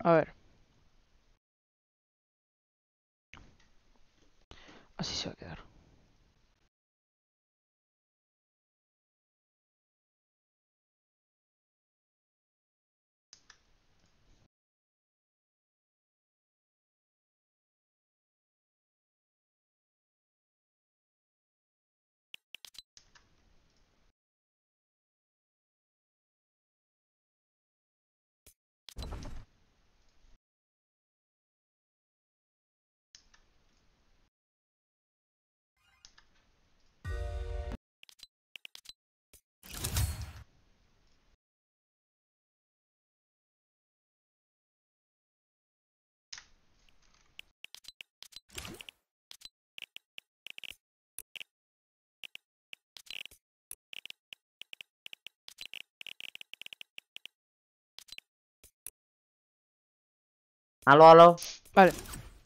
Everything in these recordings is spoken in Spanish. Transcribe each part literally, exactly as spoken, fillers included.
A ver. Así se va a quedar. Aló, aló. Vale.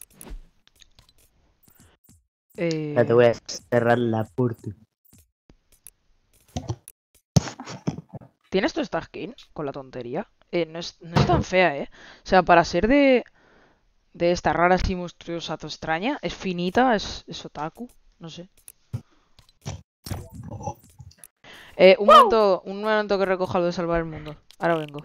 Eh... Ya te voy a cerrar la puerta. ¿Tienes tu esta skin con la tontería? Eh, no es, no es tan fea, ¿eh? O sea, para ser de... De esta rara así monstruosa, to extraña. Es finita, es, es otaku. No sé. Eh, un momento, un momento que recoja lo de salvar el mundo. Ahora vengo.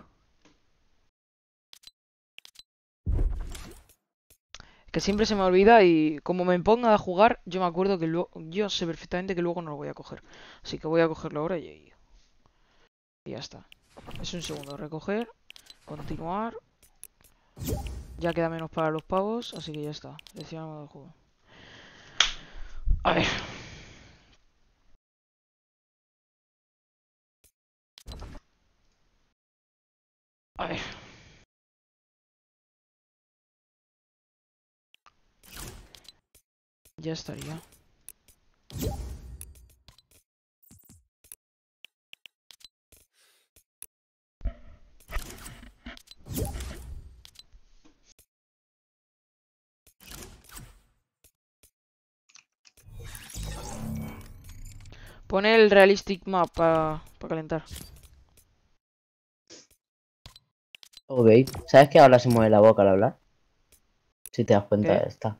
Que siempre se me olvida y como me ponga a jugar, yo me acuerdo que luego... Yo sé perfectamente que luego no lo voy a coger. Así que voy a cogerlo ahora y... Y ya está. Es un segundo. Recoger. Continuar. Ya queda menos para los pavos, así que ya está. Decíamos del juego. A ver. A ver. Ya estaría. Pone el realistic map para pa calentar. Ok. ¿Sabes que ahora se mueve la boca al hablar? Si te das cuenta, ¿Qué? está.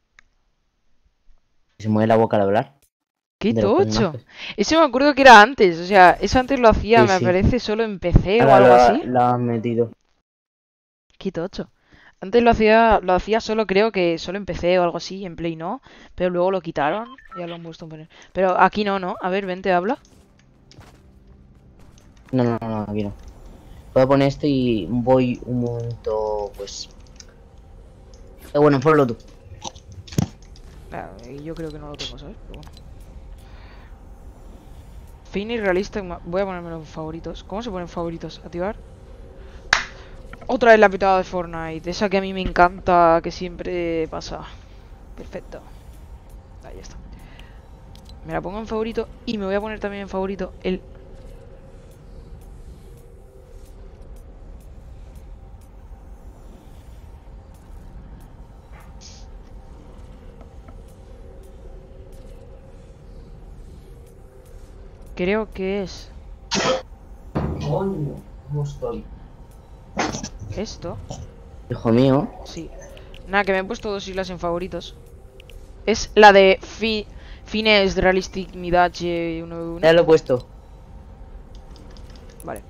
Se mueve la boca al hablar. ¡Qué De los tocho! personajes. Eso me acuerdo que era antes. O sea, eso antes lo hacía, Sí, me sí. parece, solo en P C o Ahora algo lo, así. lo han metido. ¡Qué tocho! Antes lo hacía, lo hacía solo, creo que solo en P C o algo así, en Play no. Pero luego lo quitaron y ya lo han vuelto a poner. Pero aquí no, ¿no? A ver, vente, habla. No, no, no, aquí no. Voy a poner esto y voy un momento, pues... Eh, bueno, ponlo tú. Ah, yo creo que no lo tengo, ¿sabes? Pero bueno. Fini realista. Voy a ponerme los favoritos. ¿Cómo se ponen favoritos? Activar. Otra vez la pitada de Fortnite. Esa que a mí me encanta, que siempre pasa. Perfecto. Ahí está. Me la pongo en favorito y me voy a poner también en favorito el... Creo que es... Coño, ¿cómo estoy? ¿Esto? Hijo mío. Sí. Nada, que me he puesto dos islas en favoritos. Es la de fi... Fines Realistic Midache uno v uno. Ya lo he puesto. Vale.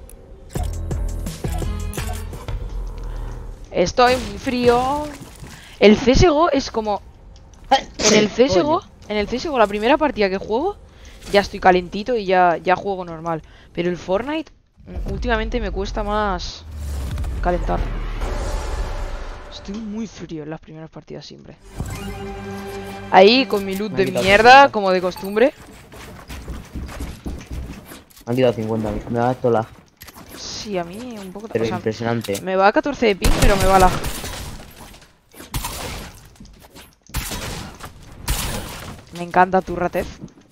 Estoy muy frío. El C S G O es como... En el C S G O, en el C S G O la primera partida que juego, ya estoy calentito y ya, ya juego normal. Pero el Fortnite, últimamente me cuesta más calentar. Estoy muy frío en las primeras partidas siempre. Ahí con mi loot de mierda, como de costumbre. Me han quitado cincuenta, me va a esto lag. Sí, a mí un poco... Pero o sea, impresionante. me va a catorce de ping, pero me va lag. Me encanta tu ratez.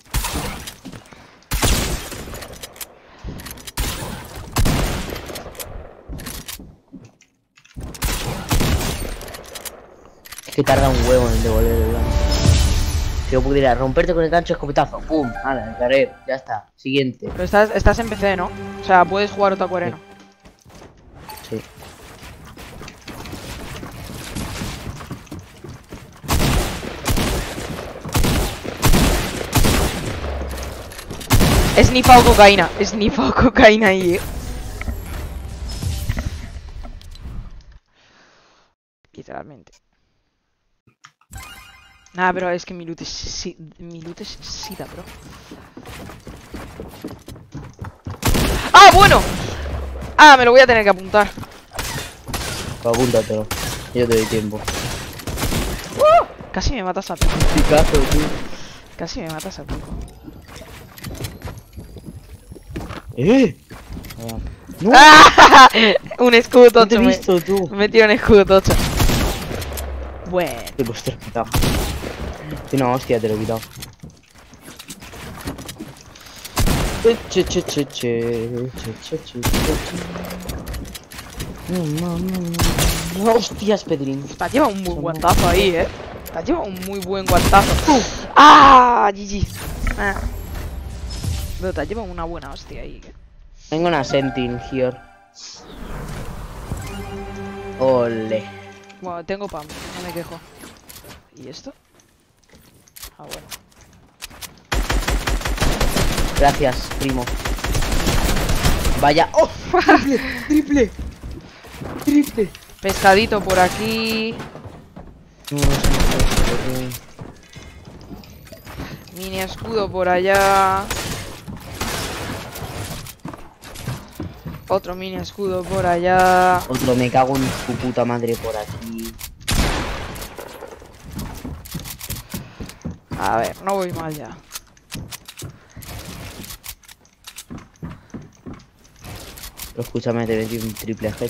Es que tarda un huevo en devolver el gancho. Si yo pudiera romperte con el gancho, escopetazo. ¡Pum! ¡Hala! El carrero. Ya está. Siguiente. Pero estás, estás en P C, ¿no? O sea, puedes jugar Otaku Arena. Sí. Snifado cocaína. Snifado cocaína ahí, eh. Literalmente. Nada, pero es que mi loot es... Si, mi loot es sida, bro. ¡Ah, bueno! Ah, me lo voy a tener que apuntar. Pues apúntatelo. Yo te doy tiempo. ¡Uh! Casi me matas a poco. Picazo, tío. Casi me matas a poco. ¡Eh! ¡No! ¡Ah! Un escudo ¿No tocho. te he Me, visto, tú? me tiro un escudo tocho. Bueno. Te pues te lo he quitado. Sí, no, hostia, te lo he quitado. Che, che, che, che, che, che, che, che. No, no, no, no. No, hostias, Pedrín. Te has llevado un muy guantazo ahí, eh. Te has llevado un muy buen guantazo. ¡Ah! G G. Ah. Pero te has llevado una buena hostia ahí, eh. Tengo una sentin here. Ole. Bueno, tengo pam, no me quejo. ¿Y esto? Ah, bueno. Gracias, primo. Vaya. ¡Oh! ¡Triple! ¡Triple! ¡Triple! Pescadito por aquí. No, no, no, no, no. Mini escudo por allá. Otro mini escudo por allá. Otro me cago en su puta madre por aquí. A ver, no voy mal ya. Pero escúchame, te metí un triple headshot.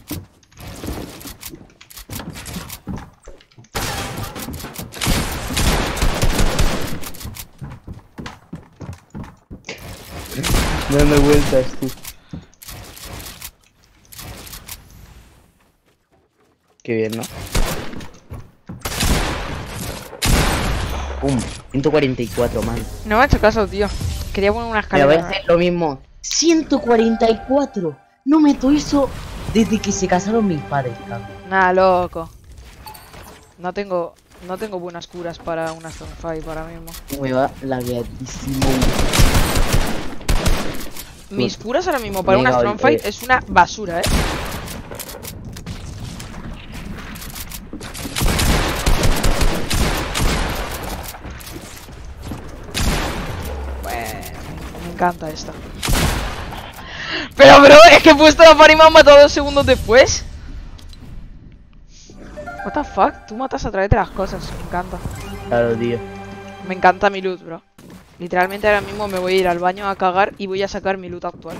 Dame vueltas, tú. Qué bien, ¿no? Pum, ciento cuarenta y cuatro, man. No me ha hecho caso, tío. Quería poner una Me voy a escalera. hacer lo mismo. ciento cuarenta y cuatro. No meto eso desde que se casaron mis padres, cabrón. Nada, loco. No tengo... No tengo buenas curas para una Stormfight ahora mismo. Me va lagueadísimo. Mis curas ahora mismo para Mega una Stormfight eh. es una basura, eh. Bueno, me encanta esta. Pero bro, es que he puesto la par y me han matado dos segundos después. What the fuck, tú matas a través de las cosas, me encanta. Claro, tío. Me encanta mi loot, bro. Literalmente ahora mismo me voy a ir al baño a cagar y voy a sacar mi loot actual.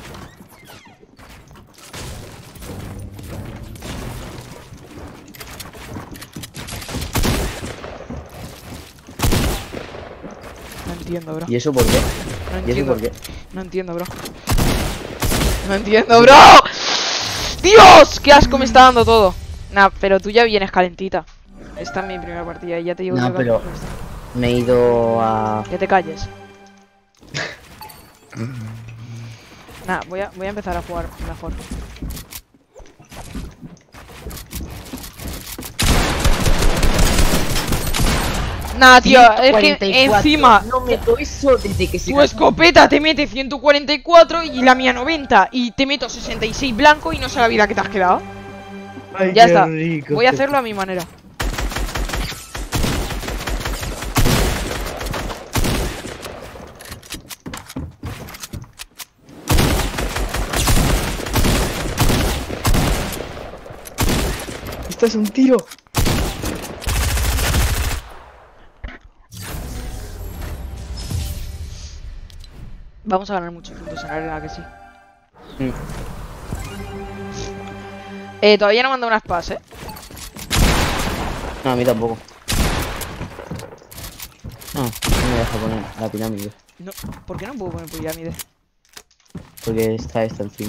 No entiendo, bro. ¿Y eso por qué? No ¿Y eso entiendo. por qué? No entiendo, bro. No entiendo, bro. ¡Dios! ¡Qué asco me está dando todo! Nah, pero tú ya vienes calentita. Esta es mi primera partida y ya te digo No, que pero me he ido a... que te calles. Nah, voy a, voy a empezar a jugar mejor. Nah, tío, es que ciento cuarenta y cuatro. encima No meto eso desde que se tu casaron. escopeta te mete ciento cuarenta y cuatro y la mía noventa y te meto sesenta y seis blanco y no sé la vida que te has quedado. Ay, Ya qué está. rico. Voy a hacerlo a mi manera. Esto es un tiro. Vamos a ganar muchos puntos en la arena, que sí. Mm. Eh, todavía no manda unas pas, eh. No, a mí tampoco. No, no me deja poner la pirámide. No, ¿por qué no puedo poner pirámide? Porque está esta encima.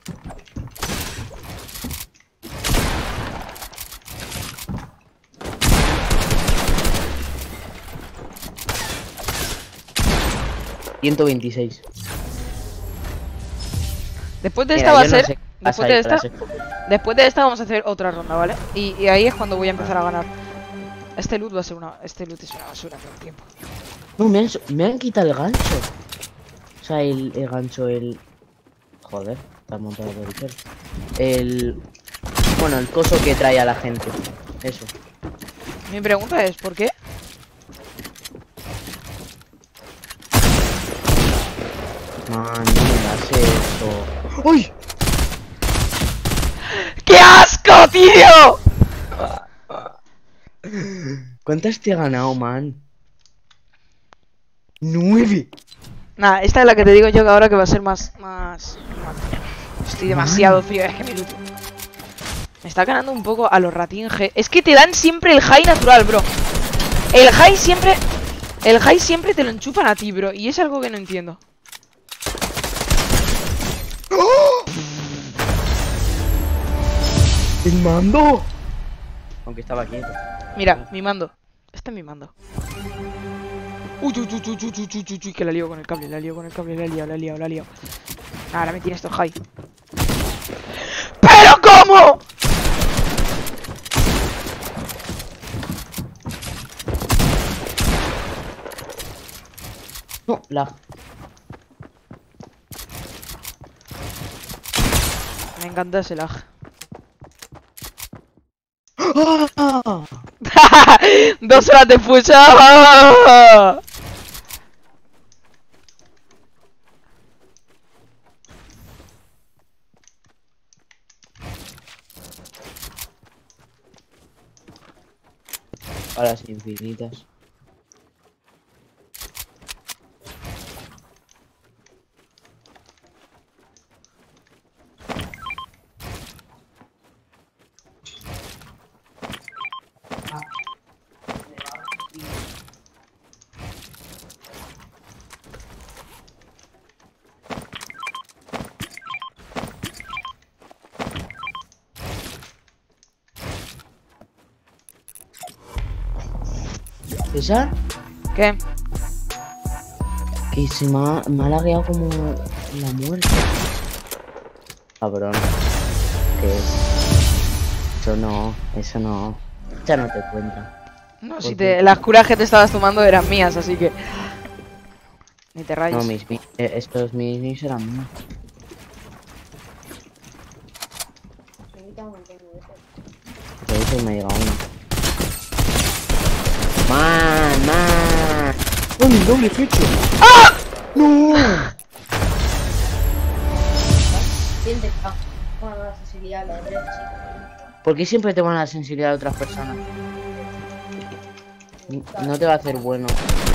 ciento veintiséis. Después de Mira, esta va a yo no ser... sé qué Después pasa de ahí esta... tras esto. Después de esta vamos a hacer otra ronda, ¿vale? Y, y ahí es cuando voy a empezar a ganar. Este loot va a ser una... Este loot es una basura todo el tiempo. No, me han, me han quitado el gancho. sea, el, el gancho, el... Joder, está montado por el pelo. El... Bueno, el coso que trae a la gente. Eso. Mi pregunta es, ¿por qué? Man, no me das eso. ¡Uy! ¡Qué asco, tío! ¿Cuántas te he ganado, man? ¡Nueve! Nada, esta es la que te digo yo que ahora que va a ser más... más... Estoy demasiado frío, es que mi loot me está ganando un poco a los ratín G. Es que te dan siempre el high natural, bro. El high siempre... El high siempre te lo enchufan a ti, bro. Y es algo que no entiendo. ¡Oh! ¡El mando! Aunque estaba quieto. Mira, mi mando. Este es mi mando. Uy, uy, uy, uy, uy, uy, uy, uy, uy, que la lío con el cable, la lío con el cable, la he liado, la he liado, la he liado. Ahora me tiene esto high. ¿Pero cómo? No, la... Me encanta ese lag. ¡Ah! Dos horas de fucha. A las infinitas. ¿César? ¿Qué? Que se me ha, me ha lagueado como la muerte. Cabrón. ¿Qué es? Eso no, eso no. Ya no te cuenta. No, si te, las curas que te estabas tomando eran mías, así que... Ni te rayes. No, mis, mis eh, estos mis, mis eran míos. Por eso me llega uno. Man, man. ¡Oh, mi doble pecho! ¡Ah! ¡No! ¿Por qué siempre te van a la sensibilidad de otras personas? No te va a hacer bueno.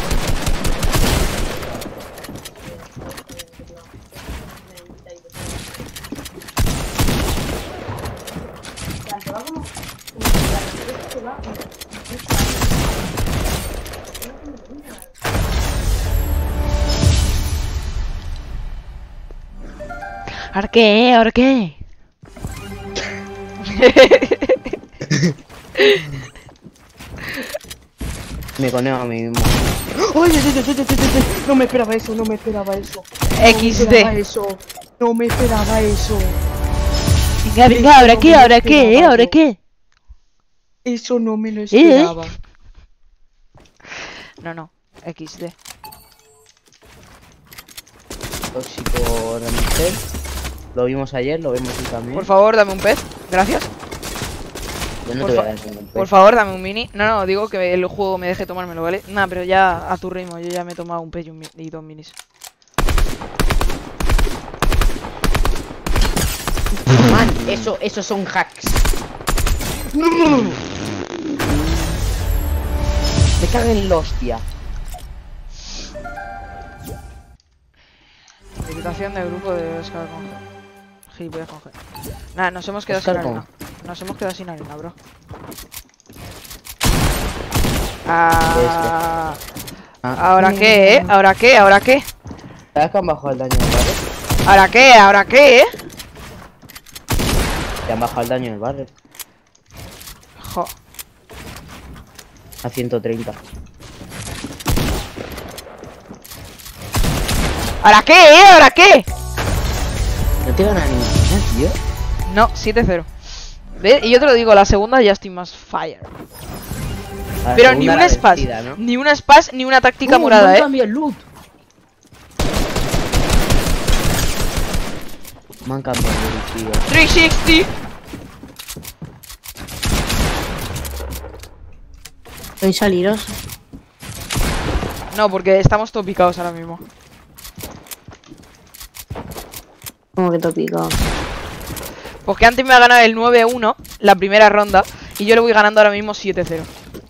¿Ahora qué? ¿Ahora qué? Me coneo a mí mismo. ¡Ay, ay, ay, ay, ay, ay! No me esperaba eso, no me esperaba eso. equis de. No me esperaba eso. No me esperaba eso. Venga, venga, ¿ahora qué? ¿Ahora qué? ¿Ahora qué? Eso no me lo esperaba. No, no, equis de. Tóxico Ramsey. Lo vimos ayer, lo vemos hoy también. Por favor, dame un pez. Gracias. Yo no por te voy a fa- dar ningún pez. Por favor, dame un mini. No, no, digo que el juego me deje tomármelo, ¿vale? Nah, pero ya a tu ritmo. Yo ya me he tomado un pez y, un mi- y dos minis. Man, eso, esos son hacks. Me cago en la hostia. Invitación del grupo de Oscar con G. Gilipollas con G. Nah, nos hemos quedado Oscar sin con- arena. Nos hemos quedado sin arena, bro. Ah, ¿ahora qué, eh? ¿Ahora qué? ¿Ahora qué? ¿Sabes que han bajado el daño del barrio? ¿Ahora qué? ¿Ahora qué, eh? Que han bajado el daño del barrio. Jo. A ciento treinta. ¿Ahora qué, eh? ¿Ahora qué? No te gana ninguna, tío. No, siete cero. ¿Ves? Y yo te lo digo, la segunda ya estoy más fire. A la Pero segunda ni la una spas, vencida, ¿no? ni una spas, ni una táctica Uh, morada, no eh. cambia el loot. Me han cambiado el tío. trescientos sesenta. ¿Podéis saliros? No, porque estamos topicados ahora mismo. Como que topico. Porque antes me ha ganado el nueve uno la primera ronda y yo le voy ganando ahora mismo siete cero.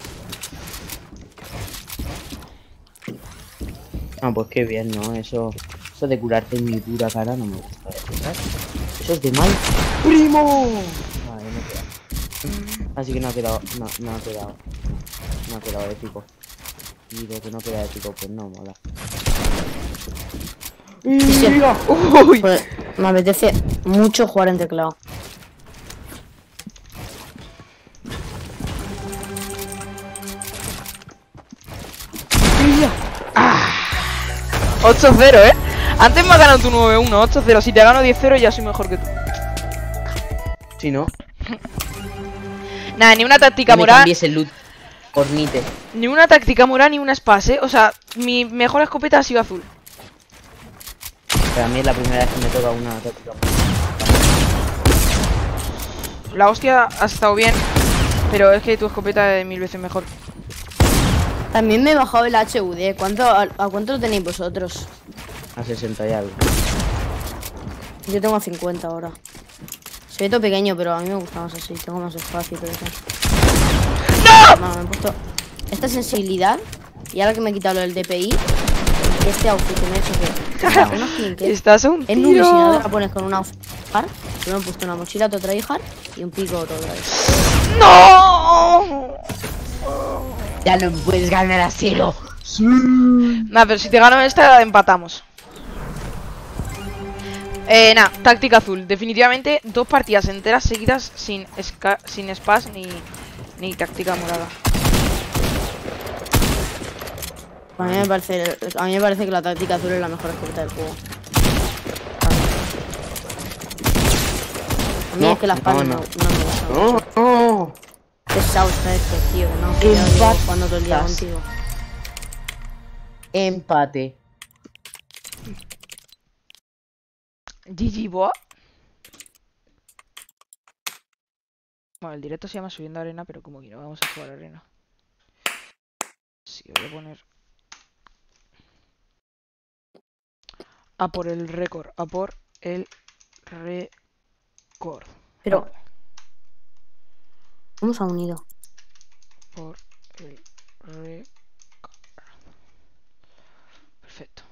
Ah, pues qué bien, ¿no? Eso, eso de curarte en mi pura cara no me gusta. ¿Verdad? Eso es de mal primo. Vale, no queda. Así que no ha quedado, no, no ha quedado, no ha quedado épico. Y lo que no queda épico, pues no mola. Hostia. Uy. Pues, me apetece mucho jugar en teclado. ocho cero, ¿eh? Antes me ha ganado tu nueve uno, ocho cero. Si te gano diez cero ya soy mejor que tú. Si no, Nada, ni una táctica no me moral, cambies el loot por Nite. ni una táctica moral, ni una spas, ¿eh? O sea, mi mejor escopeta ha sido azul. Para mí es la primera vez que me toca una táctica. La hostia ha estado bien, pero es que tu escopeta es mil veces mejor. También me he bajado el H U D. ¿Cuánto, a, a cuánto lo tenéis vosotros? A sesenta y algo. Yo tengo a cincuenta ahora. Soy todo pequeño, pero a mí me gusta más así. Tengo más espacio y todo eso. ¡No! No, me he puesto esta sensibilidad. Y ahora que me he quitado lo del D P I, este outfit que me he hecho que... o sea, unos clinkers. Estás a un Es nube si no te tiro. la pones con una outfit. Yo me he puesto una mochila todo tryhard y un pico todo tryhard. ¡No! Ya no puedes ganar a cero. Nah, pero si te gano esta, empatamos. Eh, nah, táctica azul. Definitivamente dos partidas enteras seguidas sin, esca sin spas ni, ni táctica morada. A mí me parece, a mí me parece que la táctica azul es la mejor escopeta del juego. A mí No, es que las no, palas no. no, no me gustan. No, no. Qué sausa este, tío, que no. Que ya llevo jugando todo el día Empatas. contigo. Empate. G G, boa. Bueno, el directo se llama Subiendo Arena, pero como que no vamos a jugar arena. Sí, voy a poner... A por el récord, a por el récord. Pero, ¿cómo se ha unido? Por el récord. Perfecto.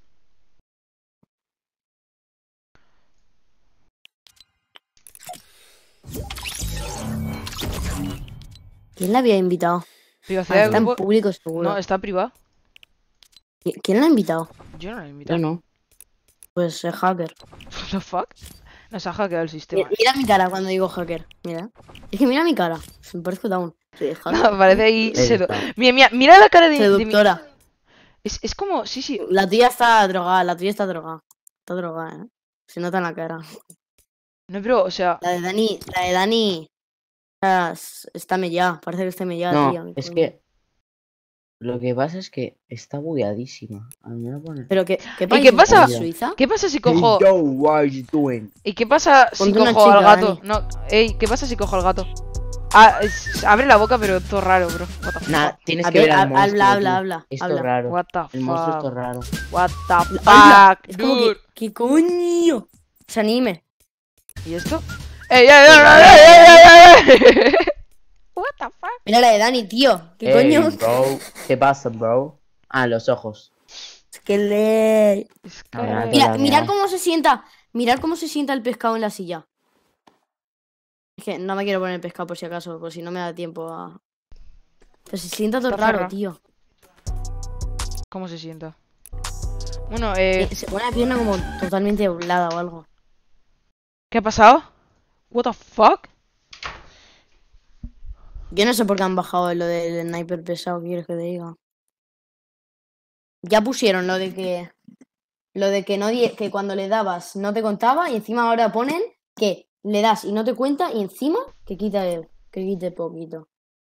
¿Quién la había invitado? Privacidad Ah, de está en grupo. público seguro. No, está privado. ¿Qui- ¿Quién la ha invitado? Yo no lo he Yo invitado. no. Pues el hacker. What the fuck? Nos ha hackeado el Mi- sistema. Mira mi cara cuando digo hacker. Mira. Es que mira mi cara. Me parezco down. Soy hacker. No, parece ahí Ahí sedo. está. Mira, mira, mira la cara de, de mi... Seductora. Es, es como... Sí, sí. La tuya está drogada, la tuya está drogada. Está drogada, eh. Se nota en la cara. No, pero, o sea... La de Dani, la de Dani. Está, está mellada. Parece que está mellada, No, tía. es que lo que pasa es que está bugueadísima. A mí me lo pone. Pero que, ¿qué ¿Y país qué es? pasa? ¿Suiza? ¿Qué pasa si cojo... Yo, what are you doing? ¿Y qué pasa si Ponte una cojo al chica, gato? Dani. No, ey, ¿qué pasa si cojo al gato? Ah, es- abre la boca, pero todo raro, bro. What the fuck? Nah, tienes A que ver, ver al habla, monstruo. habla, tú. habla, Esto habla. es raro. What the El monstruo esto fuck? es raro. What the Habla. fuck, Es como que, dude. ¿qué coño? Se anime. ¿Y esto? ¡Ey, ey, ey, ey, ey, ey, ey! What the fuck? Mira la de Dani, tío. ¿Qué Ey, coño? bro. ¿Qué pasa, bro? Ah, los ojos. Es que le... Es A ver, que... Mira, Hola, mirad hola. cómo se sienta. Mirad cómo se sienta el pescado en la silla. Es que no me quiero poner el pescado por si acaso, por si no me da tiempo a... Pero se sienta todo Está raro, cerrado. tío. ¿Cómo se sienta? Bueno, eh... Eh, Se pone la pierna como totalmente doblada o algo. ¿Qué ha pasado? What the fuck? Yo no sé por qué han bajado lo del sniper pesado, ¿qué quieres que te diga? Ya pusieron lo de que... Lo de que no di- que cuando le dabas no te contaba y encima ahora ponen que le das y no te cuenta y encima que quita el, que quite poquito.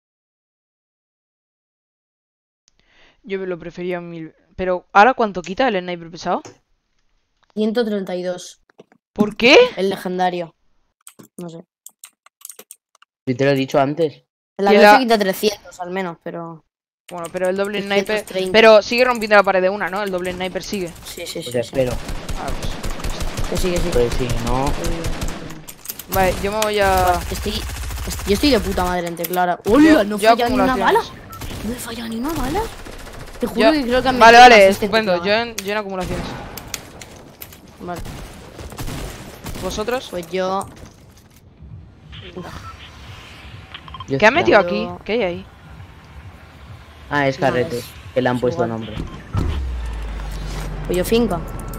Yo me lo prefería mil... Pero, ¿ahora cuánto quita el sniper pesado? ciento treinta y dos. ¿Por qué? El legendario. No sé. Yo te lo he dicho antes. En la Que que la- se quita trescientos al menos, pero... Bueno, pero el doble sniper... trescientos treinta. Pero sigue rompiendo la pared de una, ¿no? El doble sniper sigue. Sí, sí, sí. Pues sí. espero. Ah, pues... Que sí, que sí. Pues sí, no. Vale, yo me voy a... Estoy... est- Yo estoy de puta madre en teclara. ¡Hola! No yo falla ni una bala. acumulaciones. No he fallado ni una bala. Te juro Yo- que creo que han Vale, metido vale, más este estupendo. teclado. Yo en, yo en acumulaciones. Vale, ¿Vosotros? pues yo... Yo ¿Qué han metido espero. aquí? Yo- ¿Qué hay ahí? Ah, es No, carrete. es- Que le han es puesto igual. nombre. Pues yo finca.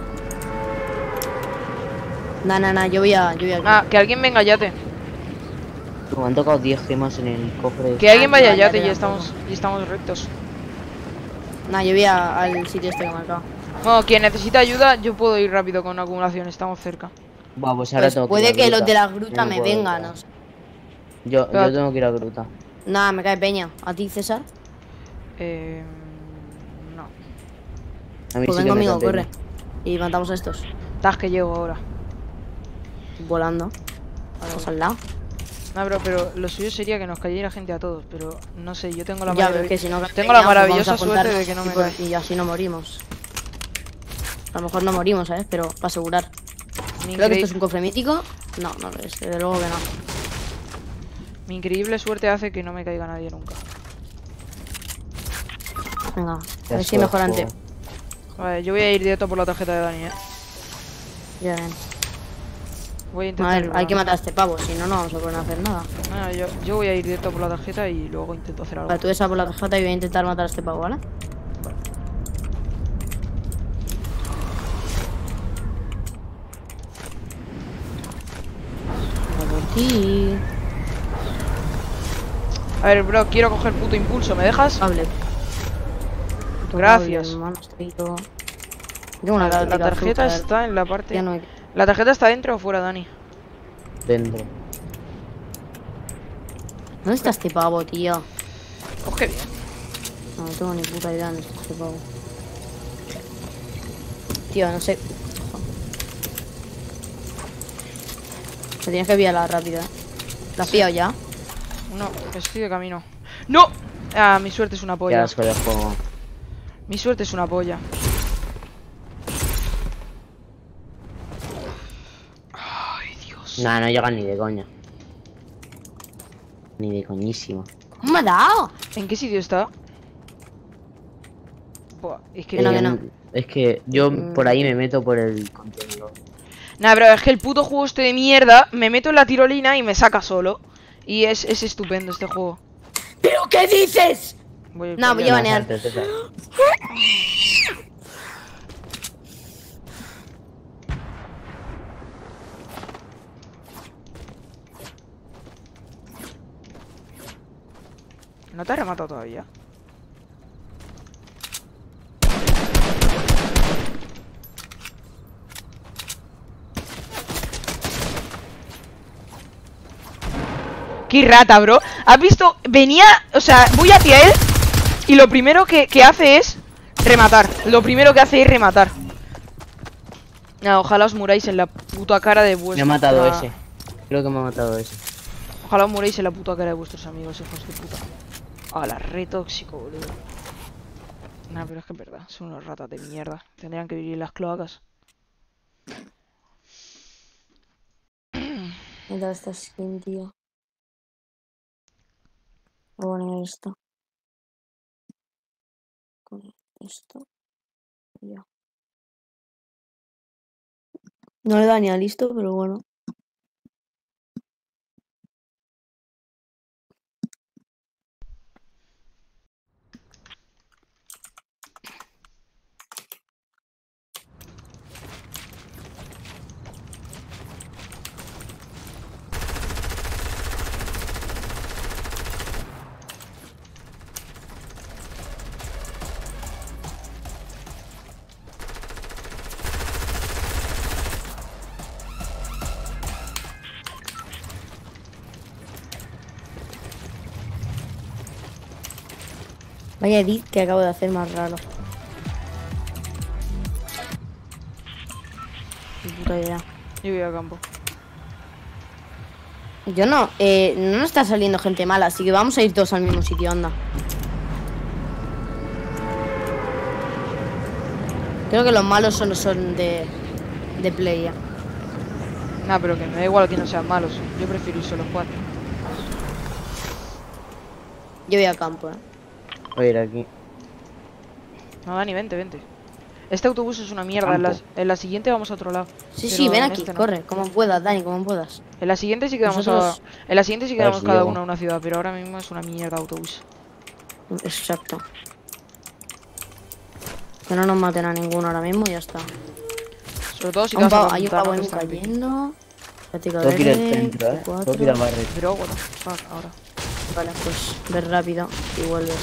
Nah, nah, nah, yo voy a... Yo voy a... Ah, que alguien venga yate. Me han tocado diez gemas en el cofre. Que alguien Ah, vaya no, yate yate y tampoco. estamos, y estamos rectos. Nah, yo voy a- al sitio este que me ha marcado. Bueno, quien necesita ayuda, yo puedo ir rápido con acumulación, estamos cerca. Buah, pues ahora Pues tengo puede ir a que los gruta. de la gruta No me puedo vengan, entrar. no sé. Yo, Pero- yo tengo que ir a gruta. Nada, me cae peña. ¿A ti, César? Eh... No. A mí Pues sí ven que me conmigo, cae corre. pena. Y matamos a estos. Tag que llego ahora. Volando. Vamos al lado. No, bro, pero lo suyo sería que nos cayera gente a todos, pero no sé, yo tengo la Ya, marav- pero es que si no cae tengo peña, la pues maravillosa vamos a suerte juntarnos de que no y me por- cae. Y así no morimos. A lo mejor no morimos, ¿sabes? Pero para asegurar. Mi, Creo que increí- esto es un cofre mítico. No, no lo es. Desde luego que no. mi increíble suerte hace que no me caiga nadie nunca. Venga, Qué a ver si asco de mejorante. juego. Vale, yo voy a ir directo por la tarjeta de Dani, eh. Ya ven. Voy a A intentar... ver, hay que matar a este pavo, si no, no vamos a poder hacer nada. Ah, yo, yo voy a ir directo por la tarjeta y luego intento hacer algo. Vale, tú esa por la tarjeta y voy a intentar matar a este pavo, ¿vale? Venga, por ti. A ver, bro, quiero coger puto impulso, ¿me dejas? Cable. Puto Gracias. cable, hermano, estoy todo- Tengo una La, la carga tarjeta azul, está en la parte... ya no hay- ¿La tarjeta está dentro o fuera, Dani? Dentro. ¿Dónde está este pavo, tío? Pues qué bien. No, no tengo ni puta idea de dónde está este pavo. Tío, no sé. Me tienes que pillarla rápido, ¿eh? ¿La has pillado ya? No, estoy de camino. ¡No! Ah, mi suerte es una Qué polla. asco de juego. Mi suerte es una polla. Ay, Dios. Nah, no llegan ni de coña. Ni de coñísima. ¿Cómo me ha dado? ¿En qué sitio está? Buah, es que... Que no, Eh, que no. Es que yo Mm. por ahí me meto por el contenedor. Nah, pero es que el puto juego este de mierda me meto en la tirolina y me saca solo. Y es, es estupendo este juego. ¿Pero qué dices? Voy a ir No, por voy allá. a banear. Salte, César. ¿No te ha rematado todavía? ¡Qué rata, bro! ¿Has visto? Venía... O sea, voy hacia él y lo primero que, que hace es rematar. Lo primero que hace es rematar. Nah, ojalá os muráis en la puta cara de vuestros... Me ha matado ese. Creo que me ha matado ese. Ojalá os muráis en la puta cara de vuestros amigos, hijos de puta. Hala, re tóxico, boludo. Nah, pero es que es verdad, son unos ratas de mierda. Tendrían que vivir en las cloacas. Mira esta skin, tío. Voy a poner esto. Con esto. Ya. No le da ni a listo, pero bueno. Vaya edit que acabo de hacer más raro. Ni puta idea. Yo voy a campo. Yo no, eh, no nos está saliendo gente mala, así que vamos a ir todos al mismo sitio, anda. Creo que los malos solo son de, de play ya. Nah, pero que me da igual que no sean malos. Yo prefiero ir solo jugar. Yo voy a campo, eh. Voy a ir aquí. No, Dani, vente, vente. Este autobús es una mierda. En la, en la siguiente vamos a otro lado. Sí, Pero sí, ven en aquí, este no. corre, como puedas, Dani, como puedas. En la siguiente sí que vamos Nosotros- a... En la siguiente sí que A ver vamos si cada llego. uno a una ciudad, pero ahora mismo es una mierda autobús. Exacto. Que no nos maten a ninguno ahora mismo y ya está. Sobre todo si Un te vas a pavo- hay un montar, pavo ¿no? ahí Que está en pique. cayendo. Práctica Tengo que ir al verde, centro, eh. cuatro. Tengo que ir al barrio. Pero bueno, fuck, ahora. Vale, pues ver rápido y vuelves.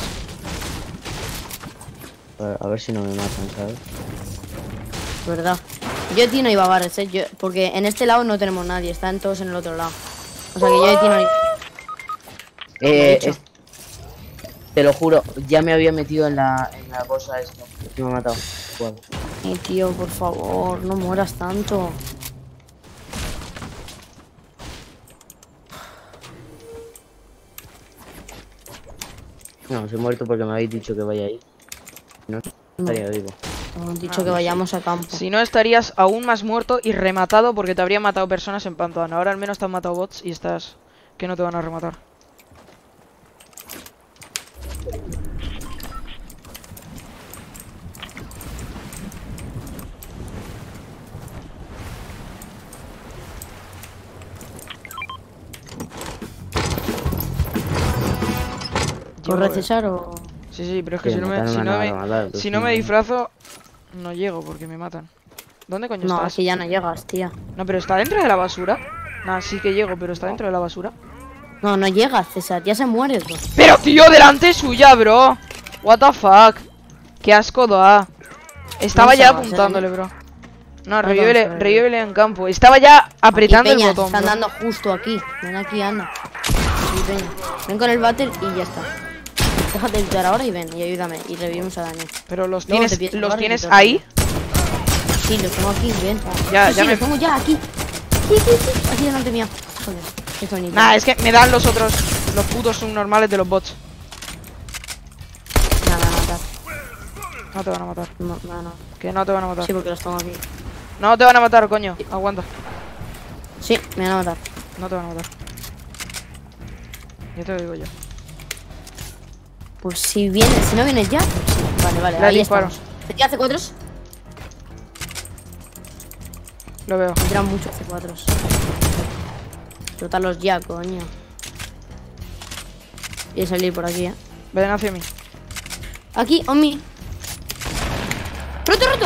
A ver si no me matan, ¿sabes? ¿Verdad? Yo de ti no iba a bares, eh. Yo, porque en este lado no tenemos nadie, están todos en el otro lado. O sea que yo de ti no iba. Eh, dicho. es- te lo juro, ya me había metido en la, en la cosa esto. Y me ha matado. Joder. Ay, tío, por favor, no mueras tanto. No, os he muerto porque me habéis dicho que vaya ahí. No estaría vivo. Hemos dicho que vayamos a campo. Si no, estarías aún más muerto y rematado porque te habrían matado personas en Pantone. Ahora al menos te han matado bots y estás... que no te van a rematar. ¿Corre Llego, eh. César o...? Sí, sí, pero es que Sí, si no me, matarme si a no nada, me, matar, pues si no sí. me disfrazo, no llego porque me matan. ¿Dónde coño No, estás? aquí ya no llegas, tía. No, pero está dentro de la basura. Nah, sí que llego, pero está dentro de la basura. No, no llegas, César, ya se muere, bro. Pero tío, delante suya, bro. What the fuck. Qué asco da. Estaba No ya sabes, apuntándole, eh. bro. No, No, revívele, no, revívele en campo. Estaba ya apretando Aquí, Peña, el botón, están bro. dando justo aquí. Ven aquí, anda. Sí, Peña. Ven con el battle y ya está. Déjate de luchar ahora y ven, y ayúdame. Y revivimos a Dani. Pero los Luego te tienes, pides los barrio y tienes todo. ahí. Sí, los tengo aquí, ven. Ya, sí, ya sí, me- los tengo ya aquí. Sí, sí, sí. Aquí delante mío. Joder, qué bonito. Nah, es que me dan los otros, los putos subnormales de los bots. Me van a matar. No te van a matar. No, no, no. Que no te van a matar. Sí, porque los tengo aquí. No te van a matar, coño. Aguanta. Sí, me van a matar. No te van a matar. Yo te lo digo yo. Pues si vienes, si no vienes ya. Pues sí. Vale, vale, Le ahí disparo. estamos. ¿Te tiras C cuatro? Lo veo. Me tiran muchos C cuatro. Explotarlos ya, coño. Y salir por aquí, eh. Ven hacia mí. Aquí, on me. ¡Roto, roto!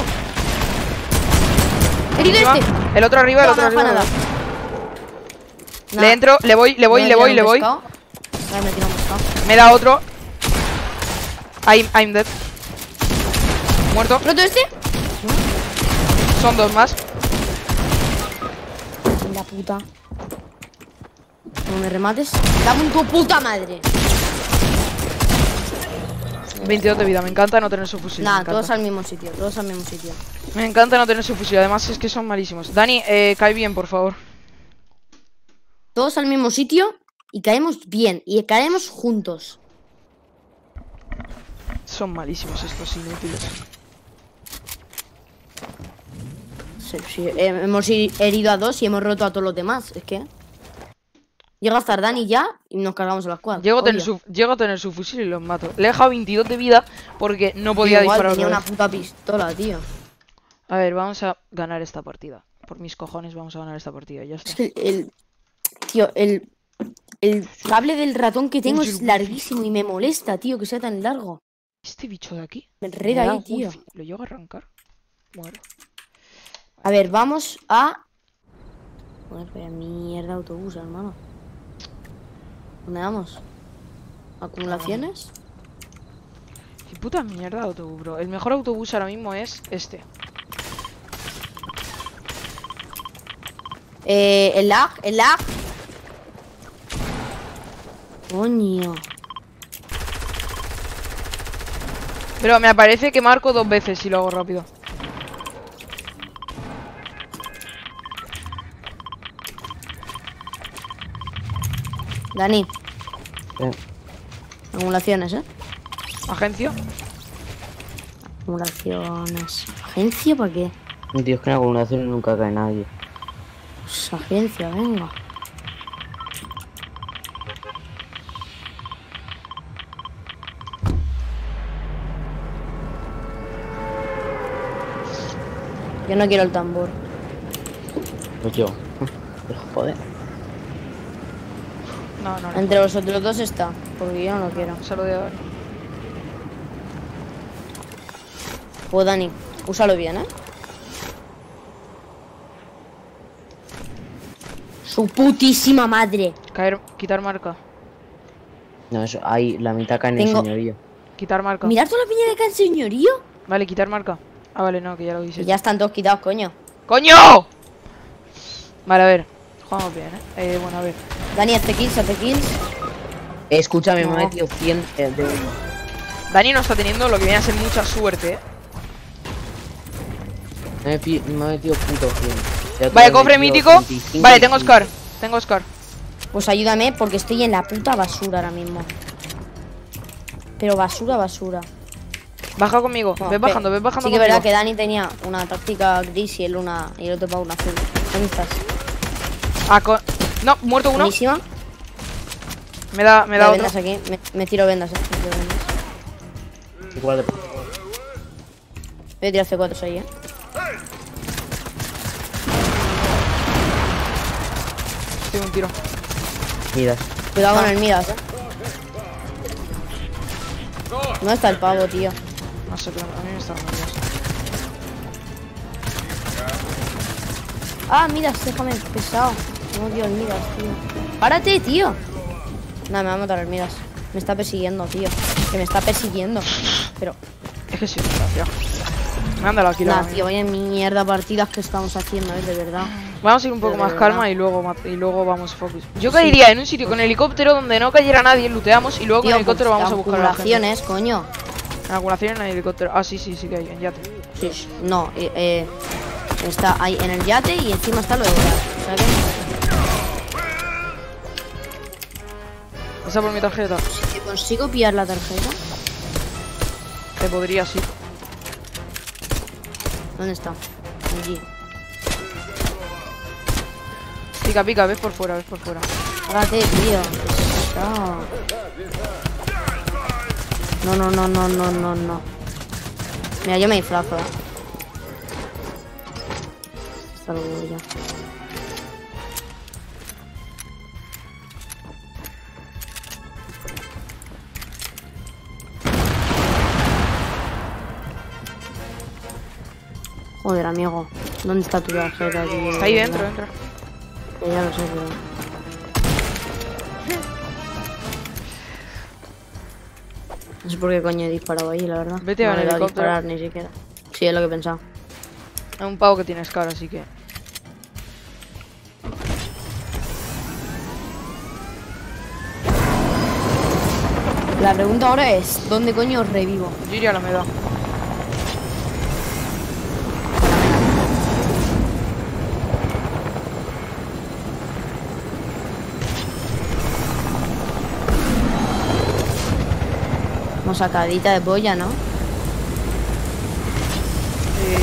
¡Herido Encima, este! el otro arriba, el No, otro no, arriba. nada. Le entro, le voy, le voy, le voy, le voy. Vale, me tiro un pescado. Me da otro. I'm, I'm dead. Muerto. ¿Roto este? Son dos más. La puta. No me remates. Dame un tu puta madre. veintidós de vida. Me encanta no tener su fusil. Nada, me, todos encanta. al mismo sitio, todos al mismo sitio. Me encanta no tener su fusil. Además es que son malísimos. Dani, eh, cae bien, por favor. Todos al mismo sitio y caemos bien. Y caemos juntos. Son malísimos estos inútiles. Sí, sí, eh, hemos hi- herido a dos y hemos roto a todos los demás. Es que... Llega a estar Dani ya y nos cargamos a las cuatro. Llego a, tener su, llego a tener su fusil y los mato. Le he dejado veintidós de vida porque no podía Igual, disparar tenía otra una vez. puta pistola, tío. A ver, vamos a ganar esta partida. Por mis cojones vamos a ganar esta partida. Ya está. Es que el... Tío, el... El cable del ratón que tengo Uy, es el larguísimo y me molesta, tío, que sea tan largo. Este bicho de aquí. Me me enreda da ahí, tío. wifi. Lo llego a arrancar. Muero. A ver, vamos a... Joder, vaya mierda de autobús, hermano. ¿Dónde vamos? ¿Acumulaciones? Qué puta mierda de autobús, bro. El mejor autobús ahora mismo es este. Eh, el lag, el lag. Coño. Pero me aparece que marco dos veces si lo hago rápido. Dani, Eh, acumulaciones, ¿eh? Agencia. Acumulaciones. ¿Agencia para qué? Tío, es que en acumulación nunca cae nadie. Pues agencia, venga. Yo no quiero el tambor. Pues yo. Joder. No, no, no. Entre vosotros dos está, porque yo no lo quiero. Se lo doy a Dani. Pues Dani, úsalo bien, ¿eh? Su putísima madre. Caer, quitar marca. No, eso, ahí, la mitad cae en el Tengo- señorío. Quitar marca. Mirad toda la piña de can señorío. Vale, quitar marca. Ah, vale, no, que ya lo Que hice. ya están todos quitados, coño. ¡Coño! Vale, a ver. Jugamos bien, ¿eh? Eh, bueno, a ver. Dani, hazte kills, hazte kills. Eh, escúchame, No. me ha metido cien eh, de uno. Dani no está teniendo lo que viene a ser mucha suerte, ¿eh? Me, he pi- me ha metido puto cien. Ya Vale, te he cofre metido mítico. treinta y cinco Vale, y tengo cinco. Scar. Tengo Scar. Pues ayúdame porque estoy en la puta basura ahora mismo. Pero basura, basura. Baja conmigo. No, ves pe- bajando, ves bajando Sí que es verdad conmigo. que Dani tenía una táctica gris y él una y el otro para una azul. ¿Dónde estás? Ah, con... No, muerto uno. Buenísima. Me da, me da Vale, otro. vendas aquí. Me, me tiro vendas, eh. Me tiro vendas. Igual de- Voy a tirar C cuatro ahí, eh. Estoy un tiro. Miras. Cuidado con el Midas, eh. ¿Dónde está el pavo, tío? No sé, pero a mí me está dando Dios. Ah, Midas, déjame, pesado. No, tío, el Midas, tío. Párate, tío. Nada, me va a matar el Midas. Me está persiguiendo, tío. Que me está persiguiendo. Pero, Es que sí, gracias. Me han dado la kill. nada, ahora tío, mismo. vaya mierda partidas que estamos haciendo, eh, de verdad. Vamos a ir un poco de más verdad. calma y luego, mat- y luego vamos focus. Yo caería en un sitio con helicóptero donde no cayera nadie, looteamos y luego con Tío, helicóptero pues, vamos a buscar a la gente. acumulaciones, coño. En acumulación en helicóptero. Ah, sí, sí, sí que hay, en yate. Sí, sí. No, eh, eh, está ahí en el yate y encima está lo de volar. O sea que, Pasa por mi tarjeta. si consigo pillar la tarjeta, Te podría, sí. ¿dónde está? Allí. Pica, pica, ves por fuera, ves por fuera. Hágate, tío. Está. No, no, no, no, no, no, no. Mira, yo me disfrazo, eh. Está luego ya. Joder, amigo. ¿Dónde está tu tarjeta, tío? Está ahí dentro, entra. Que ya lo sé, pero... No sé por qué coño he disparado ahí, la verdad. Vete no al le he dado a helicóptero. disparar ni siquiera. Sí, es lo que he pensado. Es un pavo que tiene Scar, así que. La pregunta ahora es, ¿dónde coño os revivo? Yo iría a la meda. Como sacadita de polla, ¿no? Eh,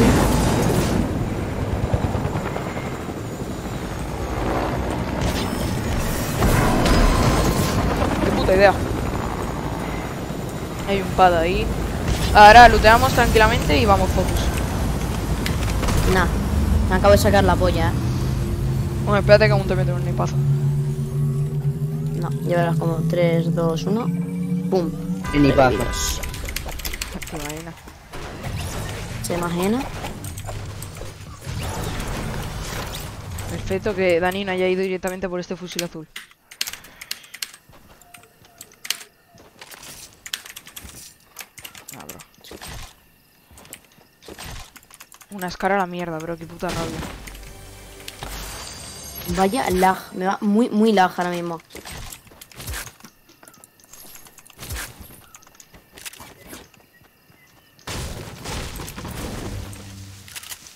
Qué puta idea. Hay un pad ahí. Ahora looteamos tranquilamente y vamos focus. Nah, me acabo de sacar la polla, ¿eh? Bueno, espérate que aún te meto un nipazo. No, ya verás como tres, dos, uno. ¡Pum! Ni pasa. Te imaginas. ¿Se imagina? Perfecto que Dani no haya ido directamente por este fusil azul. Ah, bro. Una escara a la mierda, bro. Qué puta rabia. Vaya lag, me va muy, muy lag ahora mismo.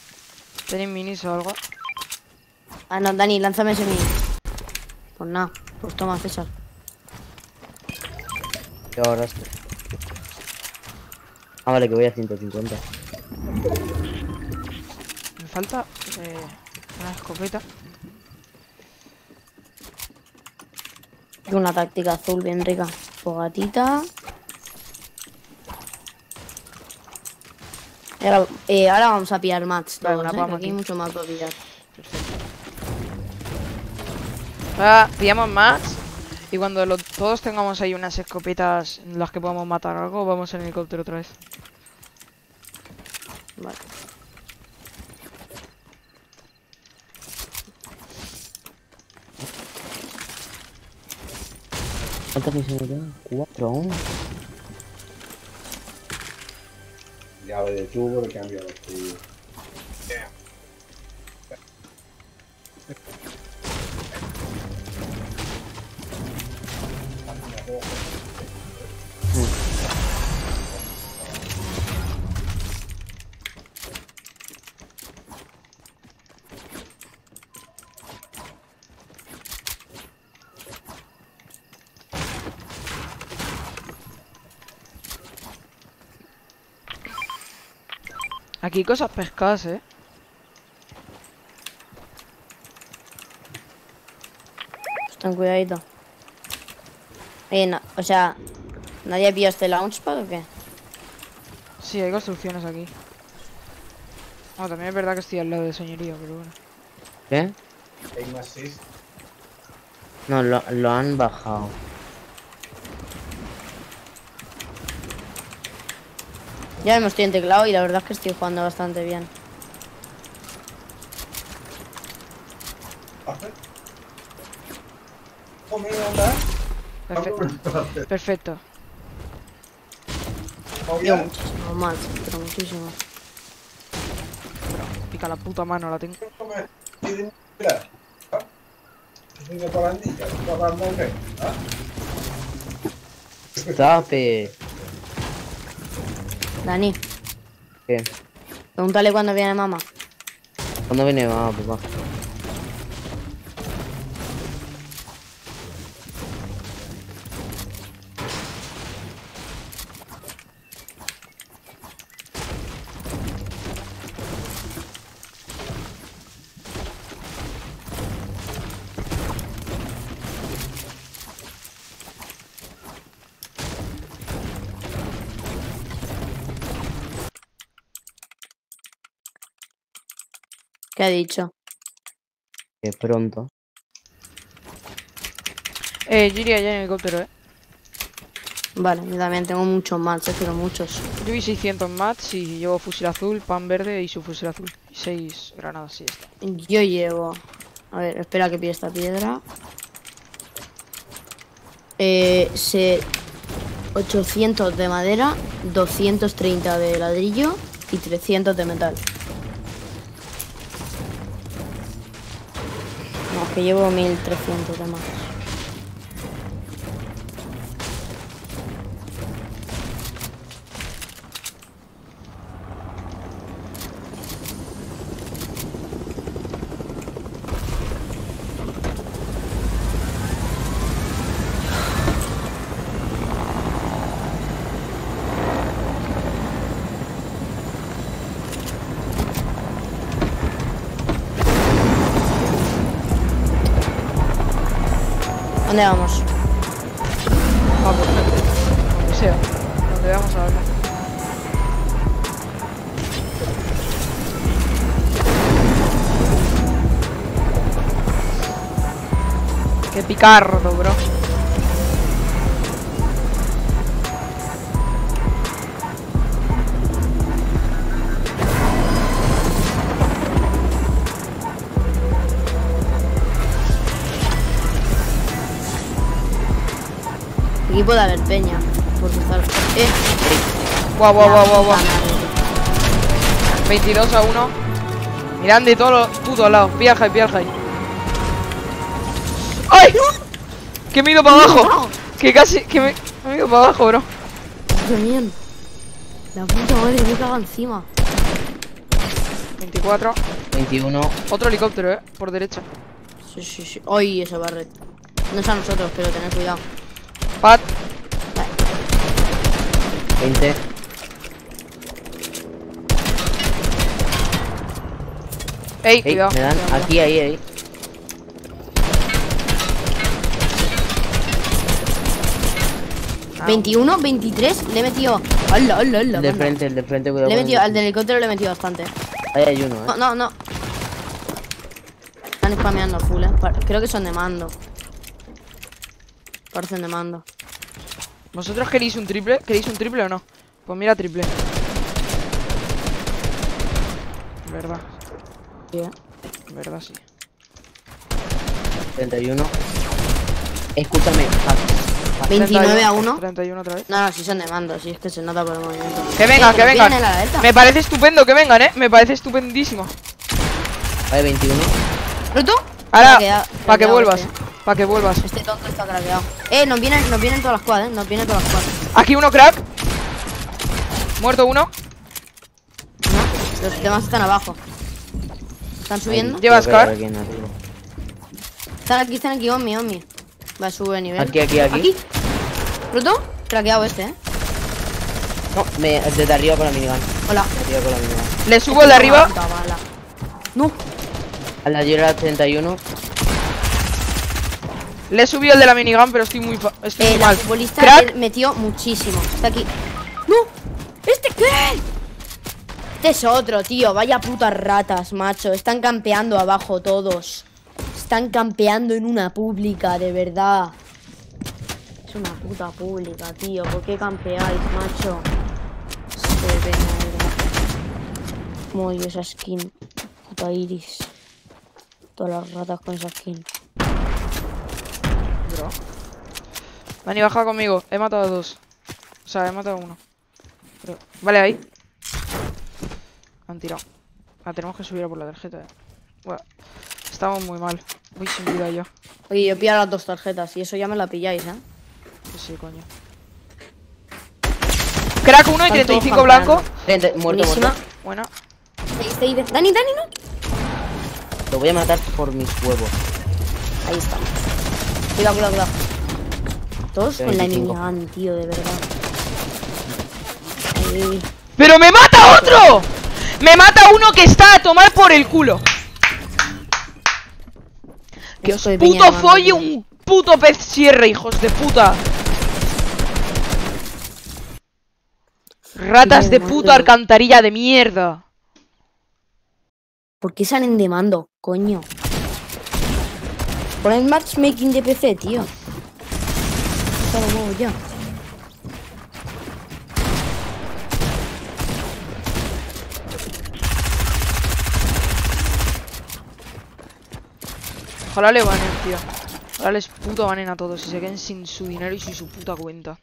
¿Tenéis minis o algo? Ah, no, Dani, lánzame ese mini. Pues nada. Pues toma, César. Y ahora estoy. Ah, vale, que voy a ciento cincuenta. Me falta eh, una escopeta. Y una táctica azul bien rica. Fogatita. Y ahora, eh, ahora vamos a pillar mats. Vale, Todos, una ¿eh? pama Que aquí hay aquí. mucho más para pillar. Ahora pillamos más. Y cuando lo- todos tengamos ahí unas escopetas en las que podamos matar algo, vamos en helicóptero otra vez. Vale. ¿Cuántas misiones quedan? Cuatro aún. Llave de tubo, le cambio los tubos. Aquí hay cosas pescadas, eh. Pues ten cuidadito. Eh, no, o sea, ¿nadie ha pillado este launchpad o qué? Sí, hay construcciones aquí. Bueno, también es verdad que estoy al lado del señorío, pero bueno. ¿Qué? Hay más seis. No, lo, lo han bajado. Ya me estoy en teclado y la verdad es que estoy jugando bastante bien. Perfe- Perfecto. Yo muchísimo más, pero muchísimo. Pica la puta mano, la tengo. Tape. Dani, ¿Qué? pregúntale cuándo viene mamá. ¿Cuándo viene mamá, papá? ¿Qué ha dicho? Que pronto. Eh, yo iría ya en helicóptero, eh. Vale, yo también tengo muchos más, eh, pero muchos. Yo vi seiscientos mats y llevo fusil azul, pan verde y su fusil azul. Y seis granadas, y ya está. Yo llevo... A ver, espera que pille esta piedra. Eh, se... ochocientos de madera, doscientos treinta de ladrillo y trescientos de metal. No, que llevo mil trescientos de más. ¿Dónde vamos? Ah, perfecto. Donde sea. Donde vamos a hablar. Qué picardo, bro. Aquí puede haber peña. Por cruzar. Eh, Guau, guau, guau, guau, guau. la- veintidós a uno. Mirad de todos los putos lados. Viaja y viaja. ¡Ay! Que me he ido para abajo. Que casi. Que me, me he ido para abajo, bro. Dios mío. La puta madre me caga encima. veinticuatro. veintiuno. Otro helicóptero, eh. Por derecha. Sí, sí, sí. Ay, ese barret. No es a nosotros, pero tened cuidado. Pat. veinte. Ey, Ey, cuidado. me dan Cuidado, aquí, ahí, ahí. Ah, veintiuno, veintitrés, le he metido. ¡Hala, hala, hala! El de banda! frente, el de frente, cuidado. Le he con metido, el- al del helicóptero le he metido bastante. Ahí hay uno, No, eh. no, no. Están spameando full, eh. Pa- Creo que son de mando. Parecen de mando. ¿Vosotros queréis un triple? ¿Queréis un triple o no? Pues mira, triple. Verdad, Sí, eh. verdad, sí. treinta y uno. Escúchame. ah, veintinueve a uno. treinta y uno otra vez. No, no, si son de mando, si es que se nota por el movimiento. Que vengan, Eh, que nos vengan. vienen en la alerta. Me parece estupendo que vengan, eh. Me parece estupendísimo. Vale, veintiuno. ¿Roto? Ahora, Craquea- para que craqueado vuelvas. este. Para que vuelvas. Este tonto está craqueado. Eh, nos vienen, nos vienen todas las squad, eh. Nos vienen todas las squad. Aquí uno, crack. Muerto uno. No, los demás están abajo. ¿Están subiendo? Ahí, Llevas creo que car. hay alguien arriba. Están aquí, están aquí, Omni, Omni. Va, sube de nivel. Aquí, aquí, aquí. ¿Aquí? ¿Roto? Craqueado este, eh. No, me, desde arriba con la minigun. Hola. Desde arriba con la minigun. Le subo el de arriba. Puta bala. No. A la Yera treinta y uno. Le he subido el de la minigun, pero estoy muy, fa- estoy Eh, muy la mal. futbolista Crack. le metió muchísimo. Está aquí. ¡No! ¿Este qué? Este es otro, tío. Vaya putas ratas, macho. Están campeando abajo todos. Están campeando en una pública, de verdad. Es una puta pública, tío. ¿Por qué campeáis, macho? Se ve, la verdad. Como odio esa skin. Puta Iris. Todas las ratas con esa skin. Bro. Dani, baja conmigo. He matado a dos. O sea, he matado a uno. Pero- Vale, ahí. Han tirado. Ah, tenemos que subir a por la tarjeta, eh. Bueno, estamos muy mal. Voy sin vida yo. Oye, yo pillo las dos tarjetas y eso ya me la pilláis, ¿eh? Pues sí, coño. Crack uno y Están treinta y todos cinco blanco. campeando. treinta, muerto, Buenísima. muerto. Buena. Ahí está, ahí está. Dani, Dani, no. Lo voy a matar por mis huevos. Ahí está. Cuidado, cuidado, cuidado. Todos con la veinticinco. minigun, tío, de verdad. Ahí. ¡Pero me mata otro! ¡Me mata uno que está a tomar por el culo! Que os Estoy peña puto llamando, folle tío. un puto pez cierre, hijos de puta. Ratas de Madre puta mía. alcantarilla de mierda. ¿Por qué salen de mando, coño? Pon el matchmaking de P C, tío. Está de nuevo ya. Ojalá le banen, tío. Ojalá les puto banen a todos y se queden sin su dinero y sin su puta cuenta.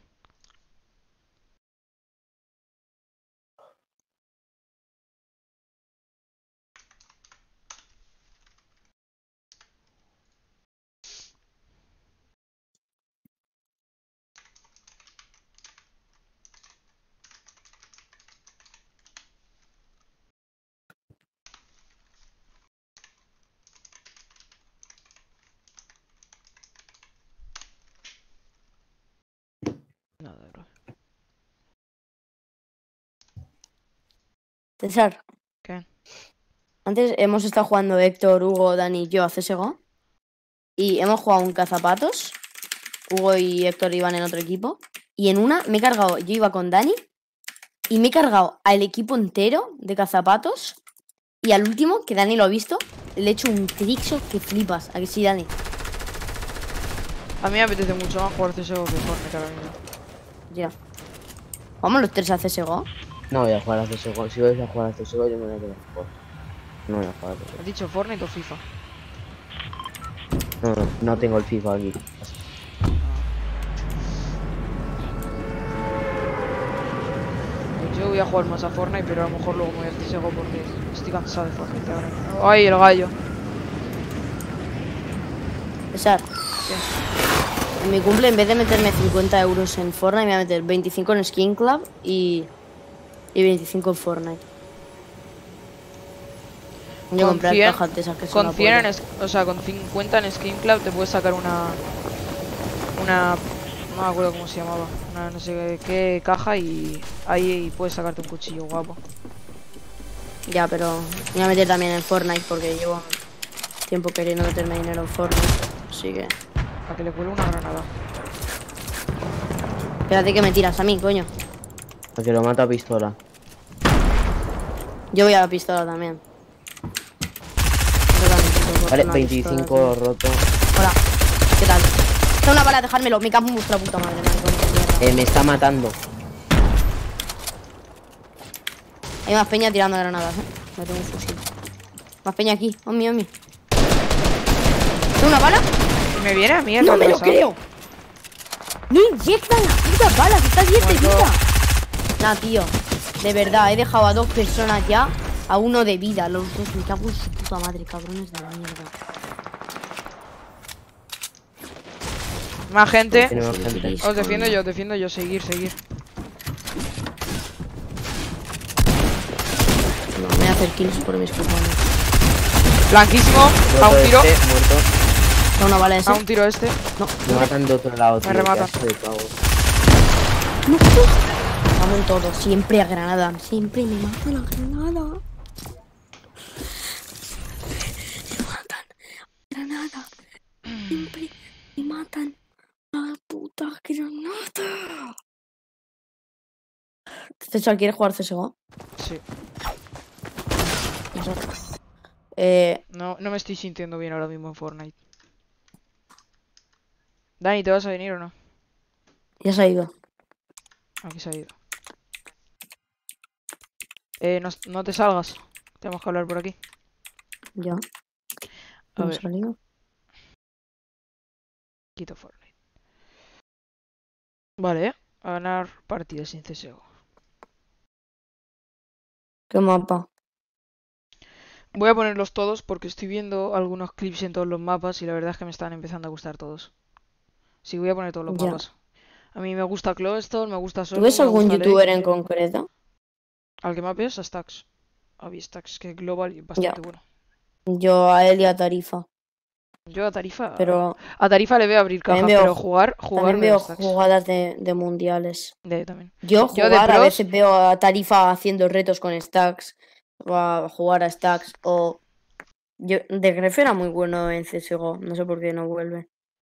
Nada, bro. César. ¿Qué? Antes hemos estado jugando Héctor, Hugo, Dani y yo a C S G O. Y hemos jugado un cazapatos. Hugo y Héctor iban en otro equipo. Y en una me he cargado, yo iba con Dani. Y me he cargado al equipo entero de cazapatos. Y al último, que Dani lo ha visto, le he hecho un trixo que flipas. ¿A que sí, Dani? A mí me apetece mucho más jugar C S G O que Fortnite ahora mismo. Ya. Vamos los tres a C S G O. No voy a jugar a C S G O. Si vais a jugar a C S G O, yo me voy a quedar fuera. No voy a jugar a C S G ¿Has dicho Fortnite o FIFA? O. No, no, no tengo el FIFA aquí. Pues yo voy a jugar más a Fortnite, pero a lo mejor luego me voy a C S G O porque estoy cansado de Fortnite ahora. ¡Ay, el gallo! César. En mi cumple, en vez de meterme cincuenta euros en Fortnite, me voy a meter veinticinco en Skin Club y, y veinticinco en Fortnite. Yo Con compré cien cajas de esas que son Con la cien en polla. es- o sea, con cincuenta en Skin Club te puedes sacar una. Una. No me acuerdo cómo se llamaba. Una no sé qué caja y ahí puedes sacarte un cuchillo guapo. Ya, pero me voy a meter también en Fortnite porque llevo tiempo queriendo meterme dinero en Fortnite. Así que. Para que le cuele una granada. Espérate que me tiras a mí, coño. A que lo mata a pistola. Yo voy a la pistola también. Yo también tengo Vale, una veinticinco pistola, tío. roto. Hola, ¿qué tal? Está una bala, dejármelo. Me cago en vuestra puta madre, maricón, qué mierda. Eh, me está matando. Hay más peña tirando granadas, eh. Me tengo un fusil. Más peña aquí. Oh, mío, mío. ¿Tengo una bala? Y me viene a mí el ¡No me lo retrasado. creo! ¡No inyectan las putas balas! ¡Está diez de Muerto. vida! Nah, tío. De verdad, he dejado a dos personas ya a uno de vida. Los dos, me cago en su puta madre, cabrones de la mierda. Más gente. Tenemos gente. Os defiendo yo, os defiendo yo. Seguir, seguir. No, me voy a hacer kills por mis cojones. Blanquísimo. A Roto un tiro. este, muerto. Da una bala ese. A un tiro este. No, Me matan de otro lado, tío. rematan. qué asco de pavo. no. Vamos en todo. Siempre a granada. Siempre me matan a granada. Me matan a granada. Siempre me matan a puta granada. César, ¿quieres jugar C S G O? Sí. Exacto. Eh, No, no me estoy sintiendo bien ahora mismo en Fortnite. Dani, ¿te vas a venir o no? ya se ha ido. Aquí se ha ido. Eh, no, no te salgas. Tenemos que hablar por aquí. Ya. A ¿No ver, salió? quito Fortnite. Vale, a ganar partidas sin C S G O. ¿Qué mapa? Voy a ponerlos todos porque estoy viendo algunos clips en todos los mapas y la verdad es que me están empezando a gustar todos. Sí, voy a poner todos los Ya. mapas. A mí me gusta Clowstone, me gusta ¿Tú Solo, ves me algún gusta youtuber Lake. en concreto? Al que mapeas a Stacks. A Stacks, que es global y bastante bueno. Yo a él y a Tarifa. Yo a Tarifa. Pero A Tarifa le veo abrir También cajas, veo- pero jugar, jugar también veo veo Stacks. jugadas de, de mundiales. De también. Yo Yo de jugar a pros- veces veo a Tarifa haciendo retos con stacks. O a jugar a stacks. O. Yo, de Gref era muy bueno en C S G O. No sé por qué no vuelve.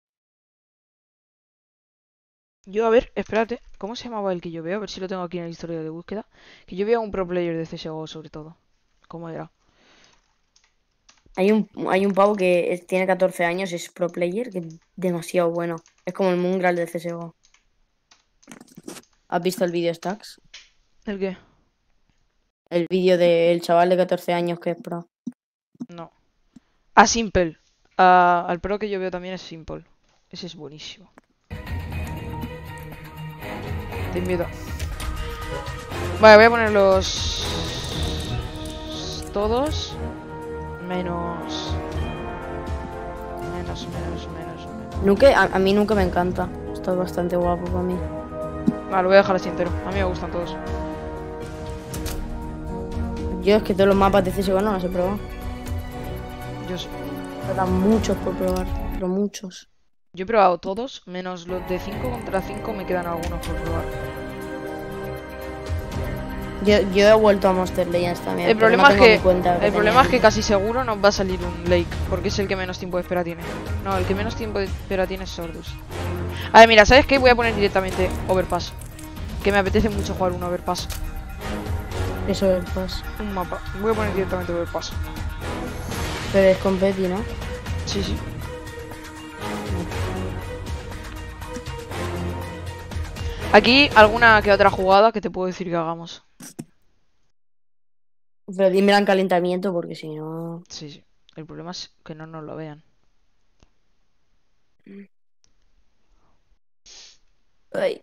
Yo, a ver, espérate. ¿Cómo se llamaba el que yo veo? A ver si lo tengo aquí en el historial de búsqueda. Que yo veo a un pro player de C S G O sobre todo. ¿Cómo era? Hay un, hay un pavo que es- tiene catorce años, es pro player, que es demasiado bueno. Es como el Mungral de C S G O. ¿Has visto el vídeo stacks? ¿El qué? El vídeo del chaval de catorce años que es pro. No. A Simple. A- al pro que yo veo también es Simple. Ese es buenísimo. Te invito. Vale, voy a poner los... Todos. Menos... Menos, menos, menos, menos. Nunca, a, a mí nunca me encanta. Está bastante guapo para mí. Vale, lo voy a dejar así entero. A mí me gustan todos. Yo es que todos los mapas de C S G O no los he probado. Yo, s- Faltan muchos por probar, pero muchos. yo he probado todos, menos los de cinco contra cinco me quedan algunos por probar. Yo, yo he vuelto a Monster Legends también. El pero problema no es tengo que mi cuenta el problema es que tenía casi seguro nos va a salir un Lake, porque es el que menos tiempo de espera tiene. No, el que menos tiempo de espera tiene es Sordus. A ver, mira, ¿sabes qué? Voy a poner directamente Overpass. Que me apetece mucho jugar un Overpass. antes. Eso es pues. Un mapa. Voy a poner directamente Overpass. Pero es competi, ¿no? Sí, sí. Aquí alguna que otra jugada que te puedo decir que hagamos. Pero dime en calentamiento porque si no. Sí, sí. El problema es que no nos lo vean. Ay.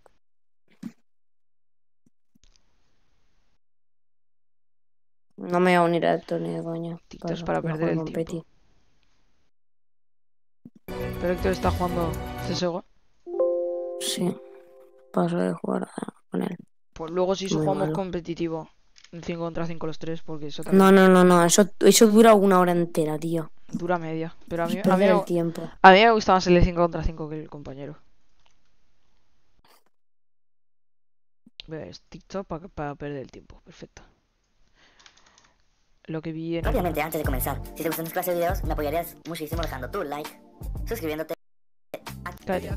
No me voy a unir al torneo de coña. Tito es para perder el tiempo. Pero Héctor está jugando C S G O. Sí. Paso de jugar a- con él. Pues luego si Muy jugamos malo. competitivo cinco contra cinco los tres, porque eso también No, no, no, no. Eso, eso dura una hora entera, tío. dura media. Pero a mí, a mí, Perder el me- tiempo. a mí me gusta más el de cinco contra cinco que el compañero. ¿Ves? TikTok para para perder el tiempo. Perfecto. Lo que vi en... Rápidamente, antes de comenzar, si te gustan mis clases de videos, me apoyarías muchísimo dejando tu like, suscribiéndote. Cállate.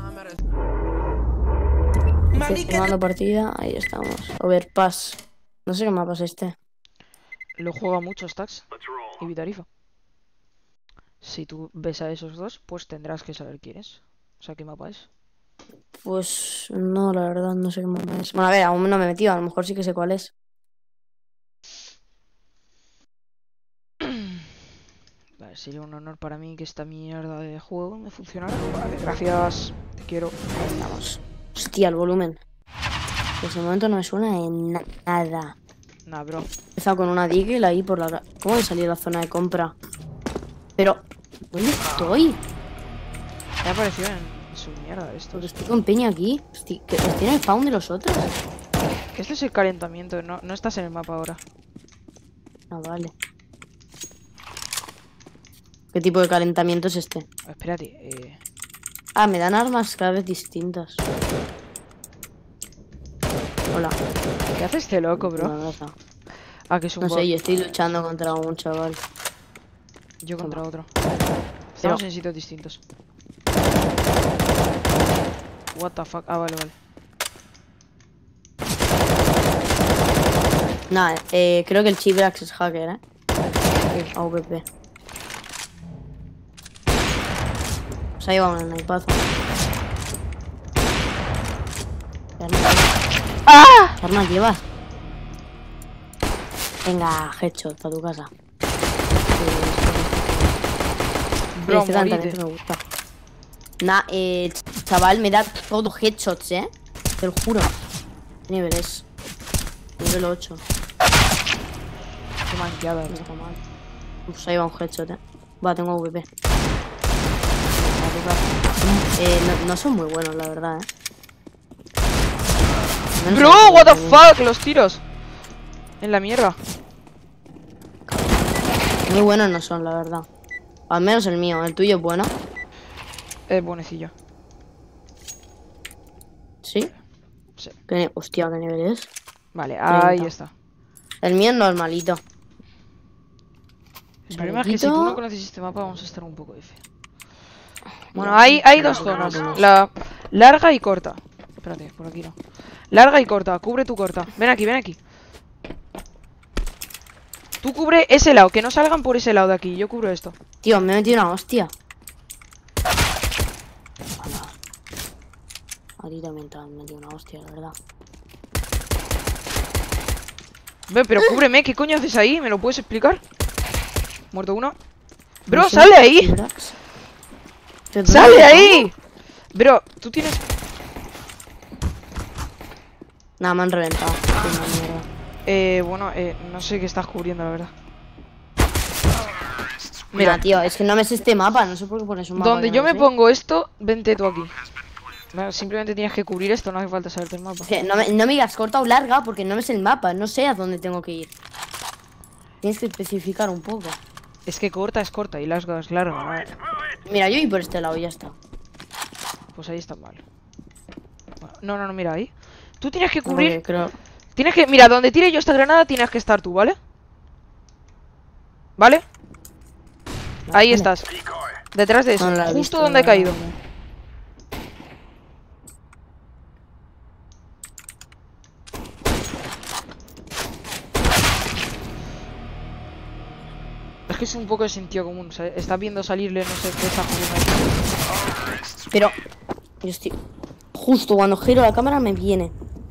Firmando partida, ahí estamos. Overpass. No sé qué mapa es este. Lo juega mucho Stacks y Vitarifa. Si tú ves a esos dos, pues tendrás que saber quién es. O sea, qué mapa es. Pues no, la verdad, no sé qué mapa es. Bueno, a ver, aún no me he metido, a lo mejor sí que sé cuál es. Vale, sería un honor para mí que esta mierda de juego me funcionara. Vale, gracias. Te quiero. Vamos. Hostia, el volumen. En ese momento no me suena en nada. Nah, bro. He empezado con una Deagle ahí por la... ¿Cómo he salido de la zona de compra? Pero... ¿Dónde estoy? Me ha aparecido en su mierda esto. Porque estoy con Peña aquí. Estoy... ¿Que tiene el spawn de los otros? Este es el calentamiento, no, no estás en el mapa ahora. Ah, vale. ¿Qué tipo de calentamiento es este? Espérate, eh... Ah, me dan armas cada vez distintas. Hola. ¿qué hace este loco, bro? No, no, no. Ah, que es un No bot. sé, yo estoy luchando contra un chaval. Yo contra Toma. otro. Estamos Pero- en sitios distintos. What the fuck. Ah, vale, vale. Nada, eh, creo que el Chibrax es hacker, ¿eh? A V P. Se ha llevado un snipazo. ¿Qué arma- ¡Ah! ¿Qué armas llevas? Venga, headshot a tu casa. Bro, Este calentamiento morite. me gusta. Nah, eh, chaval, me da todos headshots, ¿eh? Te lo juro. ¿Qué nivel es? Nivel ocho. Qué manqueada, No bro. está mal. Pues ahí va un headshot, ¿eh? Va, tengo V P. Eh, no, no son muy buenos, la verdad, ¿eh? Menos Bro, el- what the fuck, los tiros. En la mierda. Muy buenos no son, la verdad. Al menos el mío. ¿El tuyo es bueno? Es buenecillo. ¿Sí? Sí. ¿Qué ni- Hostia, ¿qué nivel es? Vale, ahí treinta. está. El mío es normalito. El problema es que si tú Chalequito. no conoces este mapa vamos a estar un poco F. Bueno, hay, hay dos zonas. La larga y corta. Espérate, por aquí no. Larga y corta. Cubre tu corta. Ven aquí, ven aquí. Tú cubre ese lado. Que no salgan por ese lado de aquí. Yo cubro esto. Tío, me he metido una hostia. A ti también te han metido una hostia, la verdad. Ve, pero cúbreme. ¿Qué coño haces ahí? ¿Me lo puedes explicar? Muerto uno. Bro, No sé, sal de ahí. Chibrax. ¿Pero ¡Sal dónde de está? ahí! Bro, tú tienes... Nada, me han reventado. Qué mierda. Eh, bueno, eh, no sé qué estás cubriendo, la verdad. Mira, Mira, tío, es que no me sé este mapa. No sé por qué pones un mapa. donde que yo no me sé. pongo esto, vente tú aquí. Bueno, simplemente tienes que cubrir esto, no hace falta saberte el mapa. Es que no me, no me digas corta o larga porque no me sé el mapa. No sé a dónde tengo que ir. Tienes que especificar un poco. Es que corta es corta y larga es larga, ¿no? Mira, yo voy por este lado y ya está. Pues ahí está mal. Bueno, no, no, no, mira ahí. Tú tienes que Como cubrir... que creo... Tienes que... Mira, donde tire yo esta granada tienes que estar tú, ¿vale? ¿Vale? Ahí Vale. estás. Detrás de eso, No la he justo visto, donde he la caído. verdad. Es que es un poco de sentido común, ¿sabes? Estás viendo salirle, no sé qué está jugando ahí. Pero... Yo estoy... Justo cuando giro la cámara me viene.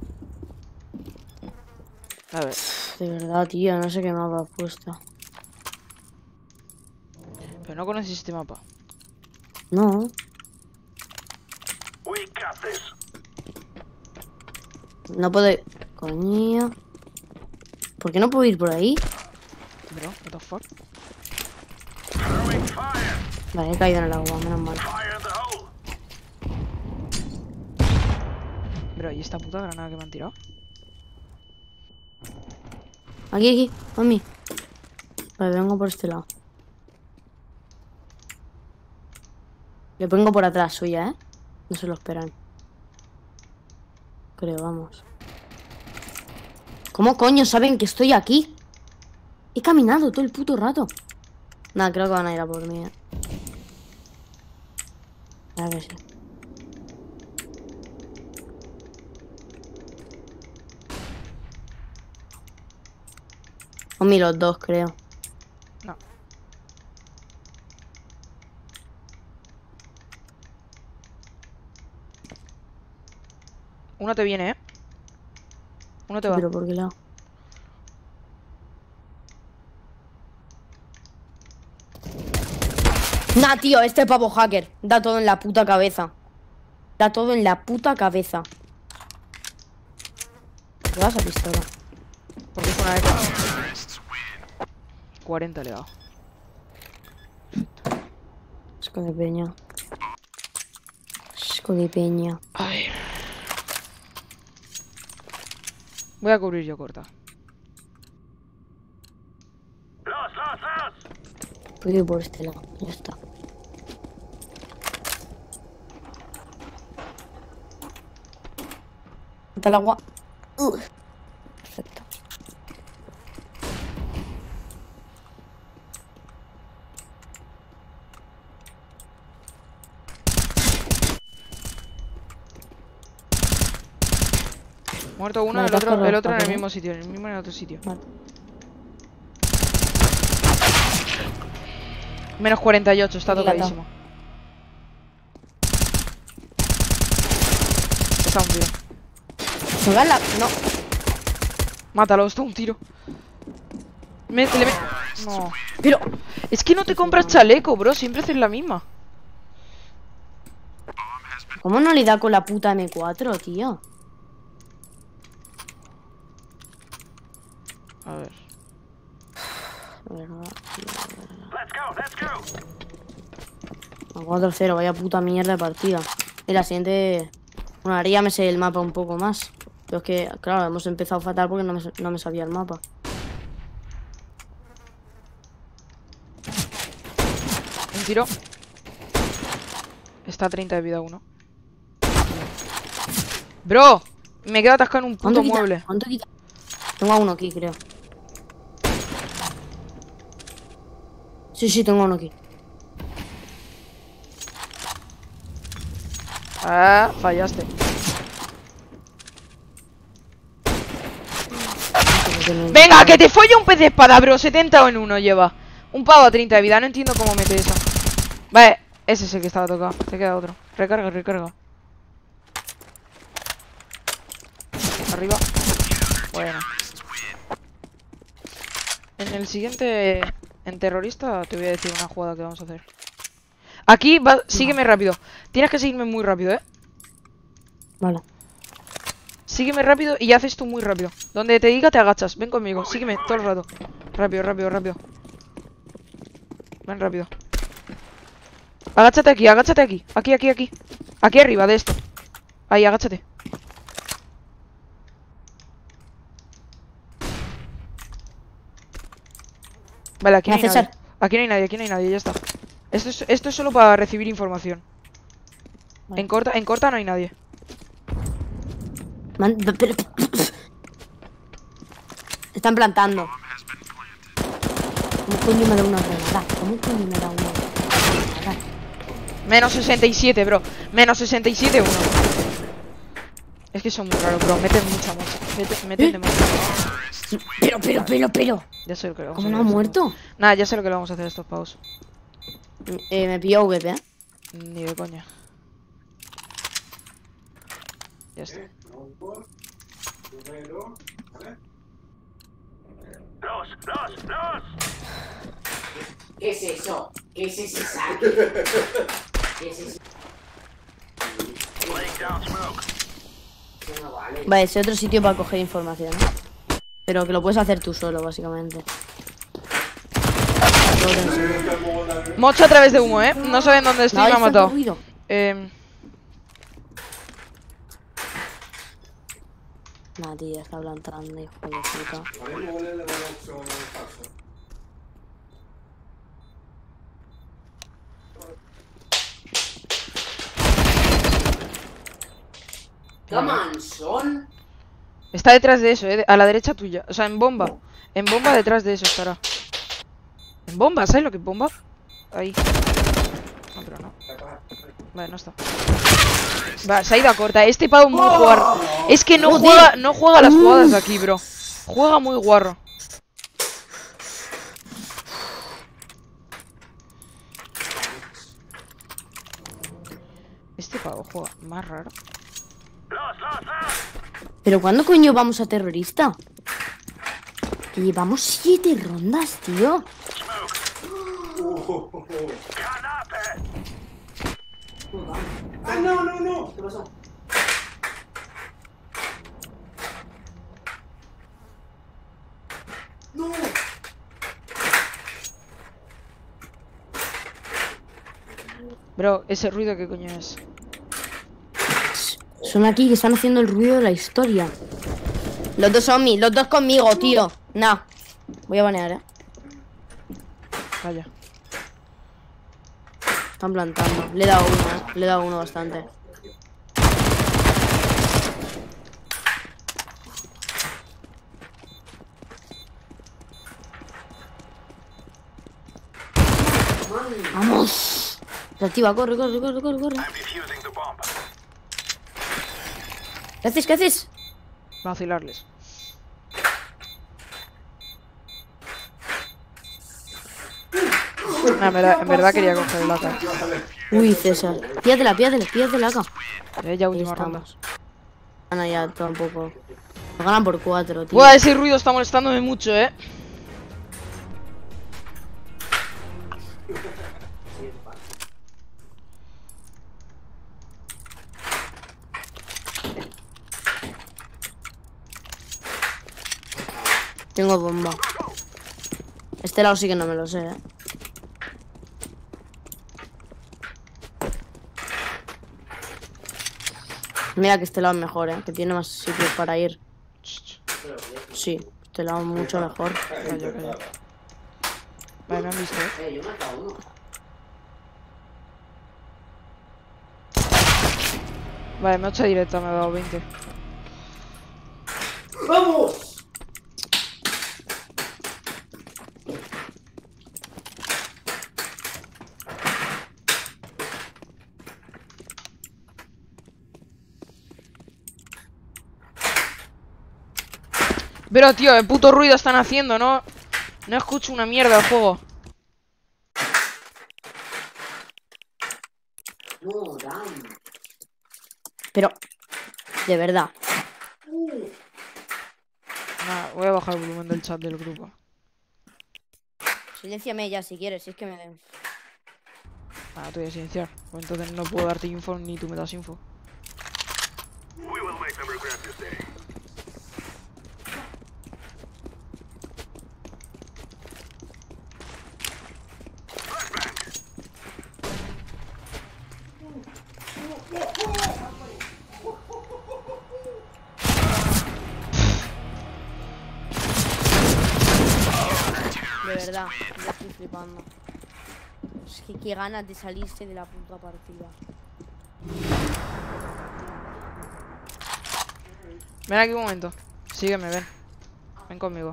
A ver. De verdad, tío, no sé qué mapa he puesto. Pero no conoces este mapa. No. No puedo ir... Coño. ¿Por qué no puedo ir por ahí? Bro, what the fuck. Vale, he caído en el agua, menos mal. Bro, ¿y esta puta granada que me han tirado? Aquí, aquí, mami. Vale, vengo por este lado. Le pongo por atrás suya, ¿eh? No se lo esperan. Creo, vamos. ¿Cómo coño saben que estoy aquí? He caminado todo el puto rato. Nada, creo que van a ir a por mí, ¿eh? A ver si. O mí los dos, creo. No. Uno te viene, ¿eh? Uno te va. Pero ¿por qué lado? Nah, tío, este pavo hacker. Da todo en la puta cabeza. Da todo en la puta cabeza. ¿Qué vas a pistola? Porque es una de cuarenta le he dado. Asco de peña. Asco de peña. A ver. Voy a cubrir yo corta. Voy a ir por este lado. Ya está. Está el agua. Uh. Perfecto. Muerto uno, Vale, el otro, casco el otro en el rojo, ¿eh? mismo sitio, en el mismo en el otro sitio. Vale. Menos cuarenta y ocho, está Aquí la tocadísimo. Está un tiro. ¿Me va la... No. Mátalo, está un tiro. Me, le me... No. Pero... Es que no te compras chaleco, bro. Siempre haces la misma. ¿Cómo no le da con la puta M cuatro, tío? A ver. De verdad, tío, a cuatro cero, vaya puta mierda de partida. Y la siguiente... Bueno, ahora ya me sé el mapa un poco más. Pero es que, claro, hemos empezado fatal porque no me, no me sabía el mapa. Un tiro. Está a treinta de vida uno. Bro, me quedo atascado en un puto ¿Cuánto quita? mueble. ¿Cuánto quita? Tengo a uno aquí, creo. Sí, sí, tengo a uno aquí. Ah, fallaste. Venga, que te folle un pez de espada, bro. setenta en uno lleva. Un pavo a treinta de vida, no entiendo cómo mete eso. Vale, ese es el que estaba tocado. Te queda otro. Recarga, recarga. Arriba. Bueno. En el siguiente... En terrorista te voy a decir una jugada que vamos a hacer. Aquí, va, sígueme rápido. Tienes que seguirme muy rápido, ¿eh? Vale. Sígueme rápido y haces tú muy rápido. Donde te diga te agachas. Ven conmigo, sígueme todo el rato. Rápido, rápido, rápido. Ven rápido. Agáchate aquí, agáchate aquí. Aquí, aquí, aquí. Aquí arriba de esto. Ahí, agáchate. Vale, aquí no hay nadie. Aquí no hay nadie, aquí no hay nadie, ya está. Esto es, esto es solo para recibir información. Vale. En corta, en corta no hay nadie. Man, pero, están plantando. ¿Cómo coño me da una granada? ¿Cómo coño me da una granada? Menos sesenta y siete, bro. Menos sesenta y siete, uno. Es que son muy raros, bro. Meten mucha mucha. Meten, meten demasiado. Pero, pero, pero, pero. Ya sé lo que le vamos ¿Cómo a no hacer. ha muerto? Nada, ya sé lo que le vamos a hacer a estos pavos. Eh, me pilló V P, ¿eh? Ni de coña. Ya está. ¿Qué es eso? ¿Qué es ese saque? ¿Qué es eso? Eso no vale. Vale, ese otro sitio para coger información, ¿eh? Pero que lo puedes hacer tú solo, básicamente. Mocho a través de humo, eh. No saben dónde estoy, No, me ha hay tanto matado. ruido. Eh... Nah, tío, está plantando, hijo de puta. Ahora mismo huele la buena opción falsa. Come on, son. Está detrás de eso, eh. A la derecha tuya. O sea, en bomba. En bomba detrás de eso estará. En bomba, ¿sabes lo que es bomba? Ahí. No, pero no. Vale, no está. Va, se ha ido a corta. Este pavo muy guarro. Es que no juega, no juega las jugadas de aquí, bro. Juega muy guarro. Este pavo juega más raro. ¿Pero cuándo coño vamos a terrorista? Que llevamos siete rondas, tío. ¡Ah, no, no, no! ¿Qué pasó? ¡No! Bro, ese ruido, ¿qué coño es? Son aquí que están haciendo el ruido de la historia. Los dos son mí, los dos conmigo, tío. Nah. Voy a banear, eh. Calla. Están plantando. Le he dado uno, eh. Le he dado uno bastante. ¡Vamos! Reactiva, corre, corre, corre, corre, corre. ¿Qué haces? ¿Qué haces? Vacilarles. Nah, en, verdad, en verdad quería coger el A K. Uy, César. Pídatela, pídatela, pídatela acá. Eh, ya Ahí última ronda. estamos. Gana ya tampoco. Nos ganan por cuatro, tío. Buah, ese ruido está molestándome mucho, eh. Tengo bomba. Este lado sí que no me lo sé, eh. Mira que este lado es mejor, eh. Que tiene más sitios para ir. Sí, este lado es mucho mejor. Calla, calla. Vale, me han visto, eh. Eh, yo me he matado uno. Vale, me ha hecho directa, me ha dado veinte. ¡Vamos! Pero, tío, el puto ruido están haciendo, ¿no? No escucho una mierda el juego. No, damn. Pero, de verdad. Nah, voy a bajar el volumen del chat del grupo. Silénciame ya si quieres, si es que me den. Ah, te voy a silenciar. Pues entonces no puedo darte info ni tú me das info. De verdad, ya estoy flipando. Es que qué ganas de salirse de la puta partida. Ven aquí un momento. Sígueme, ven. Ven conmigo.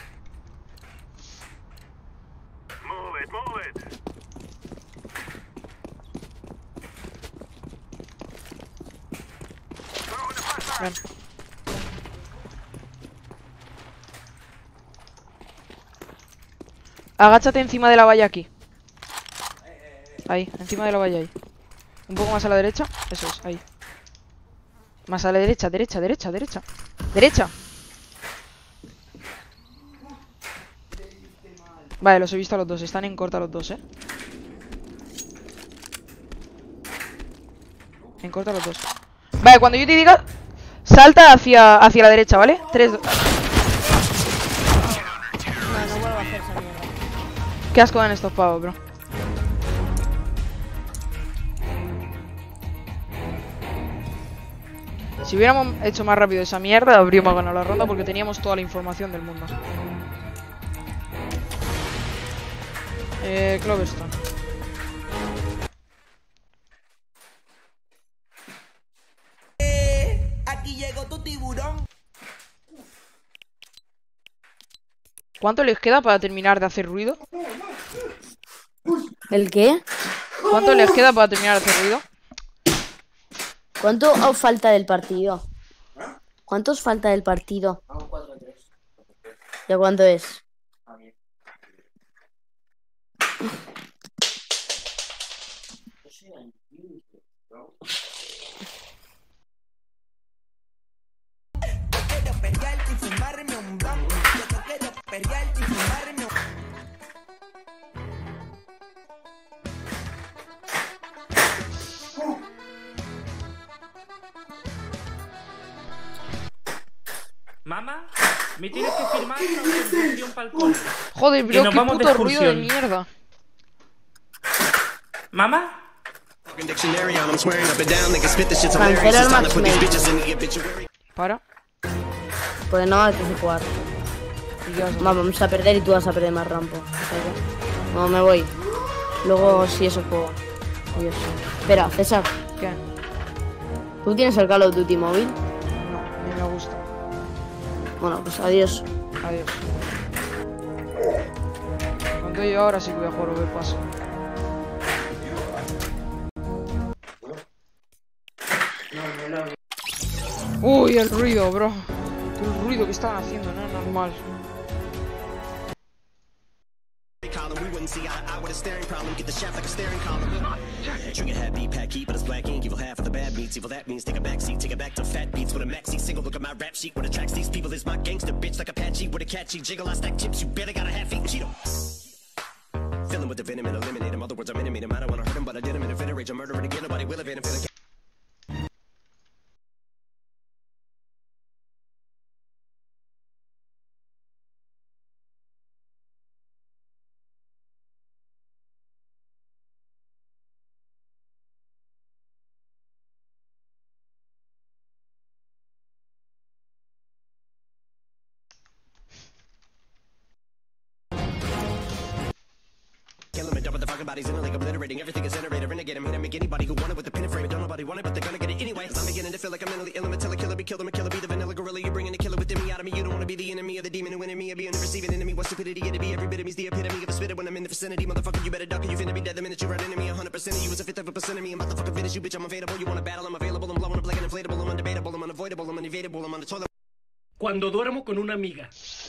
Ven. Agáchate encima de la valla aquí. Ahí, encima de la valla ahí. Un poco más a la derecha. Eso es, ahí. Más a la derecha, derecha, derecha, derecha. Derecha. Vale, los he visto a los dos. Están en corta los dos, eh. En corta los dos. Vale, cuando yo te diga, salta hacia, hacia la derecha, ¿vale? Tres, dos. No, no vuelvo a hacer esa mierda. Qué asco dan estos pavos, bro. Si hubiéramos hecho más rápido esa mierda, habríamos ganado la ronda porque teníamos toda la información del mundo. Eh, Cloverstone. Aquí llegó tu tiburón. ¿Cuánto les queda para terminar de hacer ruido? ¿El qué? ¿Cuánto les queda para terminar de hacer ruido? ¿Cuánto os falta del partido? ¿Cuánto os falta del partido? ¿Ya cuánto es? Mamá, me tienes que firmar una autorización para el cole. Joder, bro, Que nos qué vamos de puto ruido de excursión. mierda. ¿Mamá? Cancela el matchmaking. Para. Pues no, hay que jugar. ¿Y qué vas a hacer? Vamos a perder y tú vas a perder más rampo. O sea que- No, me voy. Luego sí eso juego. Adiós. Espera, César, ¿Qué? ¿tú tienes el Call of Duty móvil? No, a mí me gusta. Bueno, pues adiós. Adiós. Cuando yo ahora sí que voy a jugar o qué pasa. Uy, el ruido, bro. El ruido que estaban haciendo, no es normal. Trigger happy, pack heat, but it's black ink. Evil half of the bad meats. Evil that means take a back seat, take it back to fat beats with a maxi single. Look at my rap sheet. What attracts these people is my gangster bitch like Apache with a catchy jiggle. I stack chips. You better got a half eat Cheeto. Filling with the venom and eliminate him. Other words, I'm intimate him. I don't wanna hurt him, but I did him in a fit of rage. I'm murdering again. Nobody will evade him. Feeling. Kill him and dump the fucking bodies in a lake, obliterating everything is iterator. Renegade him, hit him, make anybody who want it with a pin and frame. Don't nobody want it, but they're gonna get it anyway. I'm beginning to feel like I'm mentally ill. I'm a tell a killer, be killed, I'm a killer, be the vanilla gorilla. You're bringing the killer within me out of me. You don't wanna be the enemy of the demon who in me. Or being the receiving enemy. What stupidity it'd be. Every bit of me's the epitome of a spitter when I'm in the vicinity. Motherfucker, you better duck or you finna be dead the minute you run into me. A hundred percent of you is a fifth of a percent of me. I'm about to fucking finish you, bitch. I'm available. You wanna battle? I'm available. I'm blowing up like an inflatable. I'm undebatable. I'm unavoidable. I'm unevadable. I'm on the toilet. Cuando duermo con una amiga.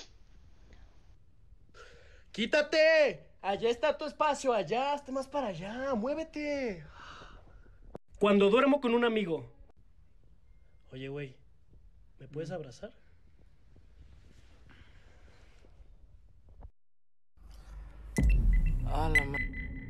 ¡Quítate! Allá está tu espacio, allá, hazte más para allá, muévete. Cuando duermo con un amigo. Oye, güey, ¿me puedes abrazar? Hola, ma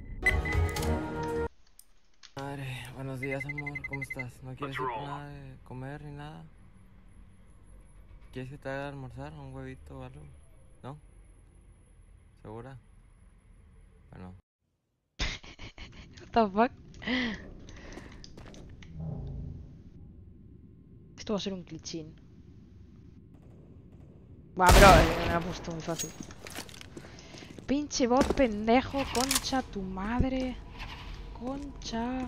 madre. Buenos días, amor. ¿Cómo estás? ¿No quieres ir nada de comer ni nada? ¿Quieres que te haga almorzar? ¿Un huevito o algo? ¿No? ¿Segura? Bueno. What the fuck? Esto va a ser un clichín. Va, pero eh, me ha puesto muy fácil. Pinche bot pendejo, concha tu madre. Concha.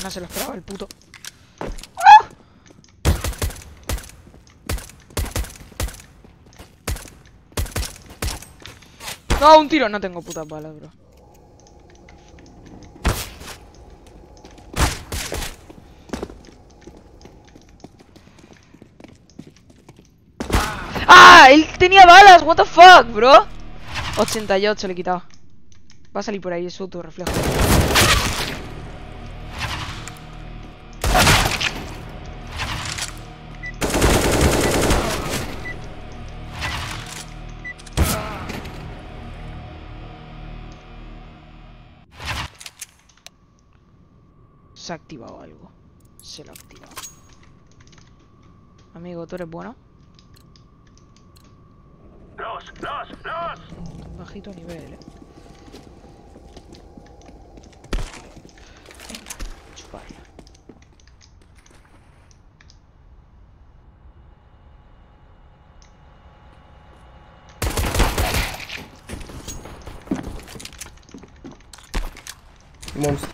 No se lo esperaba el puto. No, un tiro. No tengo putas balas, bro. ¡Ah! Él tenía balas. What the fuck, bro. ochenta y ocho le he quitado. Va a salir por ahí, es su autorreflejo. Se ha activado algo. Se lo ha activado. Amigo, ¿tú eres bueno? Los, los, los. Bajito nivel, eh. Venga, chuparla. Monster.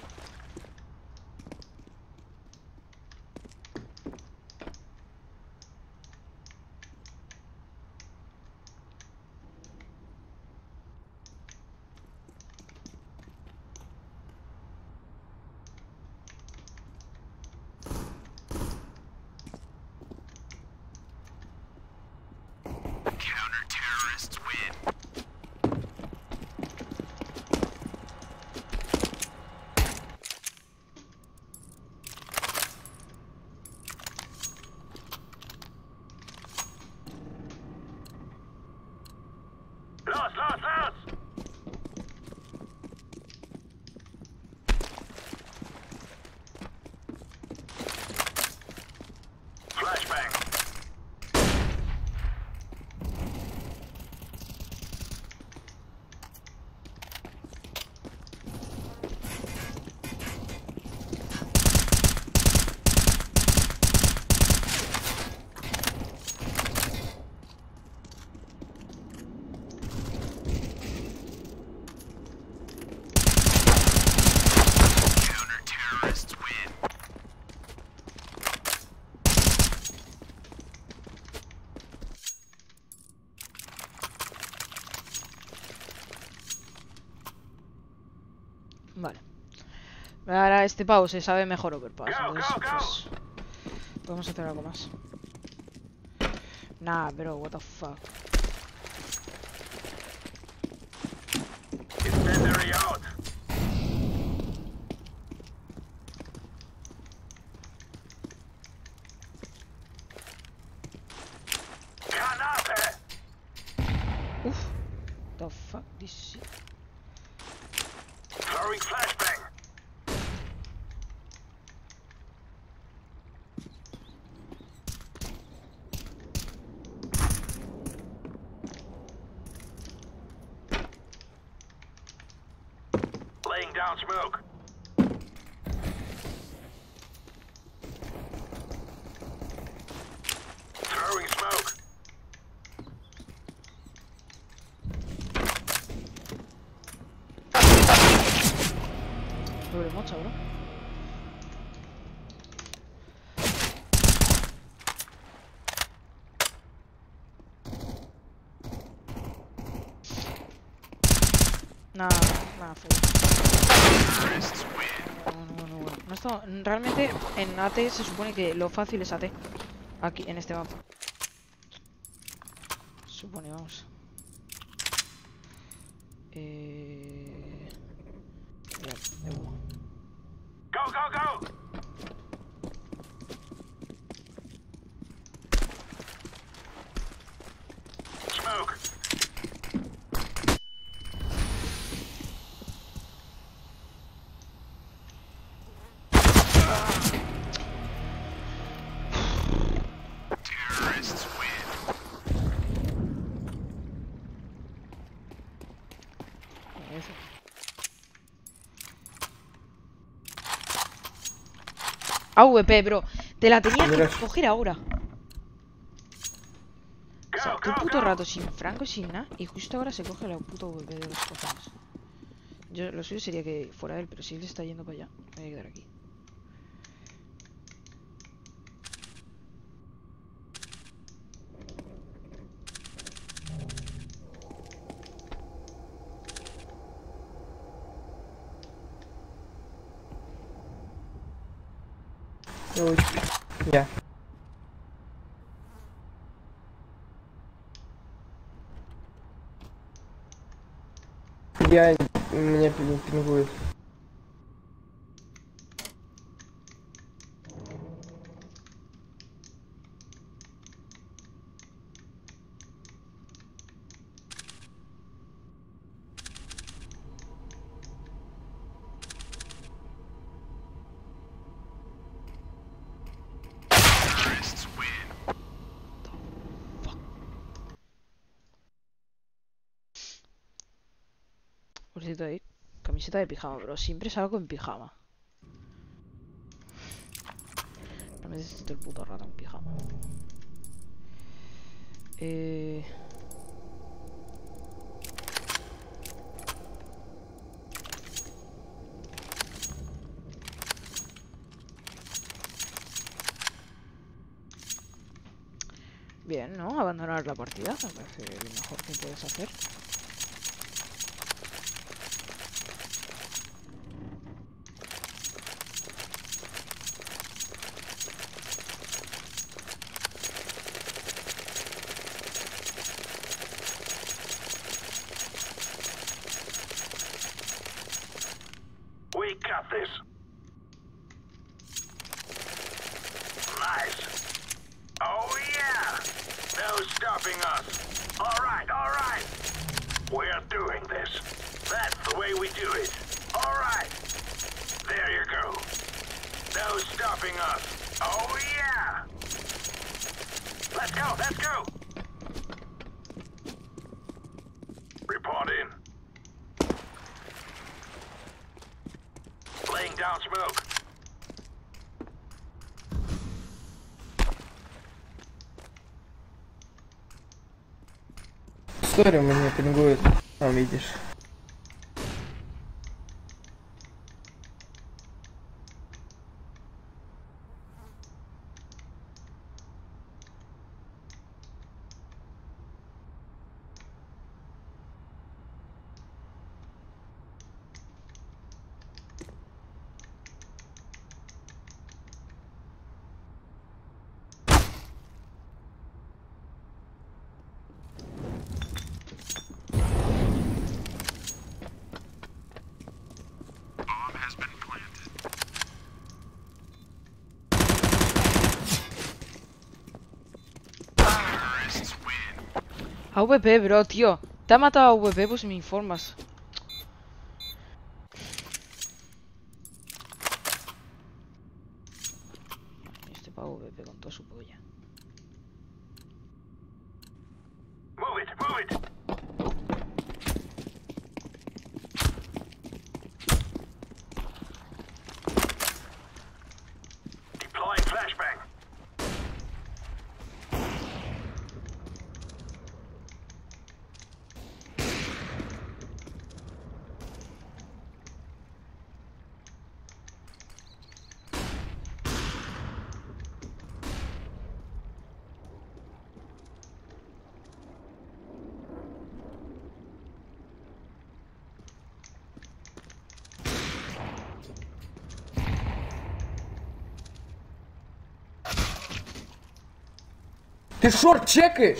Los, los, los. Flashbang. Vale. Ahora este pavo se sabe mejor Overpass. Entonces, pues, podemos hacer algo más. Nah, bro, what the fuck. Incendiary out. Granate. Uf. The fuck this shit. Throwing flashbang. Laying down smoke. Throwing smoke. Doble mocha, bro. Nada, nada, full. No, no, no, bueno. No está, realmente en A T se supone que lo fácil es A T. Aquí, en este mapa. Supone, vamos. Eh... Ya, de uno. Go, go, go! Smoke. Terrorists win. Eso. A V P, bro. Te la tenía que coger ahora. O sea, todo el puto rato sin franco, sin nada. Y justo ahora se coge la puta V P de los cojones. Yo, lo suyo sería que fuera él, pero si él está yendo para allá, me voy a quedar aquí. Uy, ya. Я меня пингует. Por cierto, ahí, camiseta de pijama, bro. Siempre salgo en pijama. No me necesito el puto rato en pijama. Eh... Bien, ¿no? Abandonar la partida me parece lo mejor que puedes hacer. We got this. Nice. Oh yeah. No stopping us. All right, all right. We're doing this. That's the way we do it. All right. There you go. No stopping us. Oh yeah. Let's go, let's go. Report in. Laying down smoke. Сори, меня пингует. Там видишь. A V P, bro, tío. Te ha matado a V P, pues me informas. Este pa' V P con toda su polla. Move it, move it. Deploying flashbang. Ты шорт чекаешь?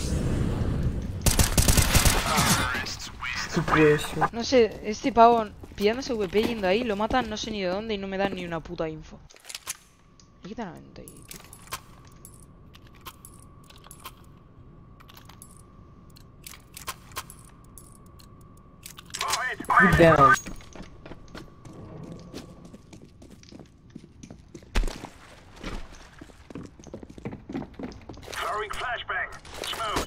No sé, este pavo pillándose V P yendo ahí, lo matan no sé ni de dónde y no me dan ni una puta info. Le quitan a noventa y pico. Get down. Throwing flashbang. Smoke.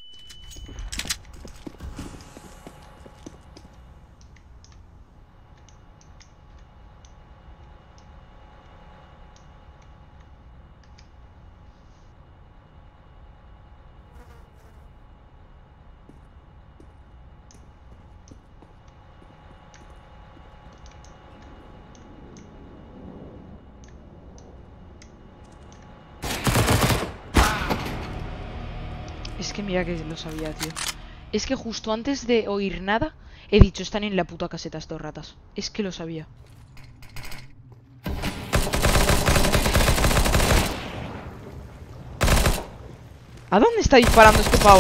Es que mira que lo sabía, tío. Es que justo antes de oír nada, he dicho, están en la puta caseta estos ratas. Es que lo sabía. ¿A dónde está disparando este pavo?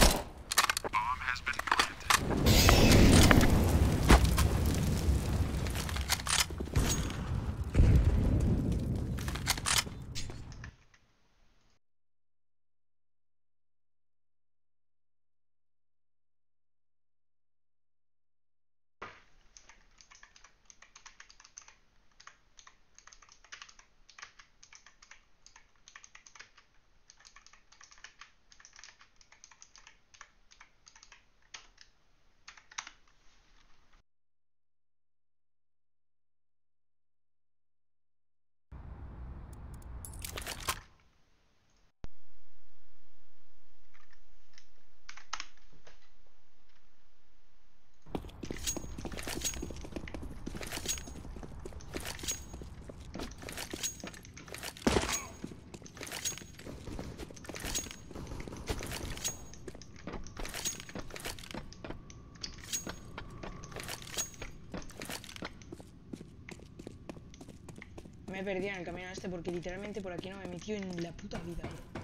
Me he perdido en el camino este porque literalmente por aquí no me he metido en la puta vida, bro.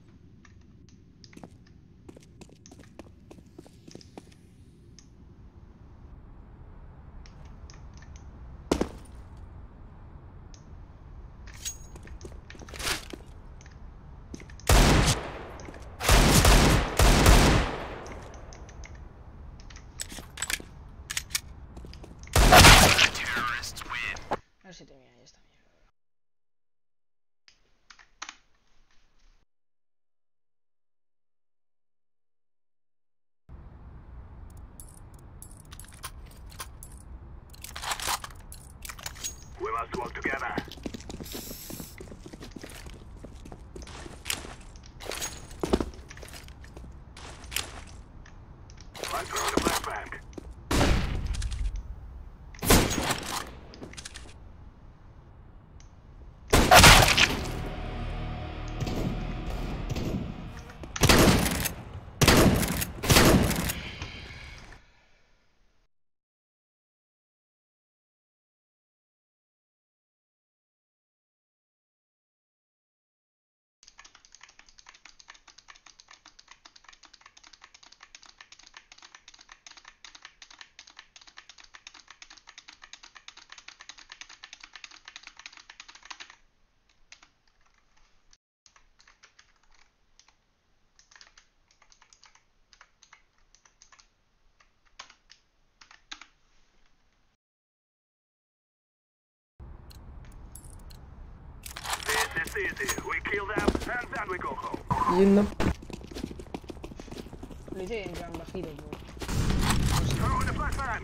A ver si termina ya esta mierda. We must work together. I'm throwing a flashbang. This is easy. We kill them and then we go home. Yendo. Lo hice en plan bajito, bro. Throwing a flashbang.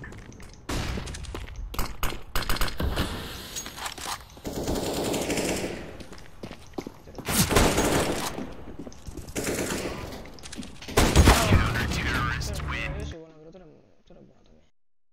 Eso, bueno, pero tú eres, tú eres bueno también.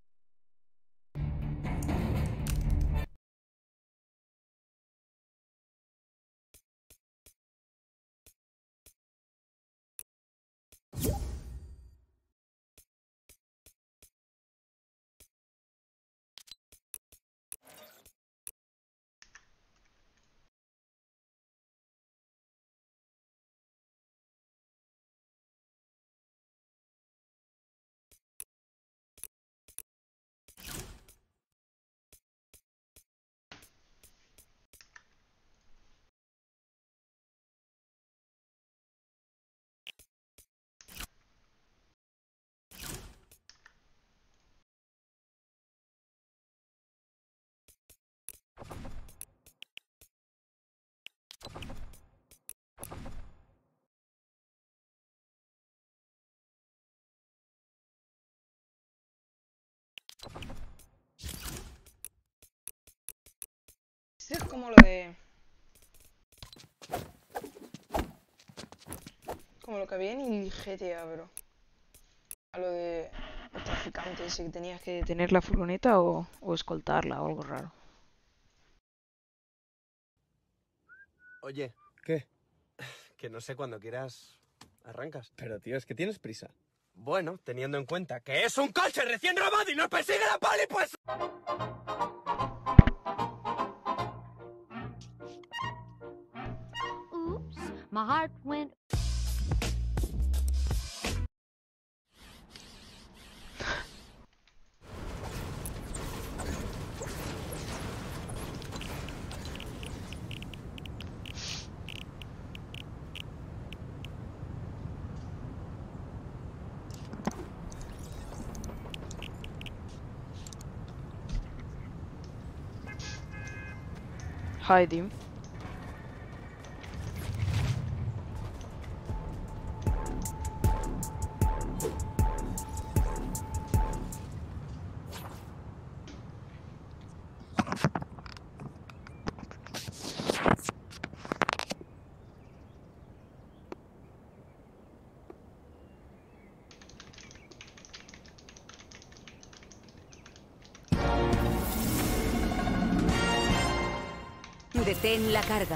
Esto es como lo de... Como lo que había en el G T A, bro. A lo de... El traficante ese que tenías que tener la furgoneta o, o escoltarla o algo raro. Oye. ¿Qué? Que no sé, cuando quieras arrancas. Pero tío, es que tienes prisa. Bueno, teniendo en cuenta que es un coche recién robado y nos persigue la poli, pues... Oops, my heart went... Hi, team. Detén la carga.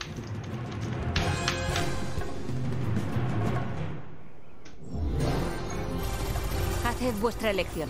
Haced vuestra elección.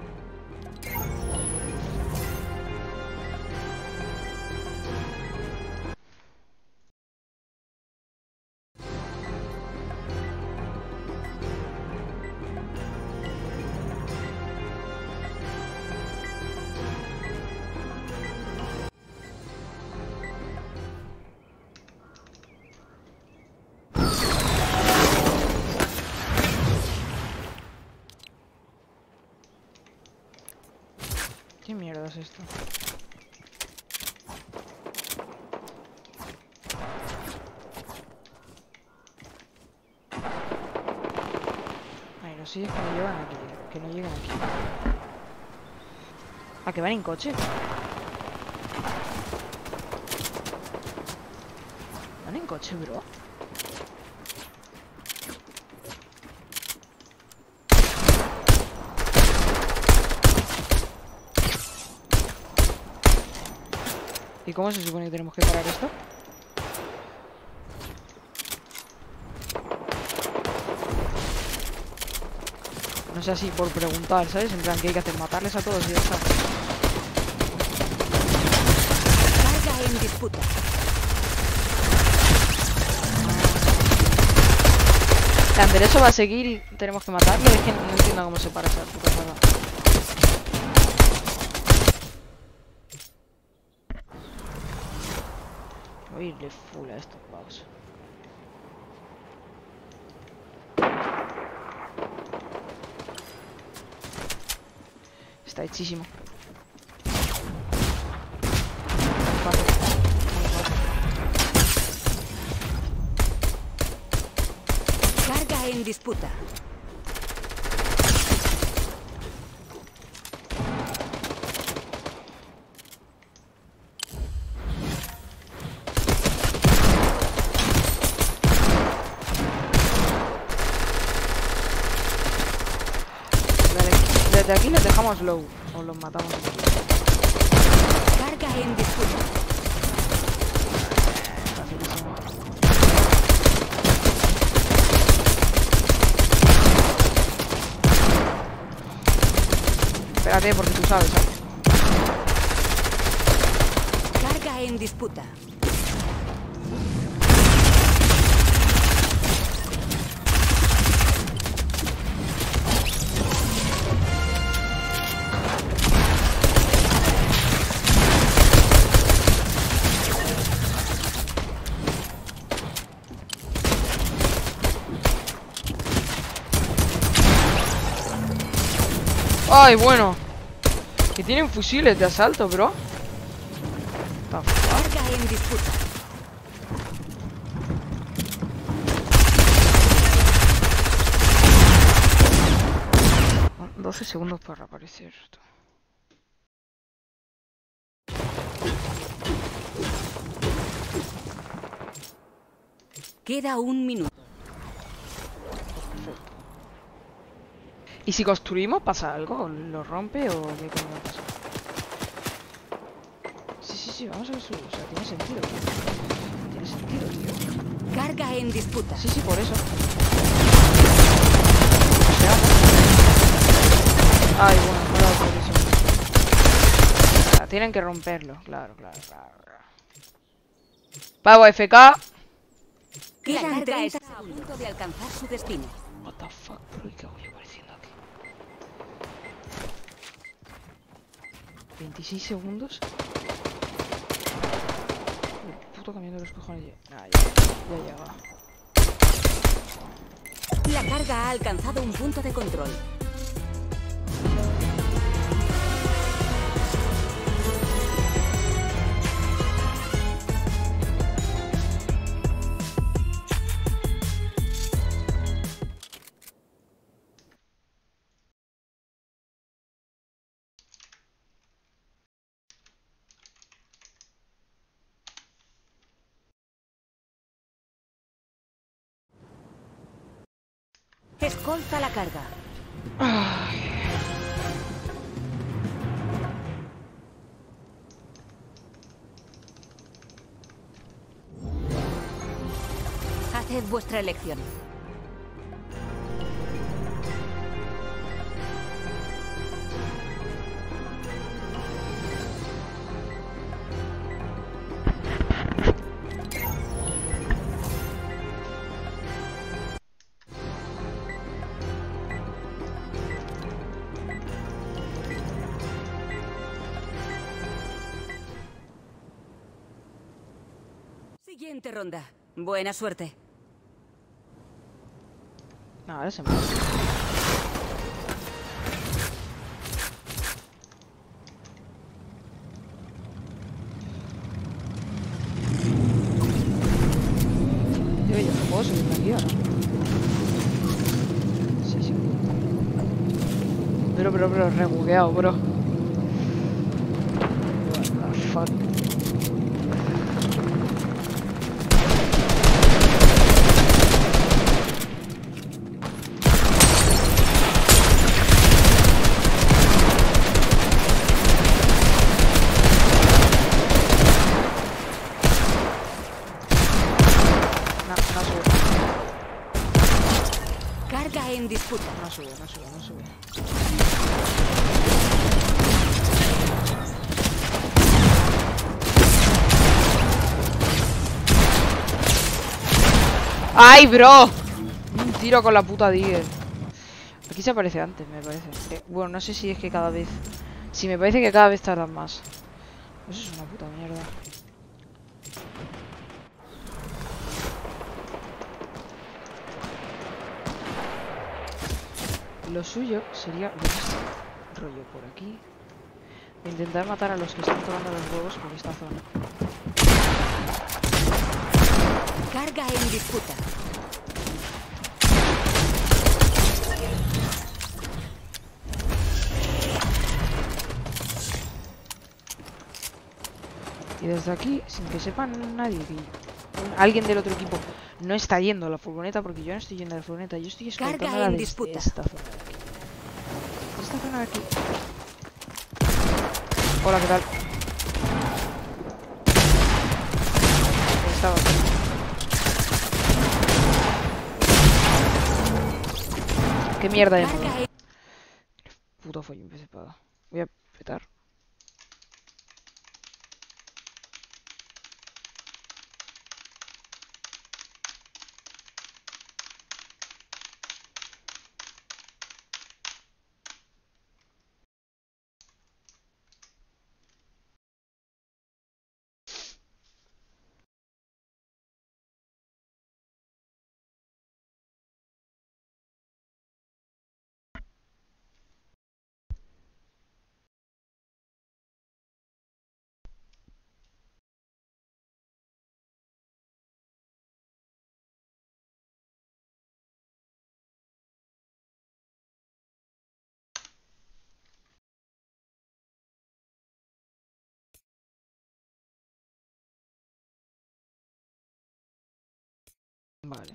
¿Qué mierda es esto? Ay, no sé, es que no llegan aquí. Que no llegan aquí. ¿A que van en coche? ¿Van en coche, bro? ¿Y cómo se supone que tenemos que parar esto? No sé, así por preguntar, ¿sabes? En plan, ¿qué hay que hacer? Matarles a todos y ya está. Carga en disputa. El derecho va a seguir y tenemos que matarlo. Es que no entiendo cómo se para esa puta saga. Voy a irle full a estos pavos. Está hechísimo. Carga en disputa. Desde aquí les dejamos low o los matamos. Carga en disputa. Facilísimo. Espérate porque tú sabes, ¿sabes? Carga en disputa. Ay, bueno. Que tienen fusiles de asalto, bro. Carga en disputa. doce segundos para reaparecer esto. Queda un minuto. ¿Y si construimos pasa algo? ¿Lo rompe o qué coño pasa? Sí, sí, sí, vamos a ver su... O sea, tiene sentido, tío. Tiene sentido, tío. Carga en disputa. Sí, sí, por eso. Ay, bueno, no lo por eso. Ah, tienen que romperlo, claro, claro, claro. Pago F K. Quedan treinta a punto de alcanzar su destino. What the fuck, bro, ¿qué hago yo apareciendo aquí? veintiséis segundos. El puto camión de los cojones ya. Nah, ya, ya llega. La carga ha alcanzado un punto de control. Escolta la carga. Haced vuestra elección. Siguiente ronda. Buena suerte. No, ahora se me... Tío, yo no puedo subir aquí ahora. Sí, sí. Pero, pero, pero, rebugueado, bro. What the fuck. Carga en disputa. No sube, no sube, no sube. ¡Ay, bro! Un tiro con la puta Digger. Aquí se aparece antes, me parece. Eh, bueno, no sé si es que cada vez... Si me parece que cada vez tardan más. Eso es una puta mierda. Lo suyo sería rollo por aquí. Intentar matar a los que están tomando los huevos por esta zona. Carga en disputa. Y desde aquí, sin que sepan nadie que alguien del otro equipo no está yendo a la furgoneta, porque yo no estoy yendo a la furgoneta, yo estoy escoltando la de esta zona de aquí. Esta zona de aquí. Hola, ¿qué tal? Estaba aquí. ¿Qué mierda de modo? Puto follón P C espada. Voy a petar. Vale.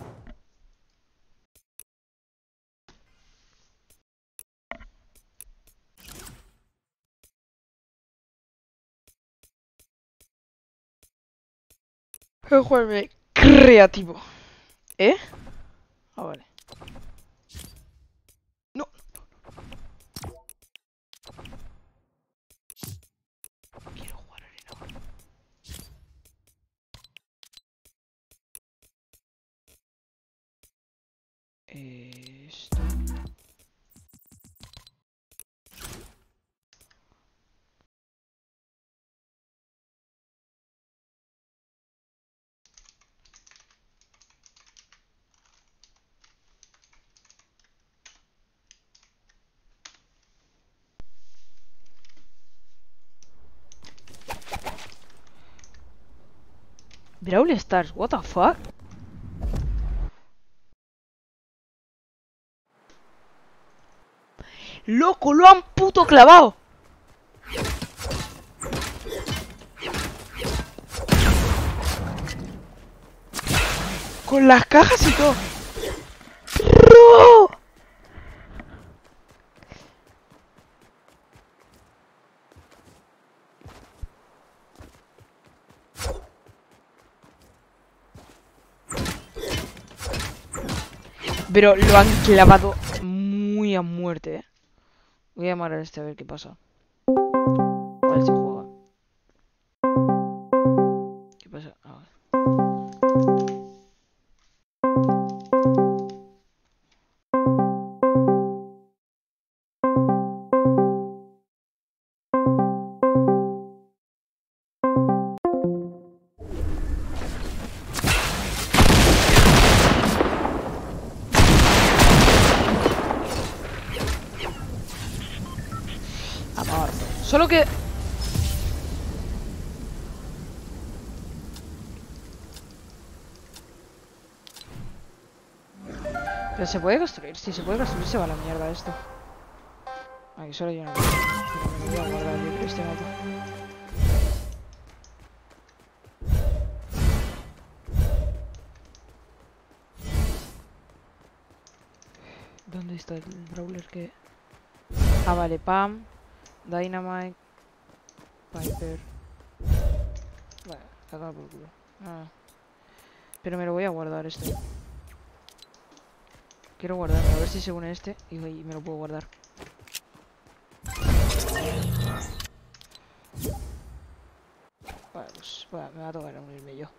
Voy a jugarme creativo. ¿Eh? Ah, vale. No. Quiero jugar arena. Esto. Brawl Stars, what the fuck? ¡Loco! ¡Lo han puto clavado! Con las cajas y todo. ¡Perro! Pero lo han clavado muy a muerte, eh. Voy a llamar a este a ver qué pasa. A ver si juega. ¿Qué pasa? A ver. Solo que... Pero se puede construir, si se puede construir se va a la mierda esto. Aquí solo hay una cosa. Me voy a guardar yo creo este mapa. ¿Dónde está el brawler que...? Ah, vale, Pam, Dynamite, Piper. Vale, cagar por culo. Ah. Pero me lo voy a guardar este. Quiero guardarlo, a ver si se une este y me lo puedo guardar. Vale, pues bueno, me va a tocar unirme yo.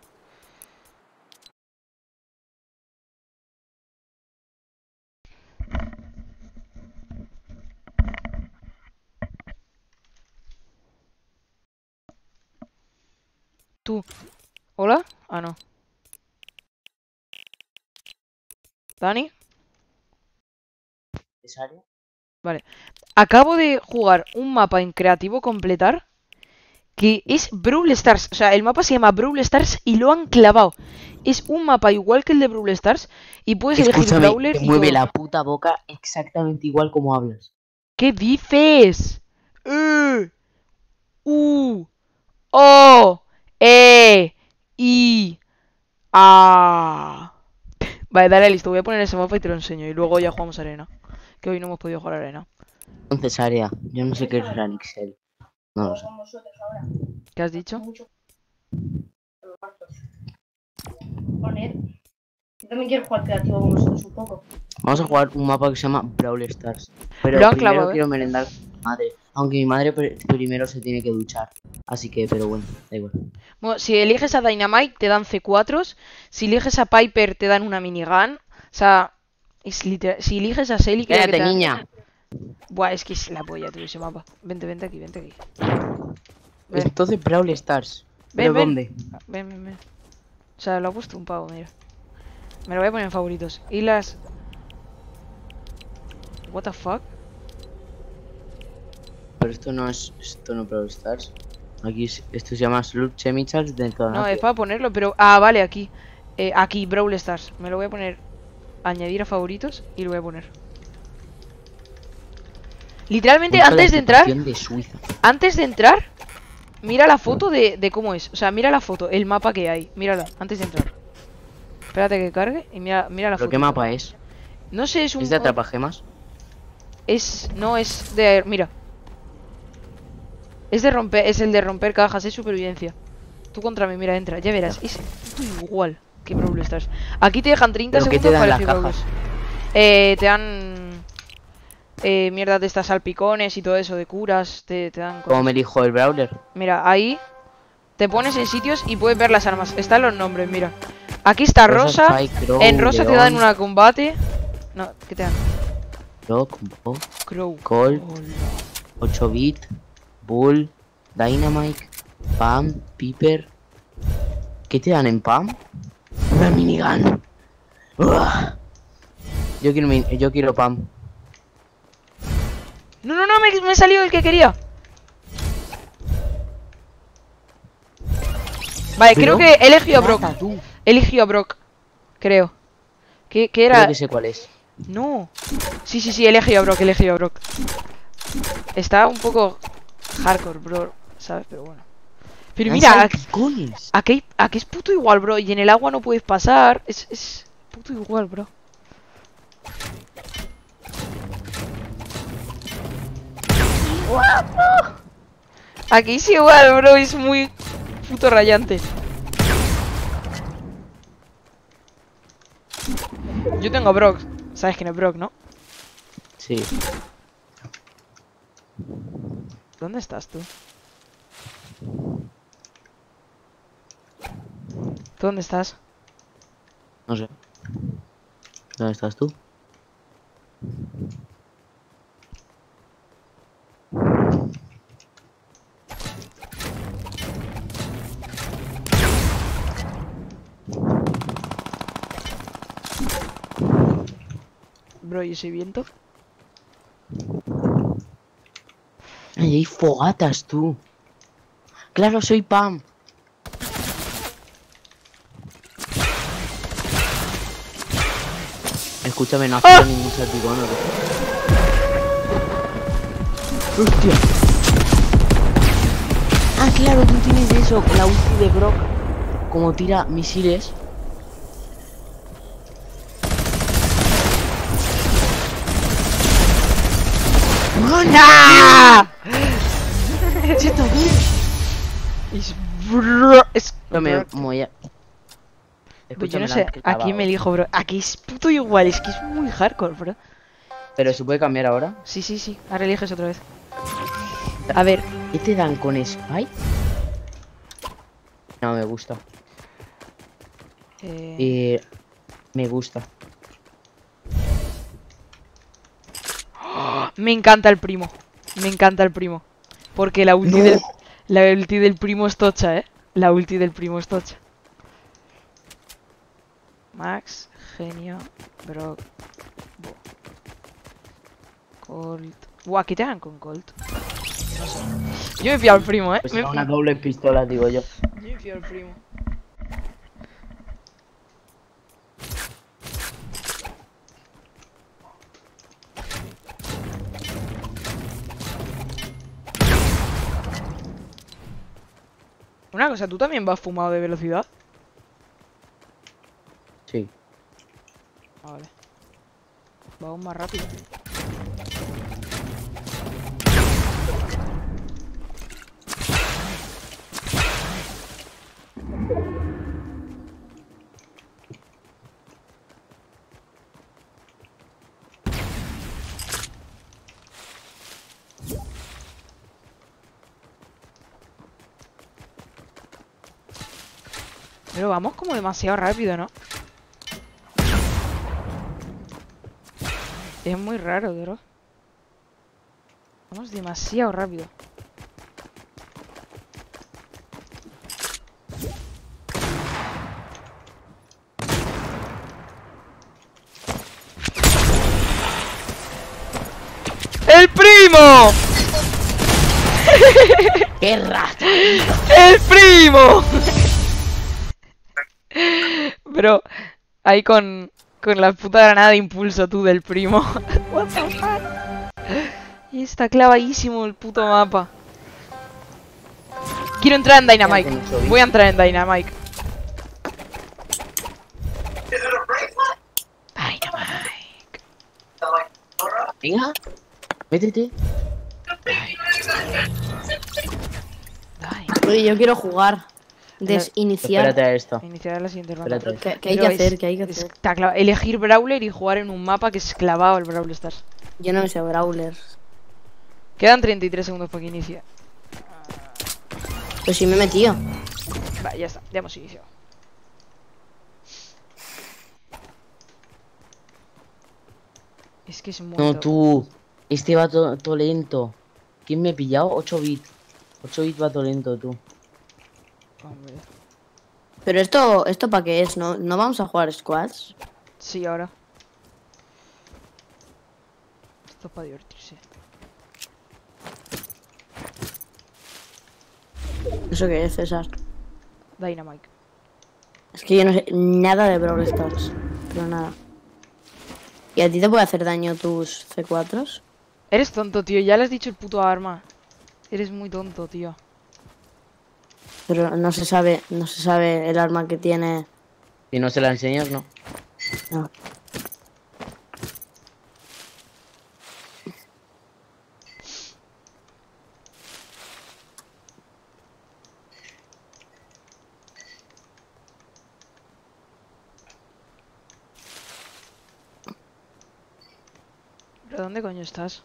Tú. ¿Hola? Ah, no. ¿Dani? ¿Necesario? Vale. Acabo de jugar un mapa en creativo completar que es Brawl Stars. O sea, el mapa se llama Brawl Stars y lo han clavado. Es un mapa igual que el de Brawl Stars y puedes elegir Escúchame, Brawler te y mueve todo. la puta boca exactamente igual como hablas. ¿Qué dices? Uh, U O E I A. Vale, dale, listo. Voy a poner ese mapa y te lo enseño. Y luego ya jugamos arena. Que hoy no hemos podido jugar arena. Entonces, Aria, yo no sé qué es Ranixel. No lo sé. ¿Qué has dicho? Poner. Yo también quiero jugar creativo con vosotros un poco. Vamos a jugar un mapa que se llama Brawl Stars. Pero Lo han primero clavado, ¿eh? quiero merendar con mi madre. Aunque mi madre pr- primero se tiene que duchar. Así que, pero bueno, da igual. Bueno, si eliges a Dynamite te dan C cuatro. Si eliges a Piper te dan una minigun. O sea, es literal. Si eliges a Selly creo que Cállate, te dan... niña. Buah, es que es la polla tú ese mapa. Vente, vente aquí, vente aquí. Ven. Entonces Brawl Stars. Ven, ¿Pero ven. dónde? Ven, ven, ven. O sea, lo ha puesto un pavo, mira. Me lo voy a poner en favoritos. Y las... What the fuck? Pero esto no es, esto no es Brawl Stars. Aquí es- esto se llama Slurp Chemicals de todo. No, es para ponerlo, pero... Ah, vale, aquí. Eh, aquí, Brawl Stars. Me lo voy a poner... Añadir a favoritos y lo voy a poner. Literalmente, antes de entrar... De Suiza. Antes de entrar... Mira la foto de, de cómo es. O sea, mira la foto, el mapa que hay. Mírala, antes de entrar. Espérate que cargue y mira, mira la ¿Pero foto. qué mapa es? No sé, es un... ¿Es de atrapagemas? Es... No, es de... Mira. Es de romper... Es el de romper cajas, es supervivencia. Tú contra mí, mira, entra, ya verás. Es igual que Brawl Stars. Aquí te dejan treinta ¿Pero qué segundos te dan para las elegir cajas? Brawlers. Eh, te dan... Eh, mierda de estas salpicones y todo eso, de curas, te, te dan... ¿Cómo cosas. me elijo el Brawler? Mira, ahí te pones en sitios y puedes ver las armas. Están los nombres, mira. Aquí está Rosa, Rosa. Spike, Crow, En Rosa te León. dan una combate. No, ¿qué te dan? Rock, Bo, Crow. Colt, ocho bit, Bull, Dynamite, Pam, Piper. ¿Qué te dan en Pam? Una minigun. Uah. Yo quiero, min- yo quiero Pam. No, no, no, me, me he salido el que quería. Vale, creo Pero, que he elegido a Brock. mata tú. He elegido a Brock. Creo. ¿Qué, qué era? Creo que sé cuál es. No. Sí, sí, sí, he elegido a Brock, he elegido a Brock. Está un poco hardcore, bro. ¿Sabes? Pero bueno. Pero Hay mira, aquí, salpicones. aquí, aquí es puto igual, bro. Y en el agua no puedes pasar. Es, es puto igual, bro. ¡Guapo! Aquí es igual, bro, es muy puto rayante. Yo tengo a Brock. ¿Sabes quién es Brock, no? Sí. ¿Dónde estás tú? ¿Tú dónde estás? No sé. ¿Dónde estás tú? Bro, ¿y ese viento? Ay, hay fogatas, tú. Claro, soy Pam. Escúchame, no hace ningún salpicón, ¿no? ¡Hostia! Ah, claro, tú tienes eso, la ulti de Brock. Como tira misiles. ¡Mona! Es bro, es No me bro. voy a... Pues yo no sé, aquí me elijo, bro. Aquí es puto igual, es que es muy hardcore, bro. ¿Pero se puede cambiar ahora? Sí, sí, sí. Ahora eliges otra vez. A ver. ¿Qué te dan con Spy? No, me gusta. Eh... Eh, me gusta. ¡Oh! Me encanta el primo. Me encanta el primo. Porque la ulti, No. del, la ulti del primo es tocha, eh. La ulti del primo es tocha. Max, genio, Brock, Bo. Colt. Buah, ¿qué te dan con Colt? No sé. Yo me fío al primo, eh. Pues me una doble pistola, digo yo. Yo me fío al primo. Una cosa, ¿tú también vas fumado de velocidad? Sí. Ah, vale. Vamos más rápido. Pero vamos como demasiado rápido, ¿no? Es muy raro, bro. Vamos demasiado rápido. ¡El primo! ¡Qué rata! ¡El primo! Bro, ahí con, con la puta granada de impulso tú del primo. What the fuck? Y está clavadísimo el puto mapa. Quiero entrar en Dynamite. Voy a entrar en Dynamite. Dynamite. Venga, métete. Oye, yo quiero jugar. Desiniciar. Espérate a esto. Iniciar la siguiente ronda. Espérate. ¿Qué, qué hay que Pero hacer? es- ¿Qué hay que es- hacer? está clavado. Elegir Brawler y jugar en un mapa que es clavado el Brawl Stars. Yo no me sé Brawlers. Quedan treinta y tres segundos para que inicie. Pues sí me he metido. Vale, ya está, ya hemos iniciado. Es que es muy No, top. tú. Este va todo, todo lento. ¿Quién me ha pillado? ocho bits. ocho bits va todo lento, tú. Hombre. Pero esto, ¿esto para qué es? ¿No, ¿No vamos a jugar squads? Sí, ahora. Esto es para divertirse. ¿Eso qué es, César? Dynamite. Es que yo no sé nada de Brawl Stars. Pero nada. ¿Y a ti te puede hacer daño tus C cuatros? Eres tonto, tío. Ya le has dicho el puto arma. Eres muy tonto, tío. Pero no se sabe, no se sabe el arma que tiene. Si no se la enseñas, no. No. ¿Pero dónde coño estás?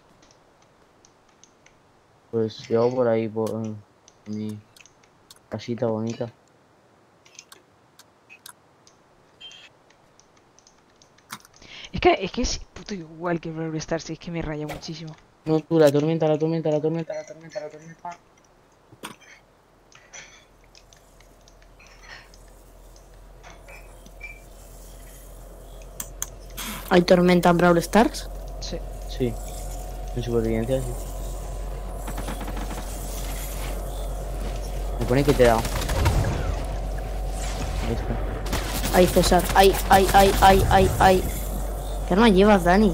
Pues yo por ahí, por mi casita bonita. Es que, es que es puto igual que Brawl Stars, es que me raya muchísimo. No, tú, la tormenta, la tormenta, la tormenta, la tormenta, la tormenta. ¿Hay tormenta en Brawl Stars? Sí. Sí. En supervivencia, sí. Me pone que te he dado. Ahí está. Ay, César. Ay, ay, ay, ay, ay, ay. ¿Qué arma llevas, Dani?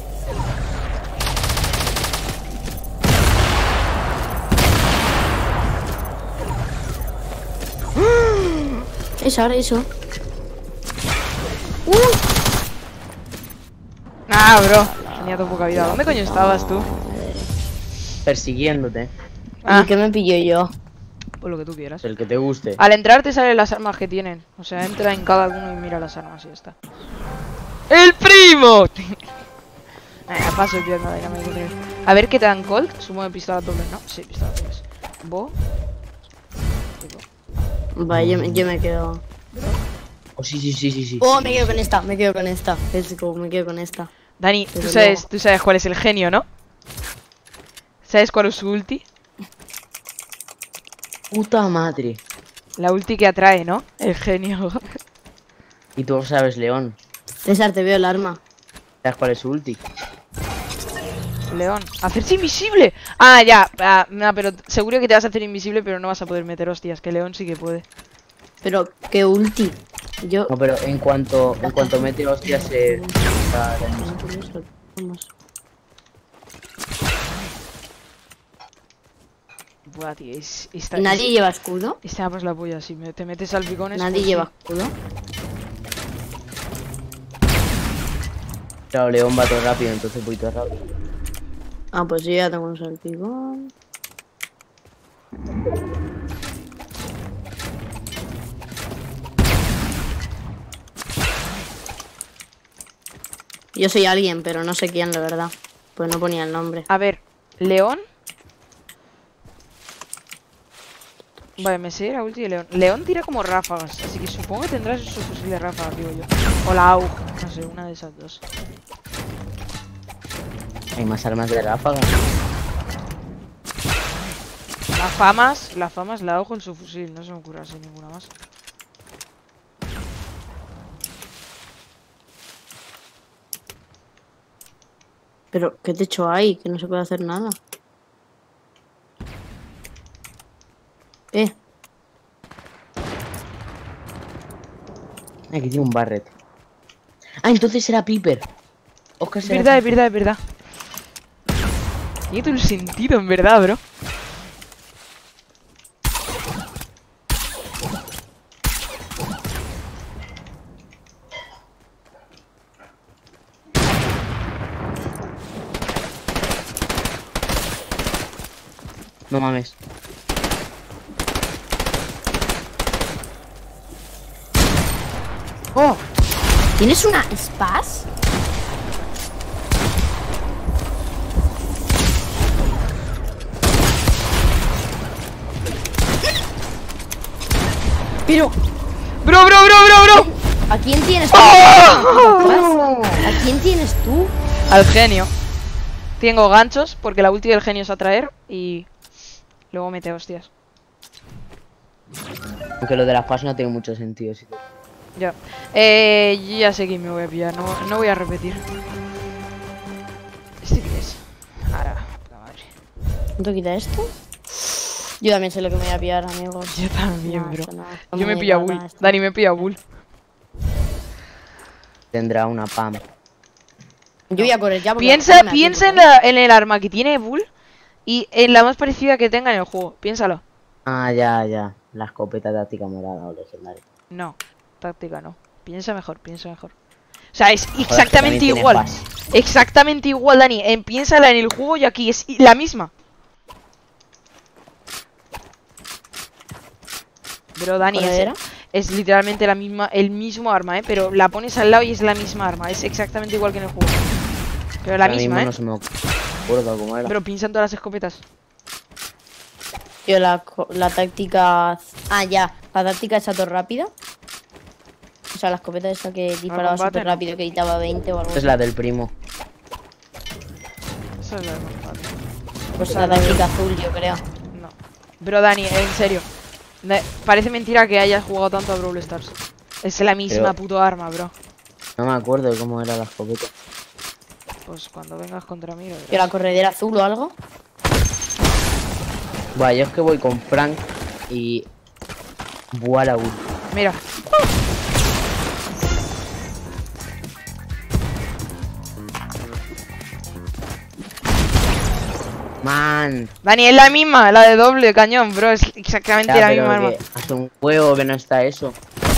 César, eso. Uh. Ah, bro. Tenía tu poca vida. ¿Dónde coño estabas tú? Persiguiéndote. Ah. ¿Y qué me pillo yo? Pues lo que tú quieras. El que te guste. Al entrar te salen las armas que tienen. O sea, entra en cada uno y mira las armas y ya está. ¡El primo! Ah, paso el pierna, ya me voy a creer. A ver qué te dan Colt. Supongo que pistola doble, ¿no? Sí, pistola doble. Bo. Vale, yo, me- yo me quedo. Oh, sí, sí, sí, sí, sí. Oh, me quedo con esta, me quedo con esta. Es como me quedo con esta. Dani, Desde tú sabes, luego. tú sabes cuál es el genio, ¿no? ¿Sabes cuál es su ulti? Puta madre. La ulti que atrae, ¿no? El genio. Y tú sabes, León. César, te veo el arma. ¿Sabes cuál es su ulti? León. ¡Hacerse invisible! Ah, ya. Ah, no, pero seguro que te vas a hacer invisible, pero no vas a poder meter hostias. Que León sí que puede. Pero, ¿qué ulti? Yo... No, pero en cuanto en cuanto mete hostias se... Vamos. Buah, tío, es, esta, ¿Nadie es- lleva escudo? Esta pues la polla, si me- te metes salpicones. ¿Nadie pues lleva sí. escudo? Claro, León va todo rápido, entonces voy todo rápido. Ah, pues yo ya tengo un salpicón. Yo soy alguien, pero no sé quién, la verdad. Pues no ponía el nombre. A ver, León. Vale, me sé la ulti de León. León tira como ráfagas, así que supongo que tendrás su fusil de ráfagas, digo yo. O la A U G, no sé, una de esas dos. Hay más armas de ráfaga. Las famas, las famas la A U G en su fusil, no se me ocurre así ninguna más. Pero, ¿qué techo hay? Que no se puede hacer nada. Eh, Aquí tiene un Barret. Ah, entonces era Piper. Oscar Es será verdad, es Piper. verdad, es verdad. Tiene todo el sentido, en verdad, bro. No mames. ¡Oh! ¿Tienes una Spaz? Pero... ¡Bro, bro, bro, bro, bro! ¿A quién tienes tú? ¡Oh! ¿A quién tienes tú? Al genio. Tengo ganchos, porque la ulti del genio es atraer y luego mete hostias. Aunque lo de las pas no tiene mucho sentido. Sí. Ya. Eh, yo ya sé que me voy a pillar, no, no voy a repetir. ¿Este qué es? Ahora, puta madre. ¿Cuánto quita esto? Yo también sé lo que me voy a pillar, amigos. Yo también, No, bro. esto no, esto Yo me muy pillo a rara, Bull. esto. Dani me pilla a Bull. Tendrá una P A M. Yo voy a correr ya porque Piensa, no me da piensa en, tiempo, la, en el arma que tiene Bull y en la más parecida que tenga en el juego. Piénsalo. Ah, ya, ya. La escopeta táctica morada o legendaria. No, táctica no. Piensa mejor, piensa mejor. O sea, es Joder, que exactamente también tiene igual. pas. Exactamente igual, Dani. En, piénsala en el juego y aquí es la misma. Pero Dani, ¿Cuál es, era? es literalmente la misma, el mismo arma, ¿eh? Pero la pones al lado y es la misma arma. Es exactamente igual que en el juego. Pero la Ahora mismo misma, ¿eh? no se me acuerdo cómo era. Pero pinchan todas las escopetas. Tío, la, co- la táctica... Ah, ya. La táctica esa todo rápida. O sea, la escopeta esa que disparaba combate, súper no. rápido, que quitaba veinte o algo Esta es así. la del primo. Esa es la de combate. Pues la táctica azul, yo creo. No. Pero Dani, en serio. Me- parece mentira que hayas jugado tanto a Brawl Stars. Es la misma Pero- puto arma, bro. No me acuerdo de cómo era la escopeta. Pues cuando vengas contra mí lo verás. Tío, la corredera azul o algo. Buah, yo es que voy con Frank y... Buah, la ulti. Mira. Man. Dani, es la misma, la de doble cañón, bro. Es exactamente Ya, la pero misma arma. que hace un juego que no está eso.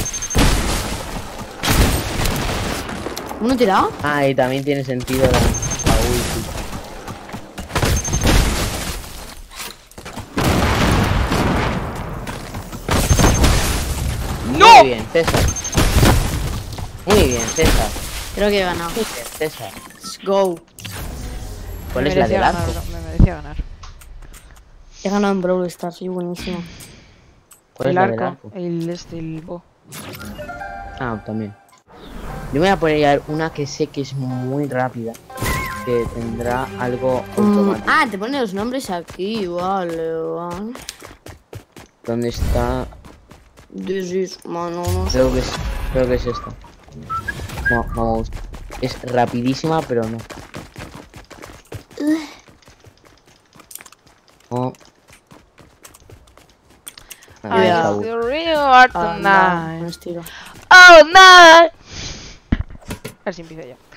¿Uno te da? Ah, y también tiene sentido la, la ulti. ¡No! Muy bien, César. Muy bien, César. Creo que he ganado. Muy bien, César. Let's go. ¿Cuál Me es la merecía del ganar, arco? bro, me merecía ganar. He ganado en Brawl Stars, soy buenísimo. ¿Cuál es El la del arco, arco? el este, el bo. Ah, también. Yo me voy a poner a ver una que sé que es muy rápida. Que tendrá algo Mm, automático. ah, te ponen los nombres aquí, vale, vale. ¿Dónde está? This is, mano, no sé. Creo que es, creo que es esta. No, no me gusta. Es rapidísima, pero no. No. Ah, I está feel bu- The real art Ah, no, tonight. no estiro. Oh, no. Así empiezo yo.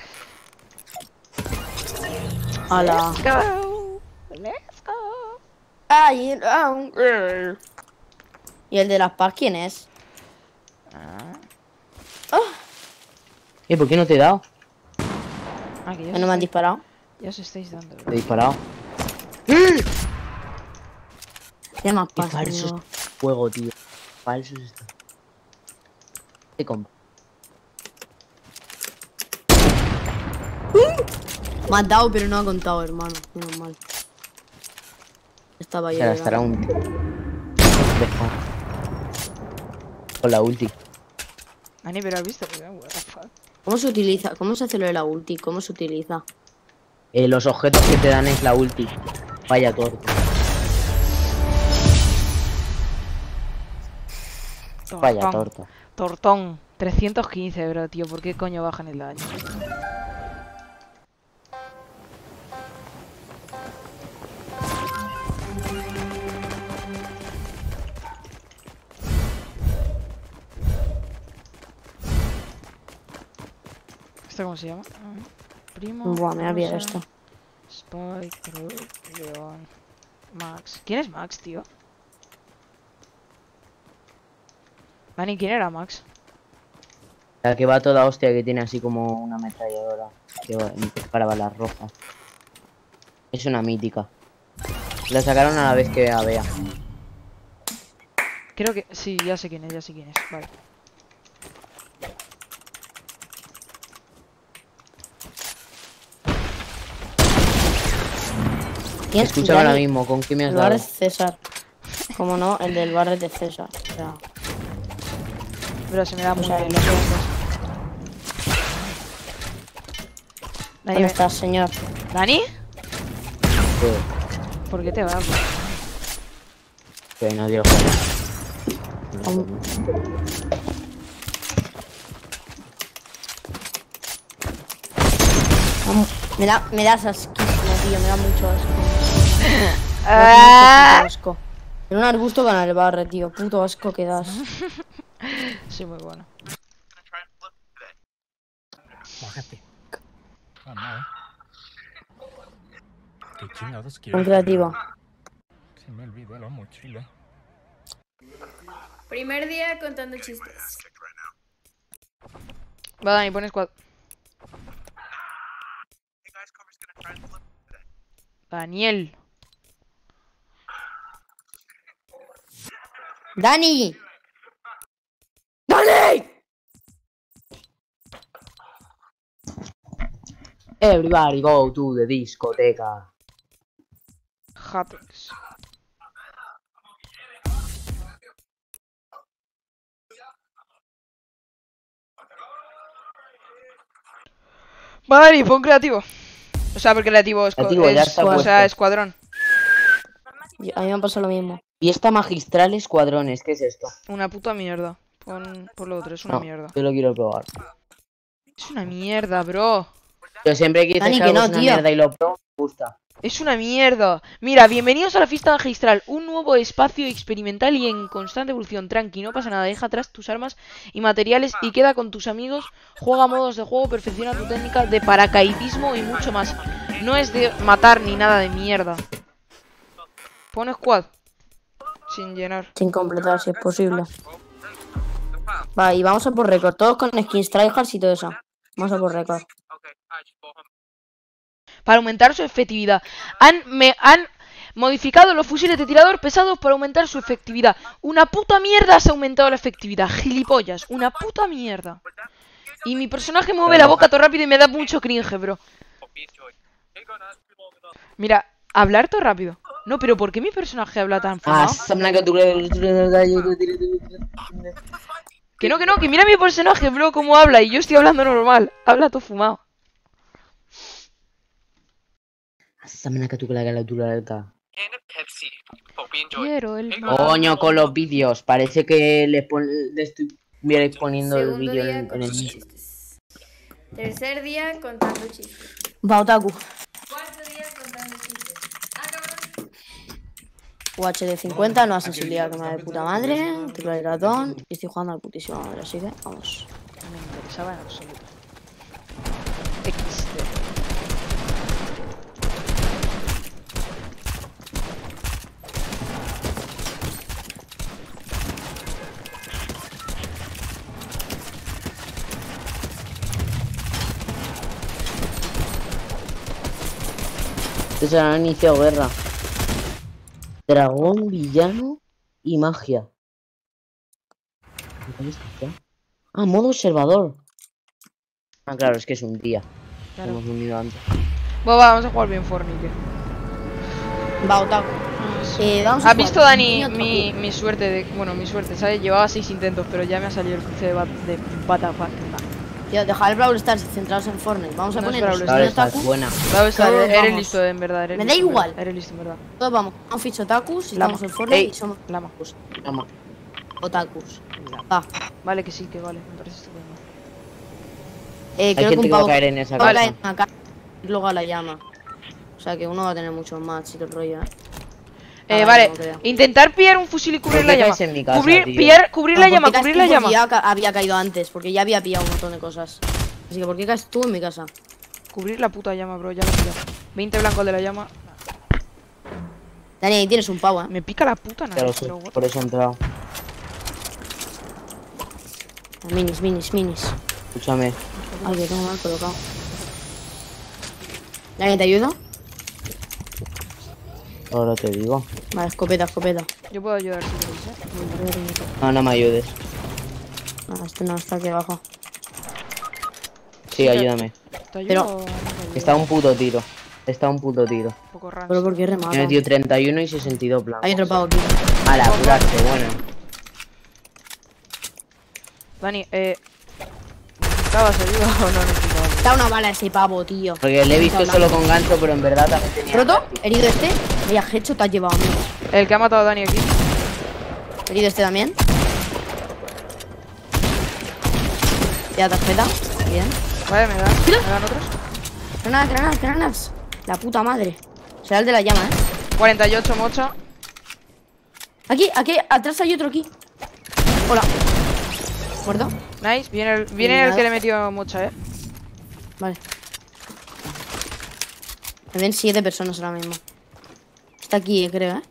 Hola. Let's go. Let's go. Ay, el- ah, un girl. ¿Y el de las paz quién es? Eh, ¿por qué no te he dado? Ah, que ya ¿No os me han estáis- disparado? Ya os estáis dando, Te bro. he disparado. ¿Qué más Qué paz? falso tío? es juego, tío. Falso es esto. Te compro. Me has dado, pero no ha contado, hermano. Menos mal. Estaba Se yo. gastará un... Deja. Con la ulti. Dani, pero has visto. What the fuck? ¿Cómo se utiliza? ¿Cómo se hace lo de la ulti? ¿Cómo se utiliza? Eh, los objetos que te dan es la ulti. Vaya torto. Vaya Tortón. torto. Tortón. trescientos quince, bro, tío. ¿Por qué coño bajan el daño? ¿Esto cómo se llama? Ah, Primo. Buah, me había Rosa, esto. Spike, Groot, Leon, Max. ¿Quién es Max, tío? Dani, ¿quién era Max? La que va toda hostia, que tiene así como una ametralladora. Que va para balas rojas. Es una mítica. La sacaron a la vez que a Bea. Creo que... Sí, ya sé quién es, ya sé quién es. Vale. ¿Quién? Escucha ahora Dani, mismo, ¿con quién me has El bar dado? es César. Como no, el del bar es de César. O sea, Pero se me da o muy sea, bien. no sé. Dani, ¿Dónde estás, señor? ¿Dani? Que, ¿Por qué te vas? que no dio Vamos, Me da, me das asquísimo, tío. Me da mucho asco. Me das Ah. mucho puto asco. En un arbusto con el barre, tío. Puto asco que das. Soy muy bueno. Bájate. Ah, no, eh. ¿Qué chingados Con quieres? creativa. Se me olvidó la mochila. Primer día contando chistes. Va, Dani, pones cuatro. Daniel. ¡Dani! ¡Dani! Everybody go to the discoteca. Happens. Vale, pon creativo. O sea, porque creativo es, Creativo, ya es está o puesto. sea, escuadrón. Yo- A mí me ha pasado lo mismo. Fiesta magistral escuadrones, ¿qué es esto? Una puta mierda. Pon por lo otro, es una No, mierda. yo lo quiero probar. Es una mierda, bro. Yo siempre que dices Dani, que que algo no, es una tío. mierda y lo pro, me gusta. Es una mierda. Mira, bienvenidos a la fiesta magistral. Un nuevo espacio experimental y en constante evolución. Tranqui, no pasa nada. Deja atrás tus armas y materiales y queda con tus amigos. Juega modos de juego, perfecciona tu técnica de paracaidismo y mucho más. No es de matar ni nada de mierda. Pon squad. Sin llenar. Sin completar, si es posible. Va, y vamos a por récord. Todos con skins, tryhards y todo eso. Vamos a por récord. Para aumentar su efectividad. Han, me, han modificado los fusiles de tirador pesados para aumentar su efectividad. Una puta mierda se ha aumentado la efectividad. Gilipollas. Una puta mierda. Y mi personaje mueve la boca todo rápido y me da mucho cringe, bro. Mira, hablar todo rápido. No, pero ¿por qué mi personaje habla tan Ah, fumado? que tú... Que no, que no, que mira mi personaje, bro, cómo habla. Y yo estoy hablando normal. Habla todo fumado. Quiero el mar. Coño, con los vídeos. Parece que le, pon... le estuvierais poniendo el Segundo vídeo día en, en contando el vídeo. chistes. Tercer día contando chistes. Va, Otaku. Cuarto día contando chistes. Ah, cabrón. U H D cincuenta, nueva sensibilidad que me da de puta madre. Teclado y ratón. Y estoy jugando al putísimo madre, así que vamos. No me interesaba en absoluto. X D. Se han iniciado guerra. Dragón, villano y magia. Ah, modo observador. Ah, claro, es que es un día. Claro. Hemos unido antes. Bueno, va, vamos a jugar bien Fortnite. Va, Otaku. Eh, vamos a ¿Has jugar. visto, Dani, Niño Otaku. mi, mi suerte? De, bueno, mi suerte, ¿sabes? Llevaba seis intentos, pero ya me ha salido el cruce de, bat, de Batapac. Tío, dejar el Brawl Stars y centrados en Fortnite. Vamos a No es poner Brawl los Stars. niños Brawl Stars, Otaku. buena. Claro, Claro, eres vamos. listo, en verdad. Eres Me da listo, en igual. verdad, Eres listo, en verdad. Todos vamos. Un ficho Otakus y Lama. estamos en Fortnite Ey. y somos Lama. Vamos. Otakus. Va. Vale, que sí, que vale. Me parece estupendo. Eh, Hay creo gente que un que va a pavo caer en esa va a casa. caer acá y luego a la llama. O sea que uno va a tener muchos más y todo el rollo, ¿eh? Eh, Ah, vale, no creo. intentar pillar un fusil y cubrir ¿Por la qué llama. caes en mi casa, Cubrir, tío? pillar, cubrir No, la ¿por llama, qué caes cubrir tú? la Porque llama. Ya ca- había caído antes, porque ya había pillado un montón de cosas. Así que ¿por qué caes tú en mi casa? Cubrir la puta llama, bro, ya lo he pillado. veinte blancos de la llama. Dani, ahí tienes un pavo, ¿eh? Me pica la puta Ya nada. lo sé, por eso he entrado. Minis, minis, minis. Escúchame. Ay, que tengo mal colocado. Dani, ¿te ayudo? Ahora te digo. Vale, escopeta, escopeta. Yo puedo ayudar si queréis, ¿eh? No, no me ayudes. No, este no está aquí abajo. Sí, ayúdame. ¿Te ayudo Pero- o no te ayudo? Está a un puto tiro. Está a un puto tiro. Un poco rancio. Pero porque Me remata. he metido treinta y uno y sesenta y dos blancos. Hay otro pavo aquí. A la curarse, bueno. Dani, eh... ¿necesitabas ayuda o no necesitabas? Da una bala a ese pavo, tío. Porque le he visto Está solo blanco. con gancho, pero en verdad también tenía. ¿Roto? ¿Herido este? Vaya, hecho te has llevado, amigo. El que ha matado a Dani aquí. ¿Herido este también? Ya tarjeta. Bien. Vale, me dan. ¿Me dan otros? Granadas, granadas, granadas. La puta madre. Será el de la llama, ¿eh? cuarenta y ocho, mocha. Aquí, aquí, atrás hay otro aquí. Hola. ¿Muerto? Nice. Viene el, viene el que le metió mocha, eh. Vale. Me ven siete personas ahora mismo. Está aquí, eh, creo, ¿eh?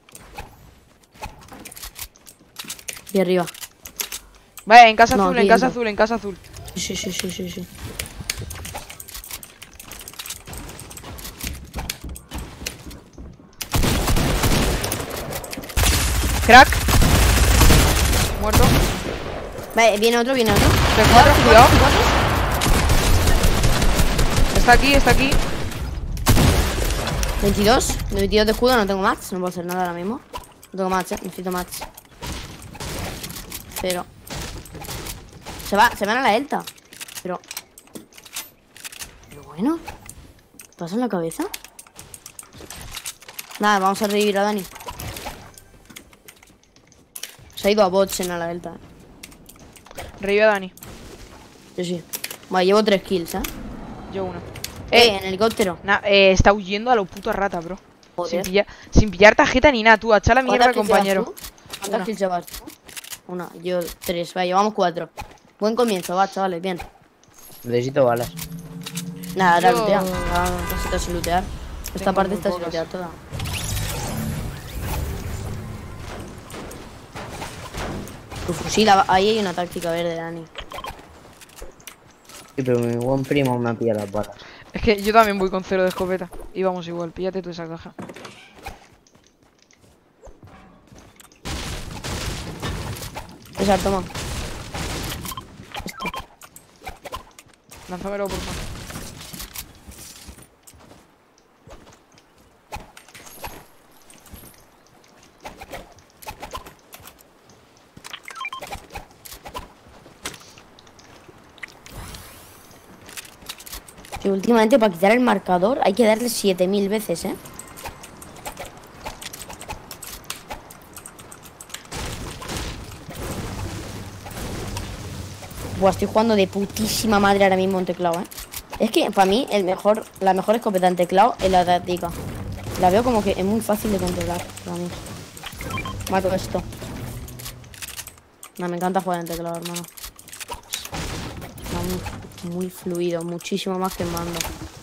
Y arriba. Vale, en casa No, azul, aquí en casa no. azul, en casa azul. Sí, sí, sí, sí, sí. Crack. Muerto. Vale, viene otro, viene otro. Te cuatro, cuidado. Está aquí, está aquí. veintidós. De veintidós de escudo, no tengo mats. No puedo hacer nada ahora mismo. No tengo mats, eh. Necesito mats. Pero... Se va, se van a la delta. Pero... Pero bueno. ¿Qué pasa en la cabeza? Nada, vamos a revivir a Dani. Se ha ido a Botchen a la delta. Revive a Dani. Yo sí. Vale, llevo tres kills, ¿eh? Yo una. Eh, en helicóptero. Nah, eh, está huyendo a los putos ratas, bro. Joder. Sin pillar, sin pillar tarjeta ni nada, tú. Echa la mierda, ¿Cuántas kills compañero. llevas tú? ¿Cuántas kills llevas tú? Una, yo tres. Vale, llevamos cuatro. Buen comienzo, va, chavales, bien. Necesito balas. Nada, ahora Yo- lootea. Ahora necesitas lootear. Esta Tengo parte muy está sin pocas. lootear toda. Tu fusil, ahí hay una táctica verde, Dani. Sí, pero mi buen primo me ha pillado las balas. Es que yo también voy con cero de escopeta. Y vamos igual, píllate tú esa caja. Esa, toma. Lánzamelo, por favor. Que últimamente para quitar el marcador hay que darle siete mil veces, ¿eh? Buah, estoy jugando de putísima madre ahora mismo en teclado, ¿eh? Es que para mí el mejor, la mejor escopeta en teclado es la táctica. La veo como que es muy fácil de controlar para mí. Mato esto. No, me encanta jugar en teclado, hermano. Va muy, muy fluido, muchísimo más que en mando.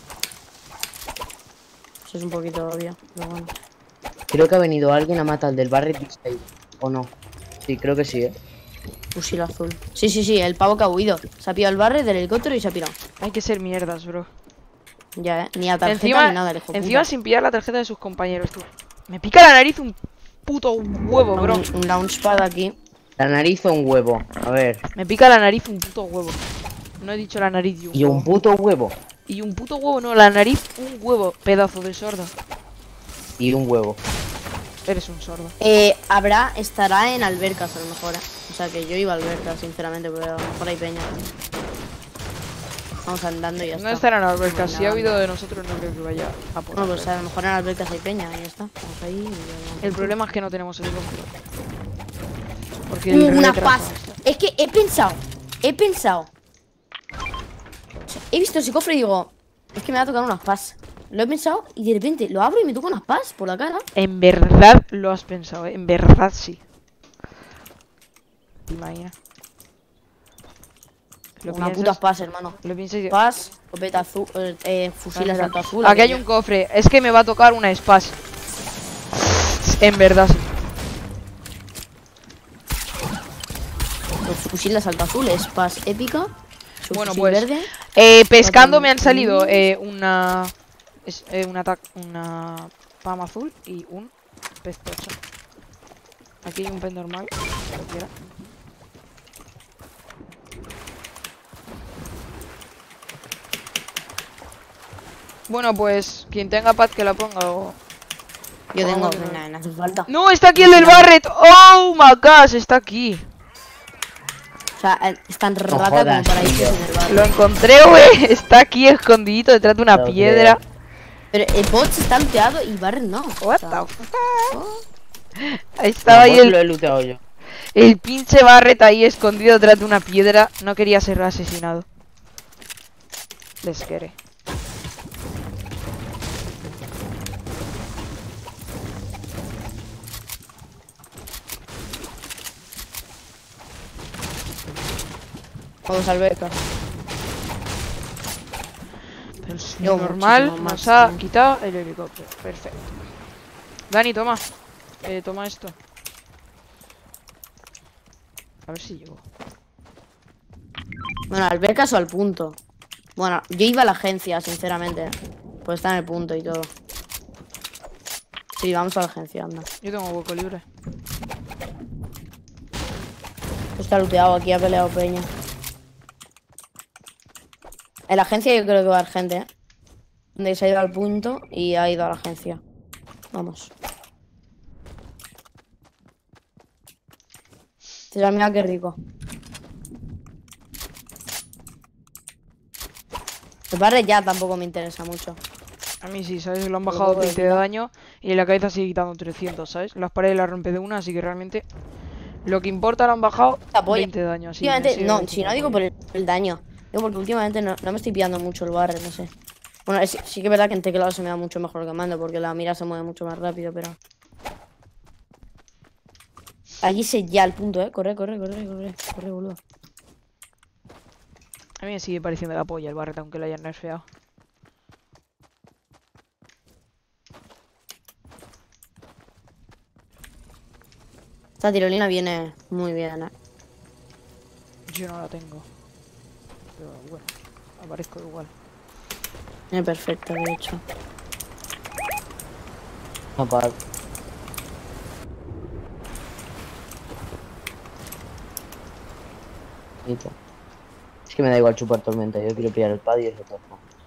Eso es un poquito obvio, pero bueno. Creo que ha venido alguien a matar al del Barret Display. ¿O no? Sí, creo que sí, eh. Fusil azul. Sí, sí, sí, el pavo que ha huido. Se ha pillado el barre del helicóptero y se ha pirado. Hay que ser mierdas, bro. Ya, eh. Ni a tarjeta Encima, ni nada, el hijo de encima puta. sin pillar la tarjeta de sus compañeros, tú. Me pica la nariz un puto huevo, bro. Un, un launchpad aquí. La nariz o un huevo. A ver. Me pica la nariz un puto huevo. No he dicho la nariz y un Y un puto huevo. Y un puto huevo, no, la nariz, un huevo, pedazo de sordo. Y un huevo. Eres un sordo. Eh, habrá, estará en albercas a lo mejor, eh. O sea que yo iba a albercas, sinceramente, pero a lo mejor hay peña. Vamos andando y ya No está. estarán en albercas, si ha Nada. habido de nosotros no creo que vaya a por Bueno, pues albercas. a lo mejor en albercas hay peña y ya está. Vamos ahí y ya vamos. El problema es que no tenemos helicóptero. Porque Uh, el una retraso paz. está. Es que he pensado, he pensado. He visto ese cofre y digo, es que me va a tocar unas paz. Lo he pensado y de repente lo abro y me toca unas paz por la cara. En verdad lo has pensado, ¿eh? En verdad sí. ¿Te imaginas? Lo Una piensas- puta paz, hermano. Lo piensas y- Paz, escopeta azul, eh, eh, fusil Mira, asalto azul. Aquí hay un cofre. Es que me va a tocar una Spaz. En verdad sí. Pues fusil de asalto azul, es paz épica. Su Bueno, fusil pues verde. eh, pescando me han salido eh, una es, eh, una tac- una pama azul y un pez tocho. Aquí hay un pez normal, cualquiera. Bueno, pues quien tenga paz que la ponga o... Yo o tengo, algo que no- nada, no hace falta. No, está aquí el del Barret. Oh my gosh, está aquí. O sea, eh, es tan rata como jodas, para irse tío. sin el barrio. Lo encontré, güey. Está aquí escondidito detrás de una Lo piedra. Pero el bot está looteado y Barret no. What O sea, the fuck? Ahí estaba ahí Pues lo he el, looteado yo. el pinche Barret ahí escondido detrás de una piedra. No quería ser asesinado. Les quiere. Vamos albercas. Pero es Yo normal, muchísimo nos más, ha tío. quitado el helicóptero. Perfecto. Dani, toma. Eh, toma esto. A ver si llego. Bueno, albercas o al punto. Bueno, yo iba a la agencia, sinceramente. Pues está en el punto y todo. Sí, vamos a la agencia, anda. Yo tengo hueco libre. Está looteado, aquí ha peleado peña. En la agencia yo creo que va a haber gente, ¿eh? Donde se ha ido al punto y ha ido a la agencia. Vamos. Mira, mira qué rico. El barret ya tampoco me interesa mucho. A mí sí, ¿sabes? Lo han bajado veinte de daño y en la cabeza sigue quitando trescientos, ¿sabes? Las paredes las rompe de una, así que realmente lo que importa lo han bajado veinte de daño. Así Últimamente, no, si no digo por el, el daño. Digo porque últimamente no, no me estoy pillando mucho el barret, no sé. Bueno, es, sí que es verdad que en teclado se me da mucho mejor que en mando porque la mira se mueve mucho más rápido, pero... Allí se ya el punto, eh. Corre, corre, corre, corre, corre, boludo. A mí me sigue pareciendo la polla el barret, aunque lo hayan nerfeado. Esta tirolina viene muy bien, eh. Yo no la tengo. Pero bueno, aparezco igual. Viene perfecta, de hecho. Aparte. Es que me da igual chupar tormenta, yo quiero pillar el pad y eso todo.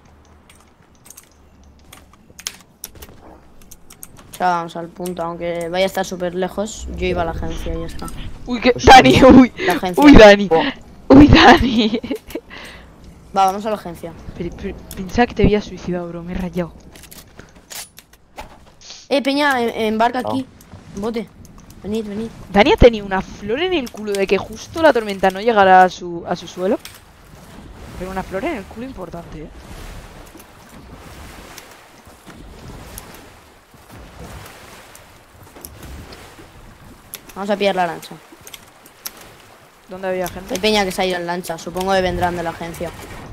Ya vamos al punto, aunque vaya a estar súper lejos, yo iba a la agencia y ya está. Uy, que... Dani, uy, uy, Dani, uy, Dani. Va, vamos a la agencia. Pero, pero, pensaba que te había suicidado, bro, me he rayado. Eh, Peña, em embarca aquí, bote. Venid, venid. Dani ha tenido una flor en el culo de que justo la tormenta no llegara a su, a su suelo. Pero una flor en el culo importante, eh. Vamos a pillar la lancha. ¿Dónde había gente? Hay peña que se ha ido en lancha, supongo que vendrán de la agencia.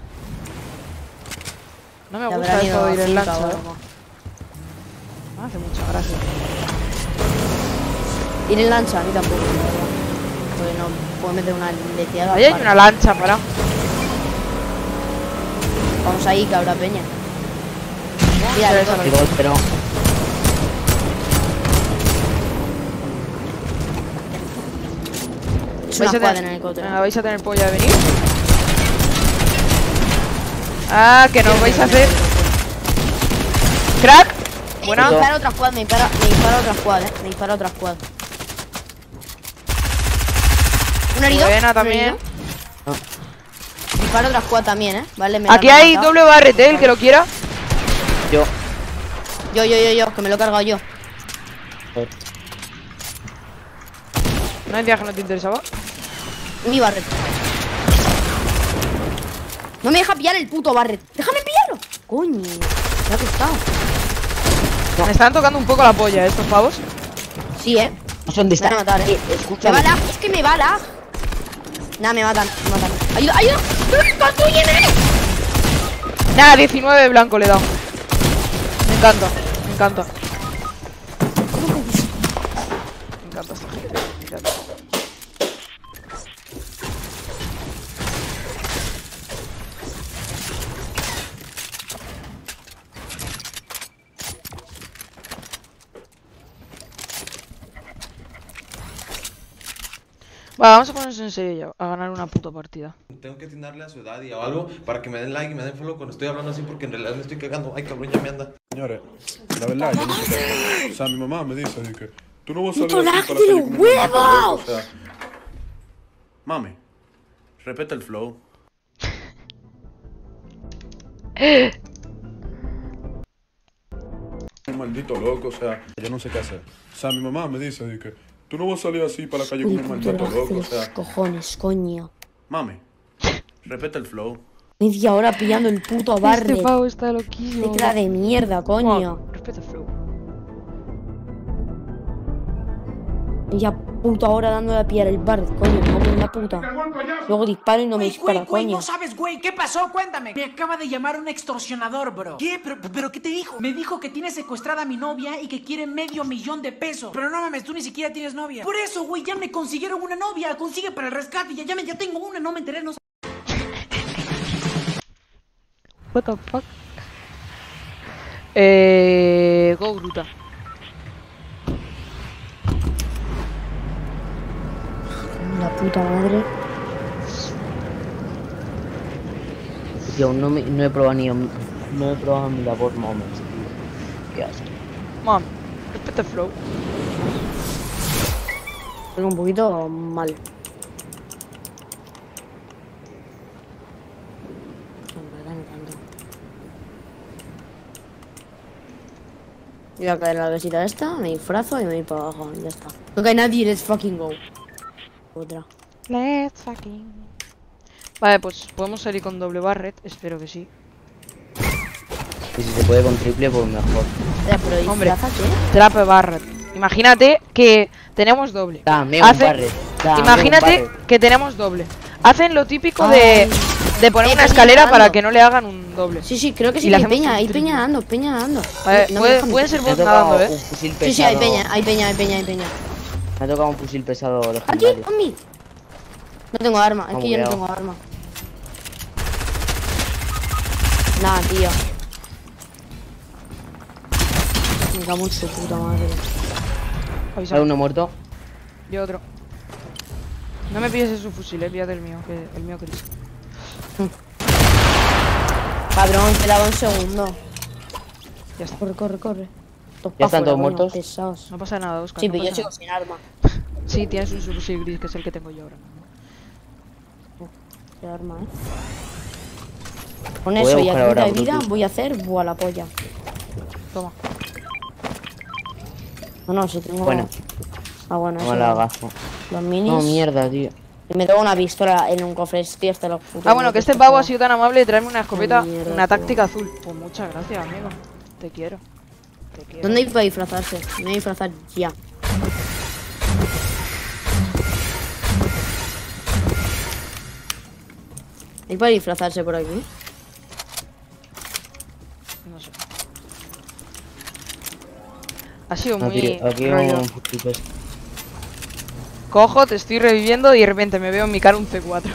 No me Ya gusta habrán esto ido de ir en cinco, lancha. ¿eh? Me hace mucha gracia. Ir en lancha, a mí tampoco, la verdad. Porque no puedo meter una leteada. Ahí hay una lancha, para. Vamos ahí, cabra peña. Mira, Pero el esa Igual, pero... es ¿Vais una a squad tener... en el helicóptero. Venga, ¿vais a tener polla de venir? Ah, que nos vais a hacer... ¡Crack! Eh, Buena. me dispara otra squad, me dispara, me dispara otra squad, eh. Me dispara otra squad. ¿Un herido? Buena ¿Un también. herido? Me dispara otra squad también, eh. Vale, me Aquí la han hay matado. doble barret, ¿eh? El que lo quiera. Yo. Yo, yo, yo, yo, que me lo he cargado yo. ¿No decías que no te interesaba? Mi barret. No me deja pillar el puto barret. ¡Déjame pillarlo! Coño, me ha costado. Me están tocando un poco la polla, ¿eh? Estos pavos. Sí, eh. No sé dónde Me van a está. matar, eh. Eh, Me escúchame. va lag, es que me va lag. Nah, me matan, me matan. ¡Ayuda, ayuda! ¡Construyeme! Nada, diecinueve blanco le he dado. Me encanta, me encanta. Me encanta esta gente, me encanta. Vale, vamos a ponernos en serio ya, a ganar una puta partida. Tengo que atinarle a su edad y o algo para que me den like y me den follow cuando estoy hablando así porque en realidad me estoy cagando. Ay, cabrón, ya me anda. Señores, la verdad, yo no sé qué. O sea, mi mamá me dice que tú no vas a salir ¡Puto así lag para de la los calle como un macaco, huevos! o sea, mami, respeta el flow. Un maldito loco, o sea, yo no sé qué hacer. O sea, mi mamá me dice que tú no vas a salir así para la calle como un puto maldito lag de loco, o los sea, cojones, coño. mami, respeta el flow. Media hora pillando el puto barret. Este pavo está loquísimo. Tecla de mierda, coño. Respeta el flow. Media puta hora dándole a pillar el barret, coño. Me cago en la puta. Luego disparo y no me Güey, dispara, güey, güey, coño. no sabes, güey. ¿Qué pasó? Cuéntame. Me acaba de llamar un extorsionador, bro. ¿Qué? ¿Pero, pero qué te dijo? Me dijo que tiene secuestrada a mi novia y que quiere medio millón de pesos. Pero no mames, tú ni siquiera tienes novia. Por eso, güey, ya me consiguieron una novia. Consigue para el rescate. Ya, ya, me, ya tengo una, no me enteré, no sé. What the fuck? Eh... Go, Gruta. La puta madre. Yo no, me, no he probado ni, No he probado mi labor moments, tío. Qué asco. Mom, respeta el flow. Tengo un poquito mal. Voy a caer en la casita esta, me disfrazo y me voy para abajo, y ya está. No cae nadie, let's fucking go. Otra. Let's fucking. Vale, pues podemos salir con doble Barret, espero que sí. Y si se puede con triple, pues mejor. Ya, pero Hombre, ¿disfraza qué? Trape Barret. Imagínate que tenemos doble. Dame un Hace- Barret. Dame Imagínate un Barret. que tenemos doble. Hacen lo típico Ay. de, de poner Eh, una peña escalera dando. para que no le hagan un doble. Sí, sí, creo que sí Y que le hay hacemos peña, un hay triple. peña dando, peña dando. Vale, No me puede- dejan pueden meter. ser Me ha bots tocado nadando, eh. un fusil pesado. Sí, sí, hay peña, hay peña, hay peña, hay peña. Me ha tocado un fusil pesado Aquí, legendario. a mí. No tengo arma, es Vamos, que yo no cuidado. tengo arma. Nada, tío. Me cago en su puta madre. Hay uno muerto. Y otro. No me pilles su fusil, eh, píllate el mío, que el mío Chris. Cabrón, te daba un segundo. Ya está. Corre, corre, corre. Todos ¿Ya pa' están fuera, todos coño, muertos? pesados. No pasa nada, Oscar. Sí, no pero yo pasa sigo nada. sin arma. Sí, tienes un fusil gris, que es el que tengo yo ahora. Qué arma, eh. Con Voy a eso y buscar a ahora de vida Bluetooth. voy a hacer buah la polla. Toma. No, no, si tengo. Bueno. Ah, bueno, No eso. me la agazo. Los minis. No, mierda, tío. Y me tengo una pistola en un cofre, tío, hasta los putos. Ah, bueno, que este pavo ha sido tan amable de traerme una escopeta, mierda, una tío. táctica azul. Pues muchas gracias, amigo. Te quiero. Te quiero. ¿Dónde hay para disfrazarse? Me voy a disfrazar ya. ¿Hay para disfrazarse por aquí? No sé. Ha sido Aquí, muy aquí rollo. un fusil pesado. Cojo, te estoy reviviendo y de repente me veo en mi cara un C cuatro.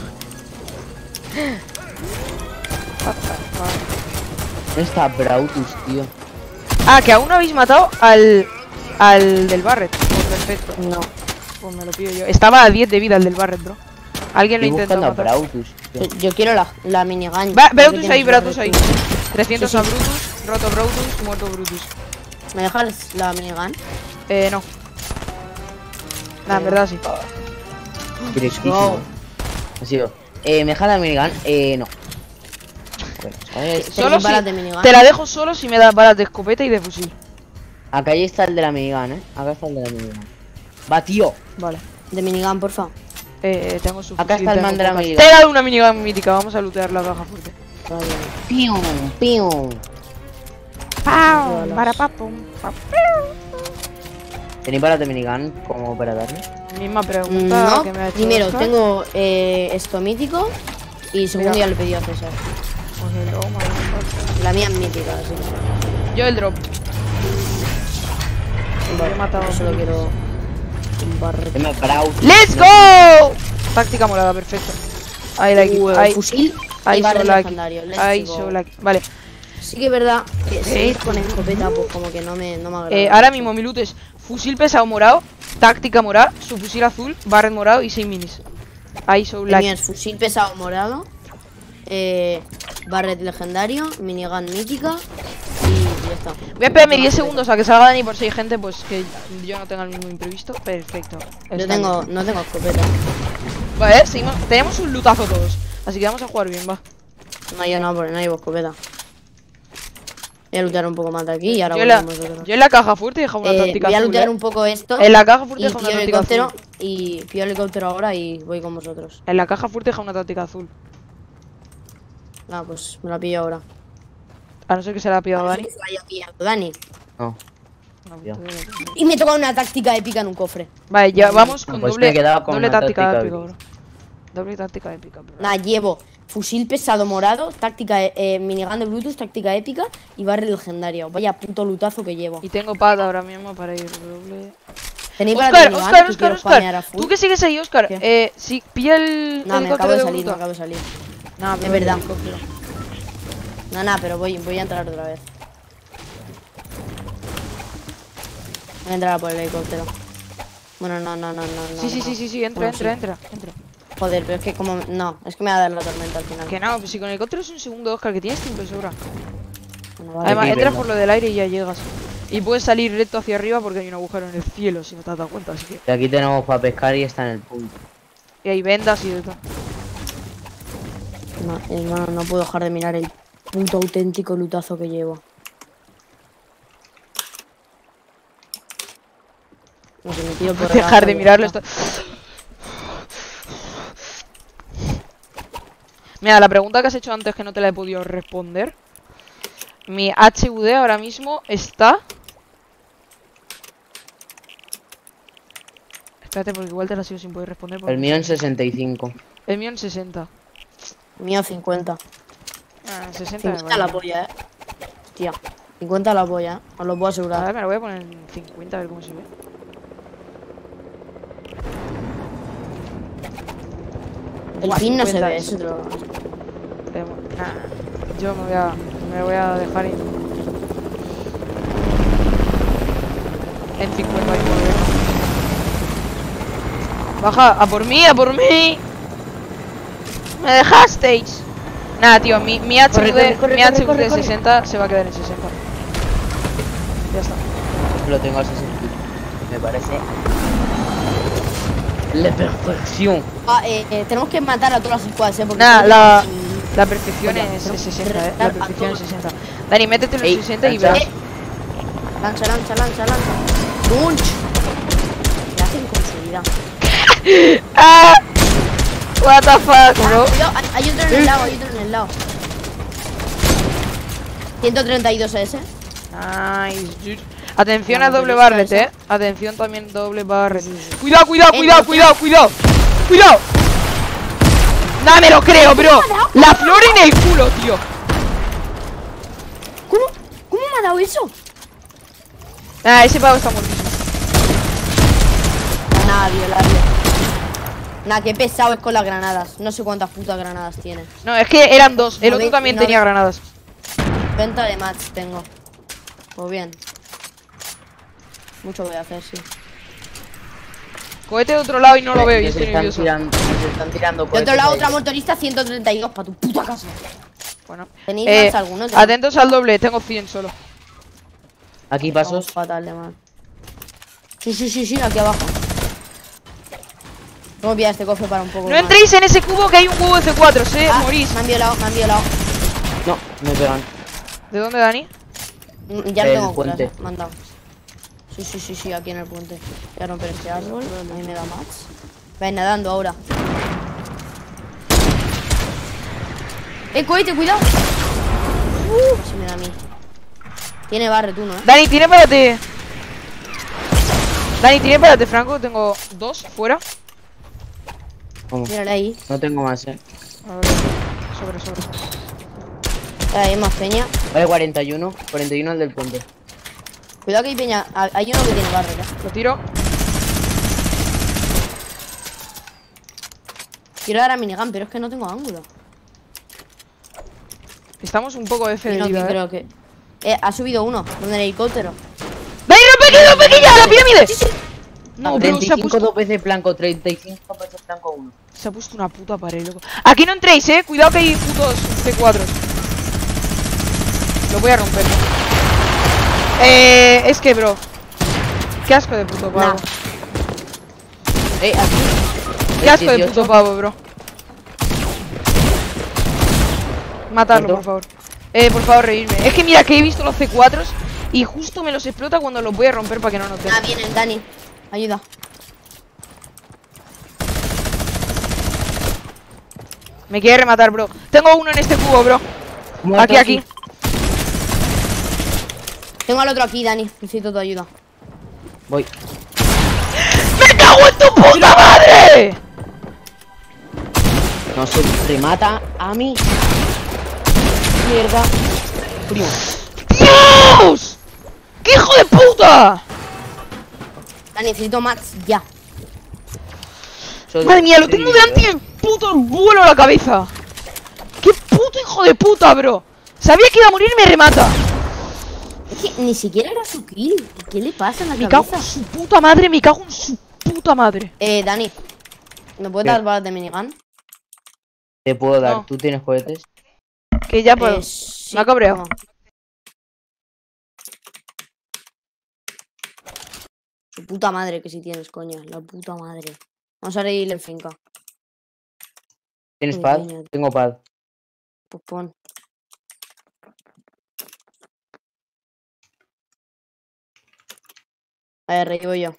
¿Dónde está Brautus, tío? Ah, que aún no habéis matado al al del Barret. Pues perfecto. No. Pues me lo pido yo. Estaba a diez de vida el del Barret, bro. Alguien lo Estoy intentó buscando a matar. Brautus, tío. Yo, yo quiero la, la minigun. Va, Creo que Brutus tienes ahí, que Brutus ahí. repetir. trescientos Sí, a sí. Brutus, roto Brutus, muerto Brutus. ¿Me dejas la minigun? Eh, no. Nah, en verdad sí. Directísimo. Ha sido. Eh, ¿me deja la minigun? Eh, no. Bueno, ¿sabes? Solo balas si, de minigun? te la dejo solo si me das balas de escopeta y de fusil. Acá ahí está el de la minigun, eh. Acá está el de la minigun. Va, tío. Vale. De minigun, porfa. Eh, tengo su Acá fusil, está el tengo man de la pocas. minigun. Te he dado una minigun mítica, vamos a lootear la caja fuerte. Vale. Pium, pium. ¡Pau! Balas. Para papum. ¿Tenéis balas de minigun como para darle? Misma Mm, pregunta No, que me ha hecho primero Oscar. tengo eh, esto mítico. Y segundo Mira. ya le pedí a César. Pues el- oh, madre mía. La mía es mítica, así que. Yo el drop. Vale, he matado yo solo a quiero un barrete. Deme Brautus. ¡Let's No. go! Táctica morada, perfecto. I like it. Uh, I, fusil I y barret so like legendario. it. Let's I go. so like it. Vale. Sí que es verdad que Eh. seguir con escopeta, pues como que no me, no me agrada. Eh, ahora mismo mi loot es fusil pesado morado, táctica morada, su fusil azul, barret morado y seis minis. I so El like mío it. es fusil pesado morado, eh, barret legendario, minigun mítica y ya está. Voy a esperarme diez segundos a que salga Dani por si hay gente pues que yo no tenga el mismo imprevisto. Perfecto. Yo Está tengo, bien. no tengo escopeta. Vale, seguimos. Tenemos un lutazo todos. Así que vamos a jugar bien, va. No, yo no, porque no llevo escopeta. Voy a lootear un poco más de aquí y ahora Yo en, la, volvemos nosotros. yo en la caja fuerte he dejado una Eh, táctica voy a azul, lootear eh. un poco esto. En la caja fuerte y deja una pillo el táctica helicóptero azul. y pillo el helicóptero ahora y voy con vosotros. En la caja fuerte deja una táctica azul. Ah, pues me la pillo ahora. A no ser que se la ha pillado A no Dani. ser que se la haya pillado Dani. No. No, Ya. Y me toca una táctica épica en un cofre. Vale, ya vamos con Pues doble, me he quedado con doble una táctica, táctica épica, gris. bro. Doble táctica épica, bro. Nada, llevo fusil pesado morado, táctica eh, minigun de Bluetooth, táctica épica y barre legendario. Vaya puto lutazo que llevo. Y tengo pad ahora mismo para ir doble. ¿Tenéis para Oscar, minigun? Oscar, Que Oscar, quiero spamear a Oscar. full. Tú que sigues ahí, Oscar. ¿Qué? Eh, si pilla el No, me helicóptero acabo de de salir, me Bruto. acabo de salir. Nah, Es pero verdad. el helicóptero. No, nada, pero voy, voy a entrar otra vez. Voy a entrar por el helicóptero. Bueno, no, no, no, no. no, Sí, sí, no. sí, sí, sí, entra, Bueno, entra, sí. entra, entra. Joder, pero es que como. No, es que me va a dar la tormenta al final. Que no, pues si con el helicóptero es un segundo, Oscar, que tienes tiempo de sobra. Bueno, vale. Además, Aquí, entras venga. por lo del aire y ya llegas. Y puedes salir recto hacia arriba porque hay un agujero en el cielo, si no te has dado cuenta, así que... Y aquí tenemos para pescar y está en el punto. Y hay vendas y de todo. No, hermano, no puedo dejar de mirar el puto auténtico lutazo que llevo. No sé, me tiro por Dejar abajo de y ya mirarlo está. esto. Mira, la pregunta que has hecho antes que no te la he podido responder. Mi H U D ahora mismo está... Espérate, porque igual te la sigo sin poder responder. porque El no mío sé. en sesenta y cinco. El mío en sesenta. El mío cincuenta. Ah, en sesenta me cincuenta la vale. polla, eh. Hostia. cincuenta la polla, eh. Os lo puedo A asegurar. ver, me lo voy a poner en cincuenta a ver cómo se ve. El Buah, pin no se cincuenta ve, es. eso te lo... Eh, nah, yo me voy a... Me voy a dejar en... En cincuenta y nueve. Baja, a por mí, a por mí. Me dejasteis. Nada, tío, mi, mi H U D, Corre, corre, corre, mi corre, H U D corre, corre. sesenta se va a quedar en sesenta. Ya está. Lo tengo al sesenta. Me parece... La perfección. Ah, eh, eh, tenemos que matar a todas las squads, eh. Porque Nada, creo la, que- la perfección Coño, es, tenemos es que sesenta, eh. La retar a perfección es todos. sesenta. Dani, métete en los Ey, sesenta y lanza. verás. Lanza, lanza, lanza, lanza. Punch. La hacen con seguridad. ¡Ah! What the fuck, Ah, bro. cuidado, hay- hay otro en el lado, hay otro en el lado. ciento treinta y dos ese. Nice, dude. Atención No, a doble pero barret, esta, eh. Atención también doble barret. Cuidado, cuidado, Eh, cuidado, no, cuidado, cuidado. Cuidado. No me lo creo, bro. La flor en el culo, tío. ¿Cómo? ¿Cómo me ha dado eso? Ah, ese pavo está muertísimo. Nada, violarle. Nada, qué pesado es con las granadas. No sé cuántas putas granadas tiene. No, es que eran dos. El No otro ve- también no tenía ve- granadas. Venta de match tengo. Pues bien. Mucho voy a hacer, sí. Cohete de otro lado y no lo veo y Que estoy se están nervioso. tirando, se están tirando De otro cohetes lado, ahí. otra motorista ciento treinta y dos para tu puta casa. Bueno. ¿Tenéis Eh, más alguno? atentos al doble, tengo cien solo. Aquí pasos. Vamos fatal de mal. Sí, sí, sí, sí, aquí abajo. Vamos a pillar este cofre para un poco No más. entréis en ese cubo que hay un huevo de C cuatro, eh. Ah, Morís. me han violado, me han violado. No, me pegan. ¿De dónde, Dani? Mm, Ya no El tengo curas, puente. eh, me han dado. Sí, sí, sí, sí, aquí en el puente. Voy a romper este árbol, a mí me da más. Ven nadando ahora. ¡Eh, cohete, cuidado! Uh, así me da a mí. Tiene barre tú, ¿no? ¿Eh? Dani, tiene párate. Dani, tiene párate, Franco. Tengo dos fuera. Vamos. Mírale ahí. No tengo más, eh. A ver, sobre, sobre. Ahí hay más peña. Vale, cuarenta y uno. cuarenta y uno al del puente. Cuidado que hay peña. Hay hay uno que tiene barre ya. Lo tiro. Quiero dar a minigun, pero es que no tengo ángulo. Estamos un poco F Y de no, que vida, eh. creo que. Eh, ha subido uno. ¿Dónde el helicóptero? ¡Dani, no pequeño, pequeña! ¡La pirámide! No, bro, treinta y se ha cinco puesto... dos veces blanco, treinta y cinco veces blanco uno. Se ha puesto una puta pared, loco. Aquí no entréis, eh. Cuidado que hay putos C cuatro. Lo voy a romper. Eh, es que, bro. Qué asco de puto pavo. Eh, aquí. Qué asco de dieciocho. puto pavo, bro. Matarlo, ¿Cuánto? por favor. Eh, por favor, reírme. Es que mira que he visto los C cuatro y justo me los explota cuando los voy a romper para que no nos den. Ah, viene el Dani. Ayuda. Me quiere rematar, bro. Tengo uno en este cubo, bro. Muerto, Aquí, aquí. sí. Tengo al otro aquí, Dani. Necesito tu ayuda. Voy. ¡Me cago en tu puta madre! No se remata a mí. Mierda. Primo. ¡Dios! ¡Qué hijo de puta! Dani, necesito Max ya. Soy- Madre mía, lo soy tengo yo, delante y eh. el puto vuelo a la cabeza. ¡Qué puto hijo de puta, bro! Sabía que iba a morir y me remata. Es que ni siquiera era su kill. ¿Qué le pasa en la Me cago cabeza? en su puta madre, me cago en su puta madre. Eh, Dani. ¿Me puedes ¿Qué? dar balas de minigun? Te puedo dar. No. ¿Tú tienes cohetes? Que ya puedo. Eh, sí, Me ha cabreado. toma. Tu puta madre que si tienes, coño. La puta madre. Vamos a ir en finca. ¿Tienes Uy, pad? coño. Tengo pad. Pues pon. A ver, revivo yo.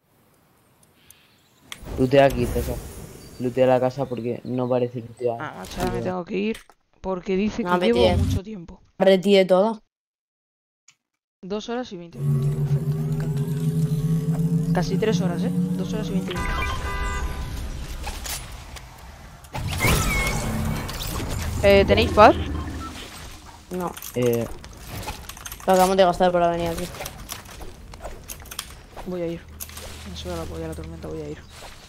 Lootea aquí, César. Lootea la casa porque no parece lootear. Ah, macho, ahora me tengo que ir porque dice que No, me llevo tiene. mucho tiempo. Retire todo. Dos horas y veinte minutos, perfecto, me encanta. Casi tres horas, ¿eh? Dos horas y veinte minutos. Eh, ¿tenéis pad? No. Eh, Lo acabamos de gastar para venir aquí. Voy a ir. Me suena la polla la tormenta, voy a ir.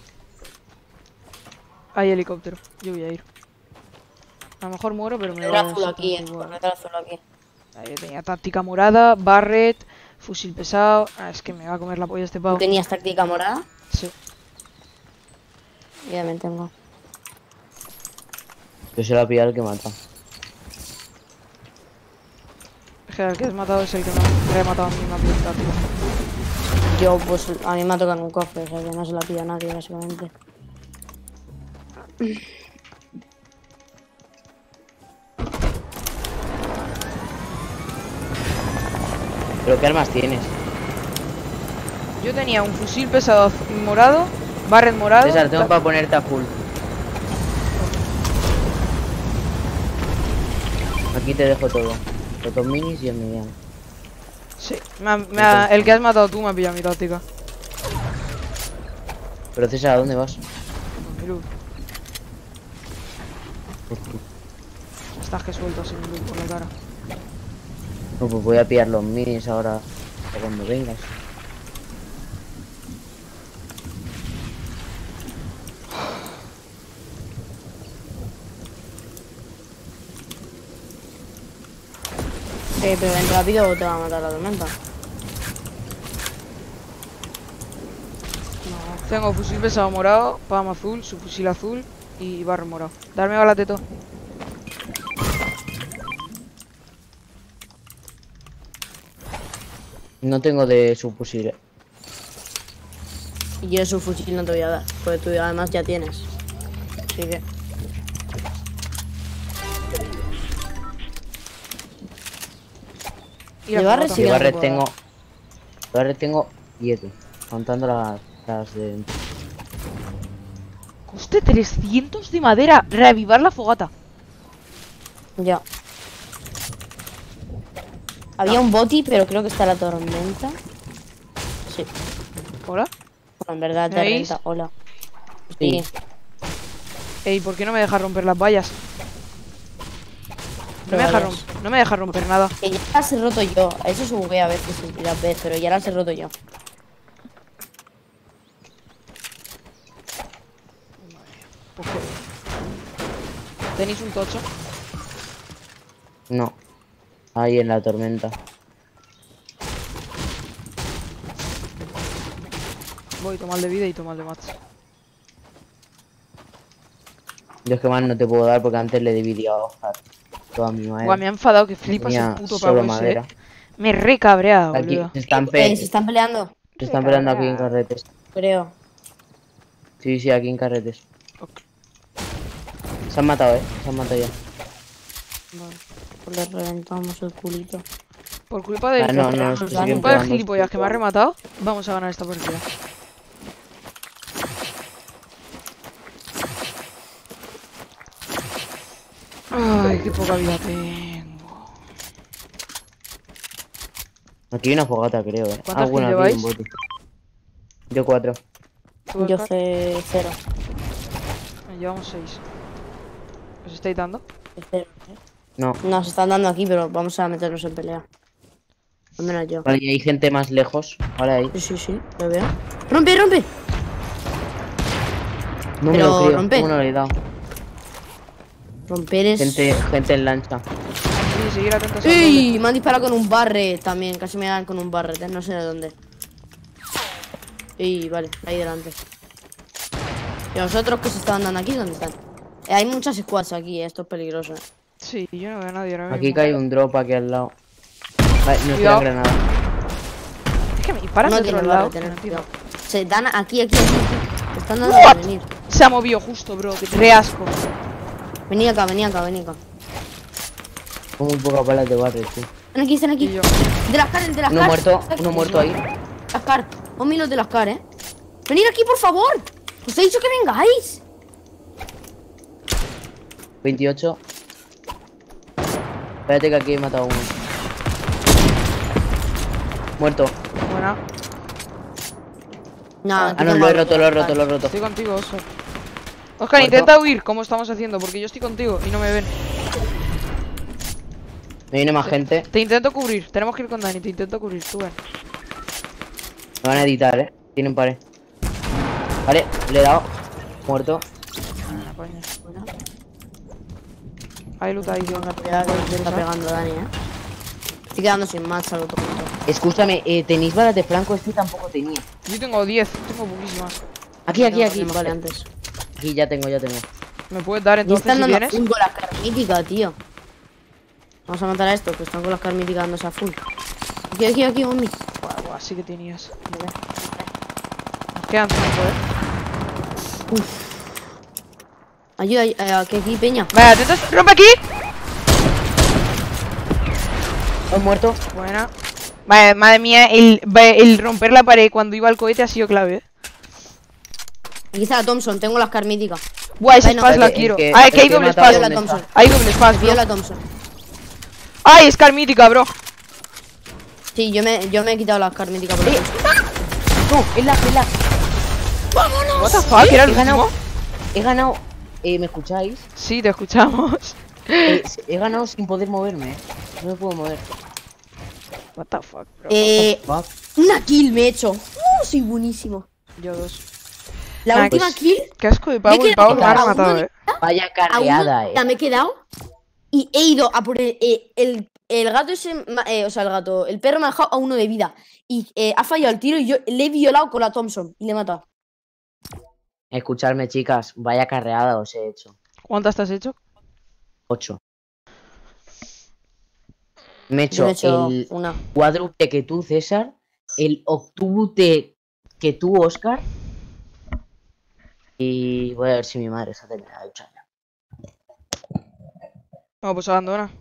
Hay helicóptero, yo voy a ir. A lo mejor muero, pero me Era da azul aquí, eh. igual. Era azul aquí. Ahí tenía táctica morada, Barret, fusil pesado. Ah, es que me va a comer la polla este pavo. ¿Tenías táctica morada? Sí. Yo también tengo. yo se la pilla el que mata. Es que el que has matado es el que me ha matado a mí, me ha pillado táctica. Yo, pues, a mí me ha tocado en un cofre, o sea que no se la pilla nadie, básicamente. ¿Pero qué armas tienes? Yo tenía un fusil pesado az- morado, Barret morado. César, tengo ta- para ponerte a full. Aquí te dejo todo. Los dos minis y el mediano. Sí, me ha- me ha- el que has matado tú me ha pillado mi táctica. Pero César, ¿a dónde vas? Miru, estás que sueltas en luz por la cara. No, pues voy a pillar los minis ahora para cuando vengas. Eh, pero ven rápido o te va a matar la tormenta. Tengo fusil pesado morado, Pam azul, su fusil azul y Barret morado. Darme balas de todo. No tengo de subfusil. Y yo su fusil no te voy a dar, porque tú además ya tienes. Así que... Y la De Barret fogata. sí De que no te Barret puedo tengo. dar. De Barret tengo siete. Contando las, las de. Coste trescientos de madera. Reavivar la fogata. Ya. Había un boti, pero creo que está la tormenta. Sí. ¿Hola? Bueno, en verdad, ¿Me veis? tormenta. Hola. Sí. Sí. Ey, ¿por qué no me deja romper las vallas? No me, deja vallas. romper, no me deja romper nada. Que ya las he roto yo. Eso sube a veces y las ves, pero ya las he roto yo. Pues que- ¿Tenéis un tocho? No. Ahí en la tormenta. Voy, toma el de vida y toma el de match. Yo es que más no te puedo dar porque antes le dividí a Oscar toda mi madera. Guau, me ha enfadado que flipas Tenía el puto solo pavo ese, madera. eh. Me he recabreado, Aquí boludo. se están, Eh, pe se están peleando, se están peleando aquí en carretes. creo. Sí, sí, aquí en carretes. Se han matado, eh. Se han matado ya. Vale. Pues les reventamos el culito. Por culpa del, Ah, no, no, por se culpa siguen del pegando. gilipollas que me ha rematado, vamos a ganar esta partida. Ay, qué poca vida tengo. Aquí hay una fogata, creo, eh. ¿Cuántas Ah, bueno, kills aquí hay un lleváis? bote. Yo cuatro. ¿Tú, Yo Oscar? sé cero. Llevamos seis. ¿Os estáis dando? Cero. No. Nos están dando aquí, pero vamos a meternos en pelea. Al menos yo. Vale, y hay gente más lejos. Vale, ahí. Sí, sí, sí, lo veo. ¡Rompe, rompe! No me Pero lo creo. rompe. ¿Cómo no le he dado? Romper es... Gente, gente en lancha. Sí, seguir atentos a ¡Ey! Me han disparado con un barret también. Casi me dan con un barret, ¿eh? No sé de dónde. Y vale, ahí delante. ¿Y los otros que se estaban dando aquí? ¿Dónde están? Eh, hay muchas squads aquí, eh, esto es peligroso. Eh. Sí, yo no veo a nadie ahora Aquí mismo. cae un drop aquí al lado. Vale, nos Cuidado. tiran granada. Es que me disparan No de tiene otro barra, lado. tener No entiendo. cuidado. Se dan aquí, aquí, aquí. aquí. Están dando What? a venir. Se ha movido justo, bro. Que re asco. Vení acá, vení acá, vení acá. Con muy pocas balas de barrio, tío. Están aquí, están aquí. De las car, de las Uno car. muerto, uno muerto ahí. Las car. Ponme los de las car, eh. Venid aquí, por favor. Os he dicho que vengáis. veintiocho. Espérate que aquí he matado a uno. Muerto. Buena. Nah, Ah, no, lo he roto, lo he roto, lo he roto. Estoy contigo, Oscar. Oscar, Muerto. intenta huir, como estamos haciendo, porque yo estoy contigo y no me ven. Me viene más gente. Te intento cubrir, tenemos que ir con Dani, te intento cubrir, tú ven. Me van a editar, eh. Tienen pared. Vale, le he dado. Muerto. Ah, coño. Hay loot ahí, tío. Me está pegando Dani, eh. Estoy quedando sin match al otro punto. Escúchame, eh, ¿tenéis balas de flanco? Este tampoco tenía. Yo tengo diez, tengo poquísimas. Aquí, aquí, No, aquí. tenemos Vale. antes. Aquí ya tengo, ya tengo. ¿Me puedes dar Y entonces están si dando a tienes? full con las carmíticas, tío. Vamos a matar a estos que están con las carmíticas dándose a full. Aquí, aquí, aquí, Omni. Buah, buah, sí que tenías. Nos quedan cinco, eh. Uf. Ayuda, eh, aquí, aquí, peña. Vale, atentos, rompe aquí. ¿He muerto? Buena. Vale, madre mía, el, el romper la pared cuando iba al cohete ha sido clave, eh. Aquí está la Thompson, tengo las carmíticas. Buah, esa Ay, no. spaz la El quiero. que- Ah, es el que hay que he doble matado, spaz. la ¿dónde Thompson. está? Hay doble spaz, Vio bro. la Thompson. Ay, es carmítica, bro. Sí, yo me, yo me he quitado las carmíticas por la Thompson. No, es la, es la. ¡Vámonos! What the fuck, ¿era el He ganado. último? He ganado. Eh, ¿me escucháis? Sí, te escuchamos. Eh, he ganado sin poder moverme, eh. No me puedo mover. What the fuck, bro. Eh, Fuck. una kill me he hecho. Uh, soy buenísimo. Yo dos. La Ah, última pues- kill. Qué asco de Me pavo, he el pavo me quedado ha a matado, uno eh. Vaya A una carreada, eh. ya me he quedado y he ido a por el, eh, el, el gato ese, ma- eh, o sea, el gato, el perro me ha dejado a uno de vida y eh, ha fallado el tiro y yo le he violado con la Thompson y le he matado. Escuchadme, chicas. Vaya carreada os he hecho. ¿Cuántas te has hecho? ocho. Me he Yo hecho, me he hecho el una. cuádruple que tú, César. El octuple que tú, Oscar. Y voy a ver si mi madre se hace la ducha ya. No, pues abandona.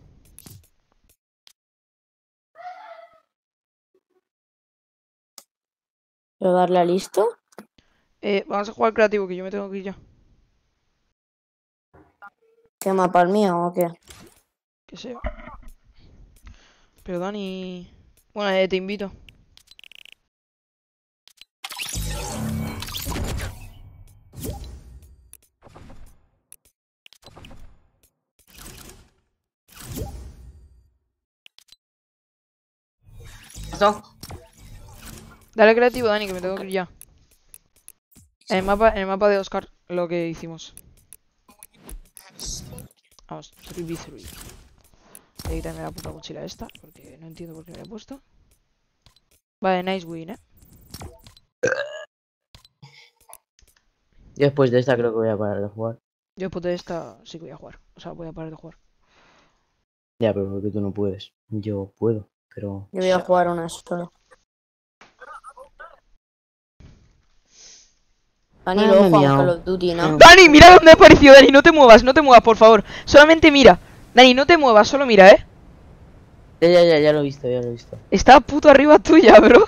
¿Pero darle a listo? Eh, vamos a jugar creativo, que yo me tengo que ir ya. ¿Qué mapa el mío o qué? Que sea. Pero Dani... Bueno, eh, te invito. ¿Pasó? Dale creativo, Dani, que me tengo que ir ya. En el mapa, en el mapa de Oscar, lo que hicimos. Vamos, tres v tres. Voy a quitarme la puta mochila esta, porque no entiendo por qué me la he puesto. Vale, nice win, eh. Yo después de esta creo que voy a parar de jugar. Yo después de esta sí que voy a jugar. O sea, voy a parar de jugar. Ya, pero porque tú no puedes. Yo puedo, pero... Yo voy a jugar una solo. Dani, Ah, luego me he jugamos miado. Call of Duty, ¿no? Dani, mira dónde ha aparecido, Dani, no te muevas, no te muevas, por favor. Solamente mira. Dani, no te muevas, solo mira, eh. Ya, ya, ya, ya lo he visto, ya lo he visto. Está puto arriba tuya, bro.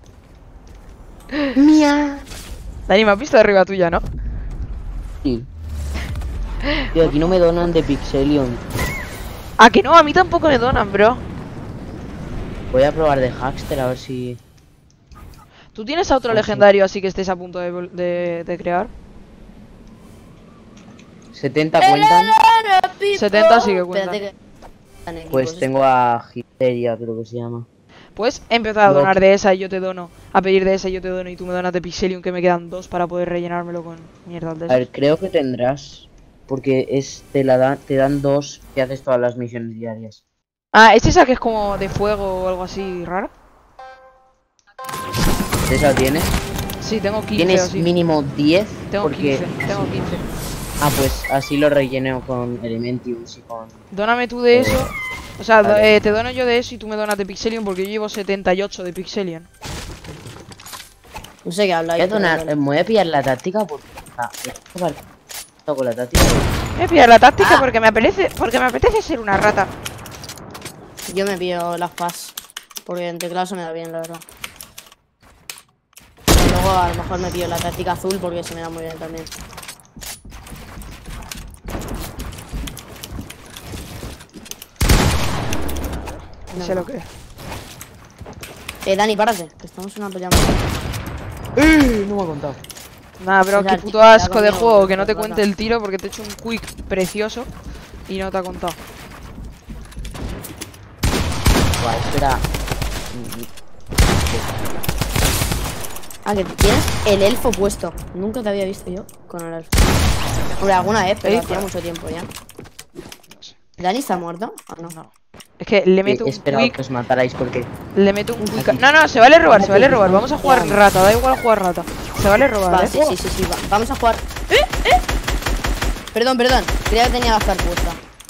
Mía. Dani, me has visto arriba tuya, ¿no? Sí. Tío, aquí no me donan de Pixelion. Ah, que no, a mí tampoco me donan, bro. Voy a probar de Hackster a ver si... ¿Tú tienes a otro Sí, sí. legendario así que estés a punto de, vol- de, de crear? setenta cuentan. setenta sí que cuentan. Espérate que... Pues tengo a Histeria, creo que se llama. Puedes empezar a No. donar de esa y yo te dono. A pedir de esa y yo te dono y tú me donas de Pixelium, que me quedan dos para poder rellenármelo con mierdas de A esas. ver, creo que tendrás. Porque es te la dan, te dan dos y haces todas las misiones diarias. Ah, ¿es esa que es como de fuego o algo así raro? ¿Esa tienes? Sí, tengo quince o Tienes así. mínimo diez. Tengo porque... quince, tengo quince. Ah, pues así lo relleno con Elementiums y con... Dóname tú de Eh, eso. O sea, do- vale. eh, te dono yo de eso y tú me donas de Pixelium porque yo llevo setenta y ocho de Pixelium. No sé qué habla. Voy a, donar, me voy a pillar la táctica porque... Ah, con la táctica. Me pillo la táctica ah. porque me apetece, porque me apetece ser una rata. Yo me pillo las P A S porque en teclado se me da bien, la verdad. Y luego a lo mejor me pillo la táctica azul porque se me da muy bien también. No, no sé lo que es. Eh, Dani, párate, que estamos en una pelea. ¡Eh! No me ha contado. Nada, bro, qué puto asco de juego, que no te cuente el tiro porque te he hecho un quick precioso y no te ha contado. Buah, espera. Ah, que tienes el elfo puesto. Nunca te había visto yo con el elfo. Hombre, alguna vez, pero hacía mucho tiempo ya. ¿Dani está muerto? ¿O no? No. Es que le meto eh, un espera quick. que os matarais porque... Le meto un quick. No, no, se vale robar, se vale robar. Vamos a jugar rata, da igual jugar rata. Se vale robar, va, ¿eh? Sí, sí, sí, sí, va. Vamos a jugar. ¿Eh? ¿Eh? Perdón, perdón. Creía que tenía la estar puesta.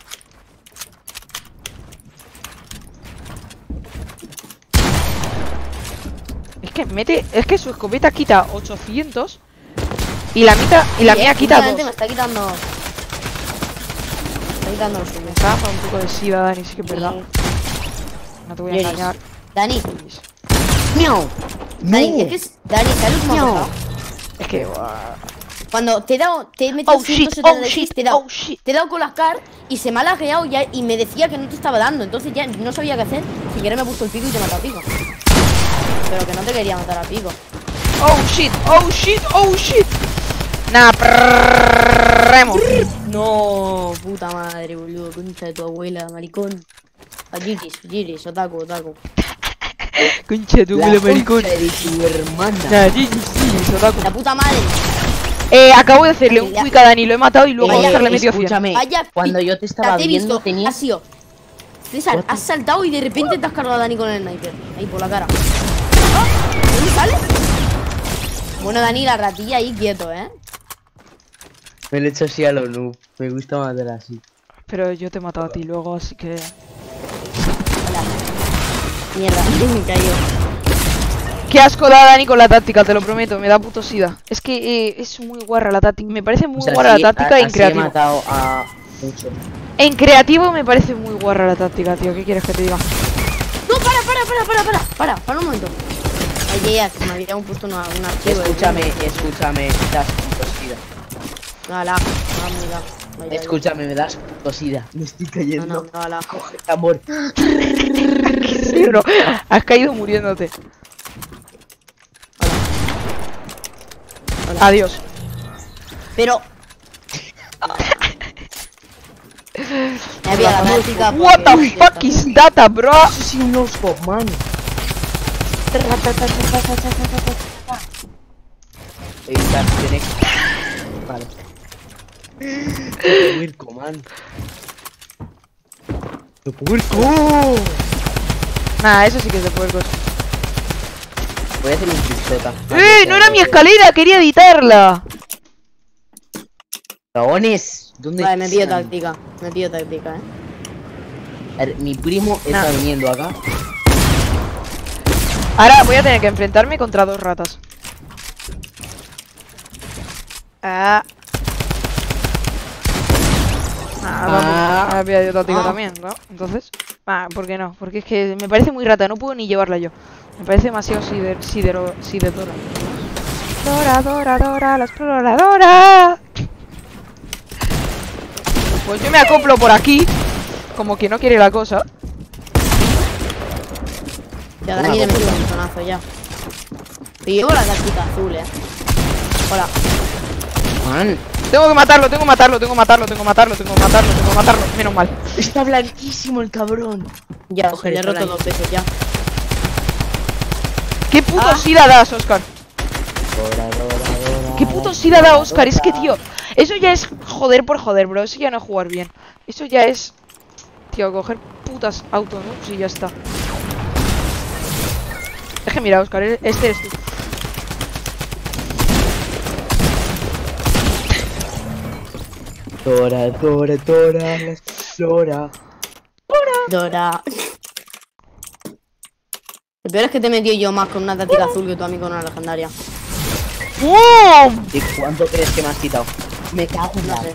Es que mete. Es que su escopeta quita ochocientos. Y la mitad. Y la sí, mía eh, quita dos. Me está quitando. Me está quitando los Me escapa un poco de sida, Dani, sí que es verdad. No te voy a Yeris. engañar. Dani. ¡Miau! Dani, es que es. Dani, ¿sabes cómo ha pasado? Es que. Cuando te he dado. Te he metido Oh shit, ciento setenta y seis, oh shit, te he dado. oh shit. Te he dado con las car y se me ha lagueado ya y me decía que no te estaba dando. Entonces ya no sabía qué hacer. Si quieres me he puesto el pico y te mato a pico. Pero que no te quería matar a pico. Oh shit, oh shit, oh shit. Nah, prrrrrremos. No, puta madre, boludo. Concha de tu abuela, maricón. A Giris, Giris, otaku, otaku. Concha de tu abuela, maricón. de tu hermana. Nah, Giris, Giris, otaku. La puta madre. Eh, acabo de hacerle un quick a Dani, lo he matado y luego a Oscar le metió cien. Escúchame, Vaya, cuando yo te estaba te he viendo visto, tenías... has sido. César, has saltado y de repente te has cargado a Dani con el sniper. Ahí por la cara. ¿Oh? ¿Dónde sales? Bueno, Dani, la ratilla ahí quieto, ¿eh? Me lo he hecho así a lo noob. Me gusta matar así. Pero yo te he matado a ti luego, así que... Hola. Mierda, me cayó. Qué asco da Dani con la táctica, te lo prometo, me da puto sida. Es que eh, es muy guarra la táctica, me parece muy O sea, guarra sí, la táctica a, en creativo. He matado a mucho. En creativo me parece muy guarra la táctica, tío, ¿qué quieres que te diga? No, para, para, para, para, para, para, para un momento. Ay, ya, que me había puesto una, una archivo. Escúchame, escúchame, me das tosida. No, la, no, mira. Escúchame, me das tosida. Me estoy cayendo. No, no, no, la. Coge, amor. Pero has caído muriéndote. Hola. Hola. Adiós. Pero. Me había la táctica. What the fuck is that, bro? Eso sí, un no-scope, man. Evitar, tiene que... Vale. ¡Puerco, man! ¡De puerco! Nah, eso sí que es de puercos. Voy a hacer un tricksota. ¡Eh! ¡No era mi escalera! ¡Quería editarla! ¡Cagones! ¿Dónde Vale, me pido están? táctica. Me pido táctica, eh. A ver, mi primo está Nah. viniendo acá. Ahora voy a tener que enfrentarme contra dos ratas. Ah. Ah, Ah. vamos. Había ido táctica Ah. también, ¿no? Entonces. Ah, ¿por qué no? Porque es que me parece muy rata, no puedo ni llevarla yo. Me parece demasiado sider, sidero, sidedora. Dora, Dora, Dora, la exploradora. Pues yo me acoplo por aquí. Como que no quiere la cosa. Ya, Dani le metió un montonazo ya. Pero llevo la táctica azul, eh. Hola. Man, Tengo que matarlo, tengo que matarlo, tengo que matarlo, tengo que matarlo, tengo que matarlo, tengo que matarlo. Menos mal. está blanquísimo el cabrón. Ya, Coger se le he esta roto blanca. dos veces ya. ¿Qué puto Ah. sida das, Oscar? Dora, Dora, Dora. ¿Qué puto sida da, Oscar? Es que, tío, eso ya es joder por joder, bro. Eso ya no es jugar bien. Eso ya es, tío, coger putas autos, ¿no? Sí, ya está. Es que mira, Oscar, este eres tú. Dora, Dora, Dora, la Dora. Dora. Lo peor es que te he metido yo más con una táctica azul que tú a mí con una legendaria. ¡Bum! ¿De cuánto crees que me has quitado? Me cago en la...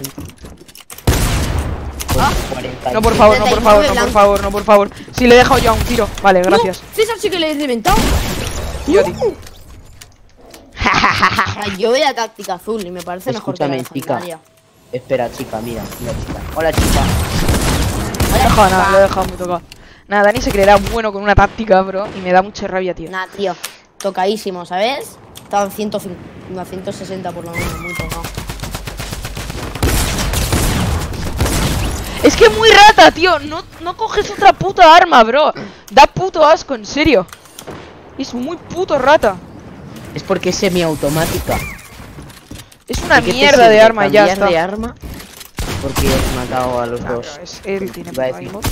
Ah. No, por favor, no, por favor, no, por favor, no, por favor. Si le he dejado ya un tiro. Vale, gracias. No, César sí que le he reventado. Yo, tío. Yo voy a táctica azul y me parece mejor que la Escúchame, chica. legendaria. Espera, chica, mira, mira, chica. Hola, chica. No he dejado nada, lo he dejado muy tocado. Nada, Dani se creerá bueno con una táctica, bro. Y me da mucha rabia, tío. Nah, tío. Tocadísimo, ¿sabes? Estaba en ciento cincuenta, ciento sesenta por lo menos, muy tocado. Es que es muy rata, tío. No, no coges otra puta arma, bro. Da puto asco, en serio. Es muy puto rata. Es porque es semiautomática. Es una ¿De qué te mierda sirve de arma y ya cambiar está. de arma? Porque has matado a los No, dos. no, es él tiene Iba a puta decir- imo.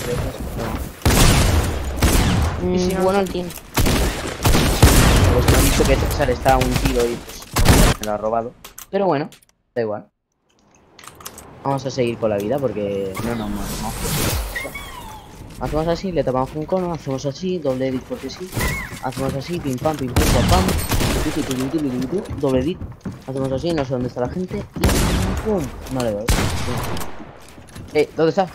Mm, Y si no- bueno el team. Pues me han dicho que César está a un tiro y pues me lo ha robado. Pero bueno, da igual. Vamos a seguir con la vida porque no nos morimos. Hacemos así, le tapamos un cono, hacemos así, doble edit porque sí. Hacemos así, pim pam, pim pum, pam pam. Tu, tu, tu, tu, tu, tu, tu, doble edit. Hacemos así, no sé dónde está la gente. Y pum, no le doy. Eh, ¿dónde está?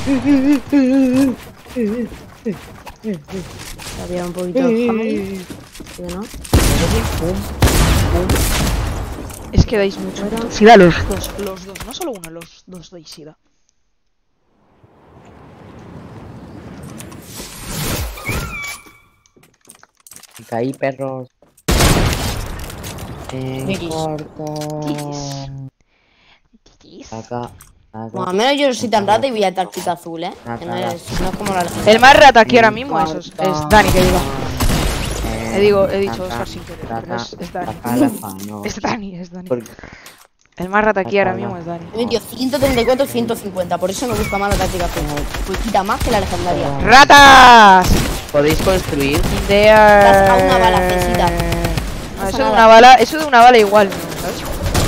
Había un poquito de Javi. ¿Sí, no? Es que dais mucho. Sida los dos, los dos, no solo uno, los dos dais sida. Caí, perros. En Titis. corto. Titis. Acá, acá. Bueno, al menos yo no soy tan rata y voy a táctica azul, ¿eh? Que no es, no es como la legendaria. El más rata aquí ahora mismo es, es Dani, que digo. He, digo, he dicho Oscar sin querer, pero es, es Dani. Es Dani, es Dani. El más rata aquí ahora mismo es Dani. He metido ciento treinta y cuatro, ciento cincuenta, por eso me gusta más la táctica azul. Pues quita más que la legendaria. ¡Ratas! ¿Podéis construir? Das a una bala, Cesita. No, eso de una bala, eso de una bala igual, ¿no? ¿Sabes?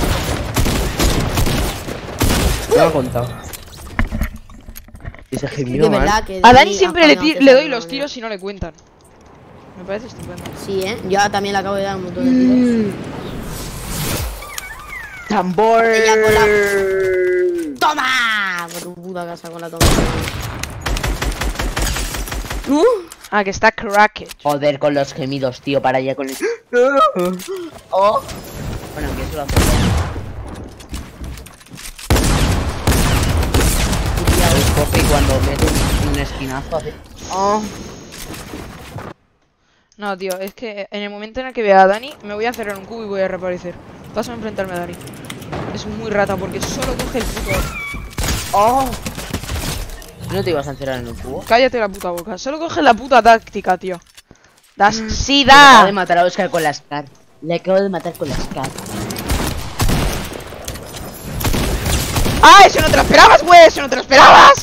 No me ha contado. Y se gemió, De man. verdad que A Dani Dani siempre ha le, fallado ti- le doy César, los no, tiros y no le cuentan. Me parece estupendo. Sí, ¿eh? Yo también le acabo de dar un montón de tiros. ¡Tambor! Ella con la... ¡Toma! Por tu puta casa con la toma. Uh. Ah, que está cracked. Joder con los gemidos, tío, para allá con el... Oh. Bueno, que eso lo hace. El coge y cuando mete un, un esquinazo hace... Oh. No, tío, es que en el momento en el que vea a Dani, me voy a cerrar un cubo y voy a reaparecer. Paso a enfrentarme a Dani. Es muy rata porque solo coge el puto. Oh. ¿No te ibas a encerrar en un cubo? Cállate la puta boca. Solo coge la puta táctica, tío. Das Le sida. acabo de matar a Oscar con las Scar. Le acabo de matar con las Scar. ¡Ah! ¡Eso no te lo esperabas, güey! ¡Eso no te lo esperabas!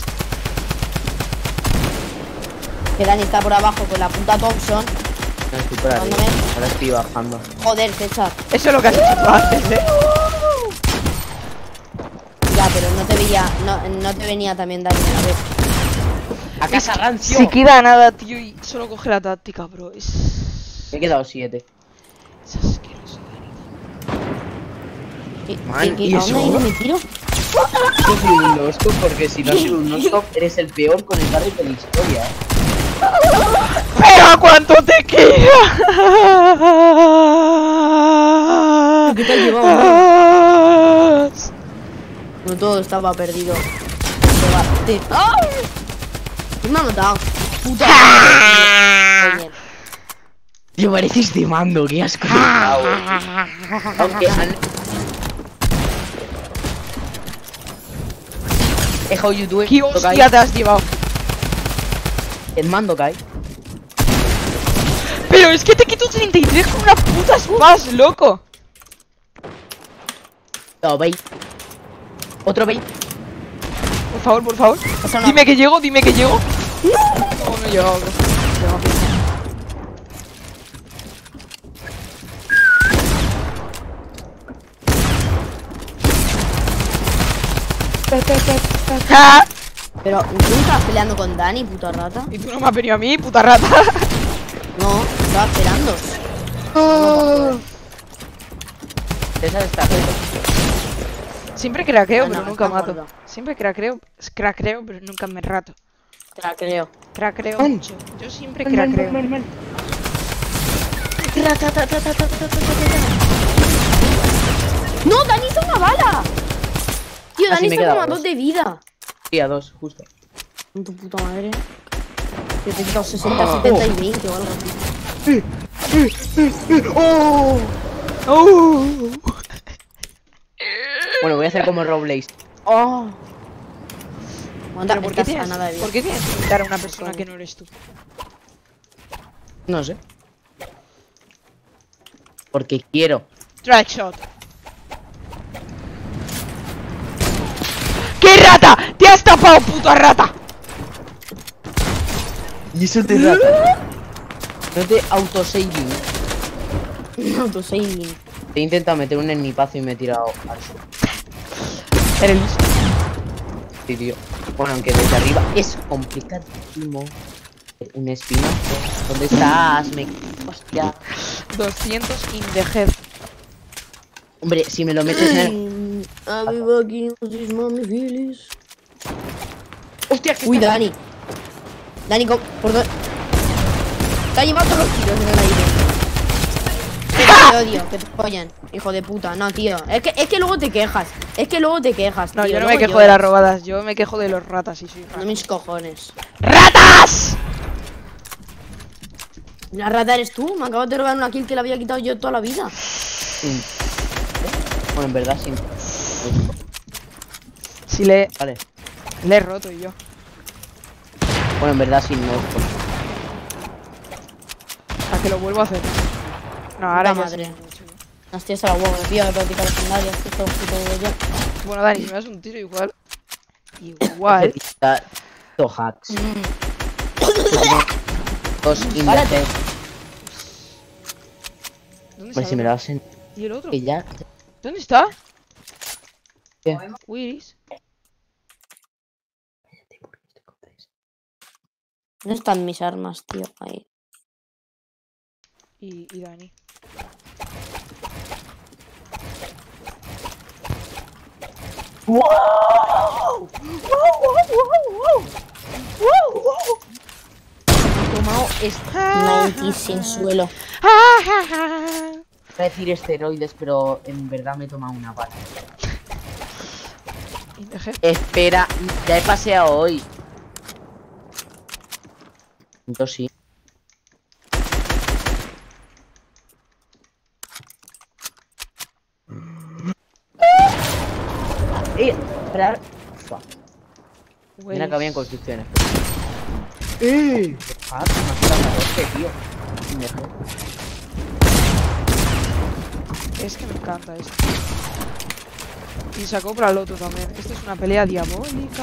Que Dani está por abajo con la puta Thompson. No, estoy por arriba. Ahora estoy bajando. Joder, César. Eso es lo que has hecho tú antes, eh. Ya, pero no te veía, no, no te venía también Dani a la vez. ¡A casa, rancio! Se queda nada, tío, y solo coge la táctica, bro. Es... Me he quedado siete. Es asqueroso, ¿Qué, Man, qué, qué, ¿y ¿A eso? dónde ha ido mi tiro? Yo soy un no-stop porque si no soy un no-stop eres el peor con el carry de la historia, eh. ¡Pero a cuánto te queda! ¿Qué te has llevado? No todo estaba perdido. Te- ¡Ay! ¿Quién me ha matado? Puta madre. Tío, pareces de mando, qué asco de pavo, tío. Aunque han... Dejo YouTube. ¡Qué hostia te has llevado! El mando cae. Pero es que te quito treinta y tres con una puta spaz, loco. No, bait. Otro bait. Por favor, por favor. no. Dime que llego, dime que llego. No, no he llegado, bro. Llego a pie. ¡Ja! Pero, ¿tú estabas peleando con Dani, puta rata? Y tú no me has venido a mí, puta rata. No, estaba esperando. César está roto. Siempre craqueo, Ah, no, pero nunca está mato. muerto. Siempre craqueo, craqueo, pero nunca me rato. Te la creo. Craqueo Man. mucho. Yo siempre Man, man, craqueo. man, man. ¡No, Dani hizo una bala! Tío, Ah, sí, Dani me he está quedado como a dos. dos de vida. Sí, a dos, justo. Con tu puta madre. Yo te he quitado sesenta, setenta y veinte o algo así. ¡Oh! ¡Oh! Bueno, voy a hacer como Roblaze. ¡Oh! Monta, ¿Pero por qué estás a tienes, nada de vida. ¿por qué tienes que invitar a una persona que no eres tú? No sé. Porque quiero. Track shot. ¿Qué rata? ¡Te has tapado, puta rata! Y eso te rata. No te autosaving. Autosaving. Te he intentado meter un ennipazo y me he tirado al suelo. Eres listo. Sí, tío. Bueno, aunque desde arriba es complicadísimo. Un espinazo. ¿Dónde estás? Me... Hostia. doscientos in the head. Hombre, si me lo metes en el... Hostia, que Uy, está- Dani. Dani, ¿cómo? ¿Por dónde? Te ha llevado todos los tiros en el aire. Te odio, que te follen, hijo de puta. No, tío. Es que, es que luego te quejas. Es que luego te quejas, No, tío. yo no me luego quejo de las lloras. robadas, yo me quejo de los ratas y soy No mis cojones. ¡Ratas! La rata eres tú. Me acabas de robar una kill que la había quitado yo toda la vida. Sí. Bueno, en verdad sí. Si le, Vale. le he roto yo. Bueno, en verdad sí, no. A que lo vuelvo a hacer. No, ahora Puta ya madre. sí lo he hecho yo. Las tías a la huevo, tío, de practicar legendarias. Que esto puto ya. Bueno, Dani, si me das un tiro igual. Igual. Está todo hacks. Dos in the Párate. head. ¿Dónde Pues está si me el lo otro? das en... ¿Y el otro? Que ya... ¿Dónde está? ¿Qué? Wiris. ¿Dónde están mis armas, tío? Ahí. Y, y Dani. ¡Wow! ¡Wow, wow, wow! ¡Wow, wow! He tomado Nike sin suelo. Voy a decir esteroides, pero en verdad me he tomado una bala. Espera, ya he paseado hoy. Yo sí. Eh, esperar. Fuck. Mira que había construcciones. ¡Eh! Ah, me has dado este, tío. Mejor. Es que me encanta esto. Y sacó para el otro también. Esto es una pelea diabólica.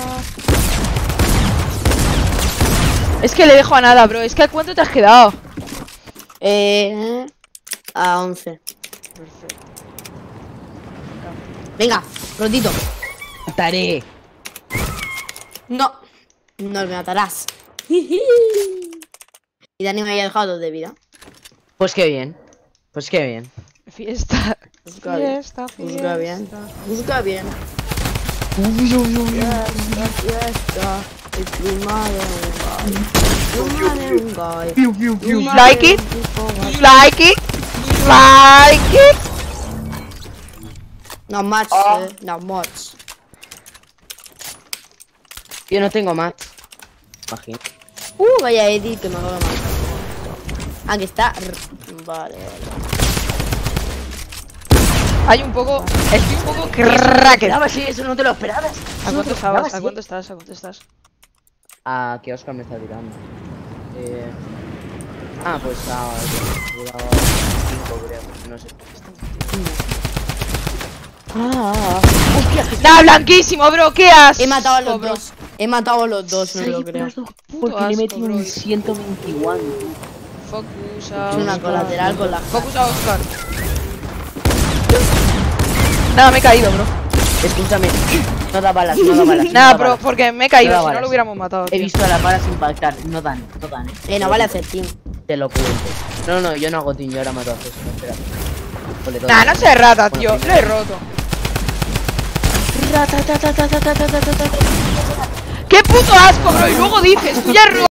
Es que le dejo a nada, bro. Es que ¿a cuánto te has quedado? Eh. A once. Perfecto. Venga, rotito. Mataré. No. No me matarás. Y Dani me había dejado dos de vida. Pues qué bien. Pues qué bien. Fiesta. Busca bien. Fiesta, fiesta. Busca bien. Busca bien. Uy, uy, uy. Fiesta, fiesta. It's you mother, you mother, Pew, pew, pew. You like it? Do you like it? Do you like it? Not much, Oh. eh. Not much. Yo no tengo más. Imagino. Uh, vaya Eddie que me acabo de matar. Aquí está. Vale, vale. Hay un poco. Estoy un poco cracker. Esperaba, sí, eso no te lo esperabas. ¿A cuánto estabas? ¿A cuánto estás? ¿A cuánto estás? Ah, que Oscar me está tirando. Eh... Ah, pues a... cinco creo, no sé. Ah, ¡Nah, blanquísimo, bro! ¡Qué asco! he matado a los bro! dos. He matado a los dos, no Sí, lo creo. Puto Porque le asco, metí un bro. ciento veintiuno. Focus a Es una Oscar. colateral con la. Focus a Oscar. Nada, me he caído, bro. Escúchame, no da balas, no da balas. no Nada, da bro, balas. porque me he caído, No da si no balas. lo hubiéramos matado. He tío. visto a las balas impactar, no dan, no dan. Eh, no vale hacer team. Te lo cuento. No, no, yo no hago team, yo ahora mato a César, espera. Ponle todo. Nah, no seas rata, tío. Lo he roto. ¡Qué puto asco, bro! Y luego dices, tú ya has roto.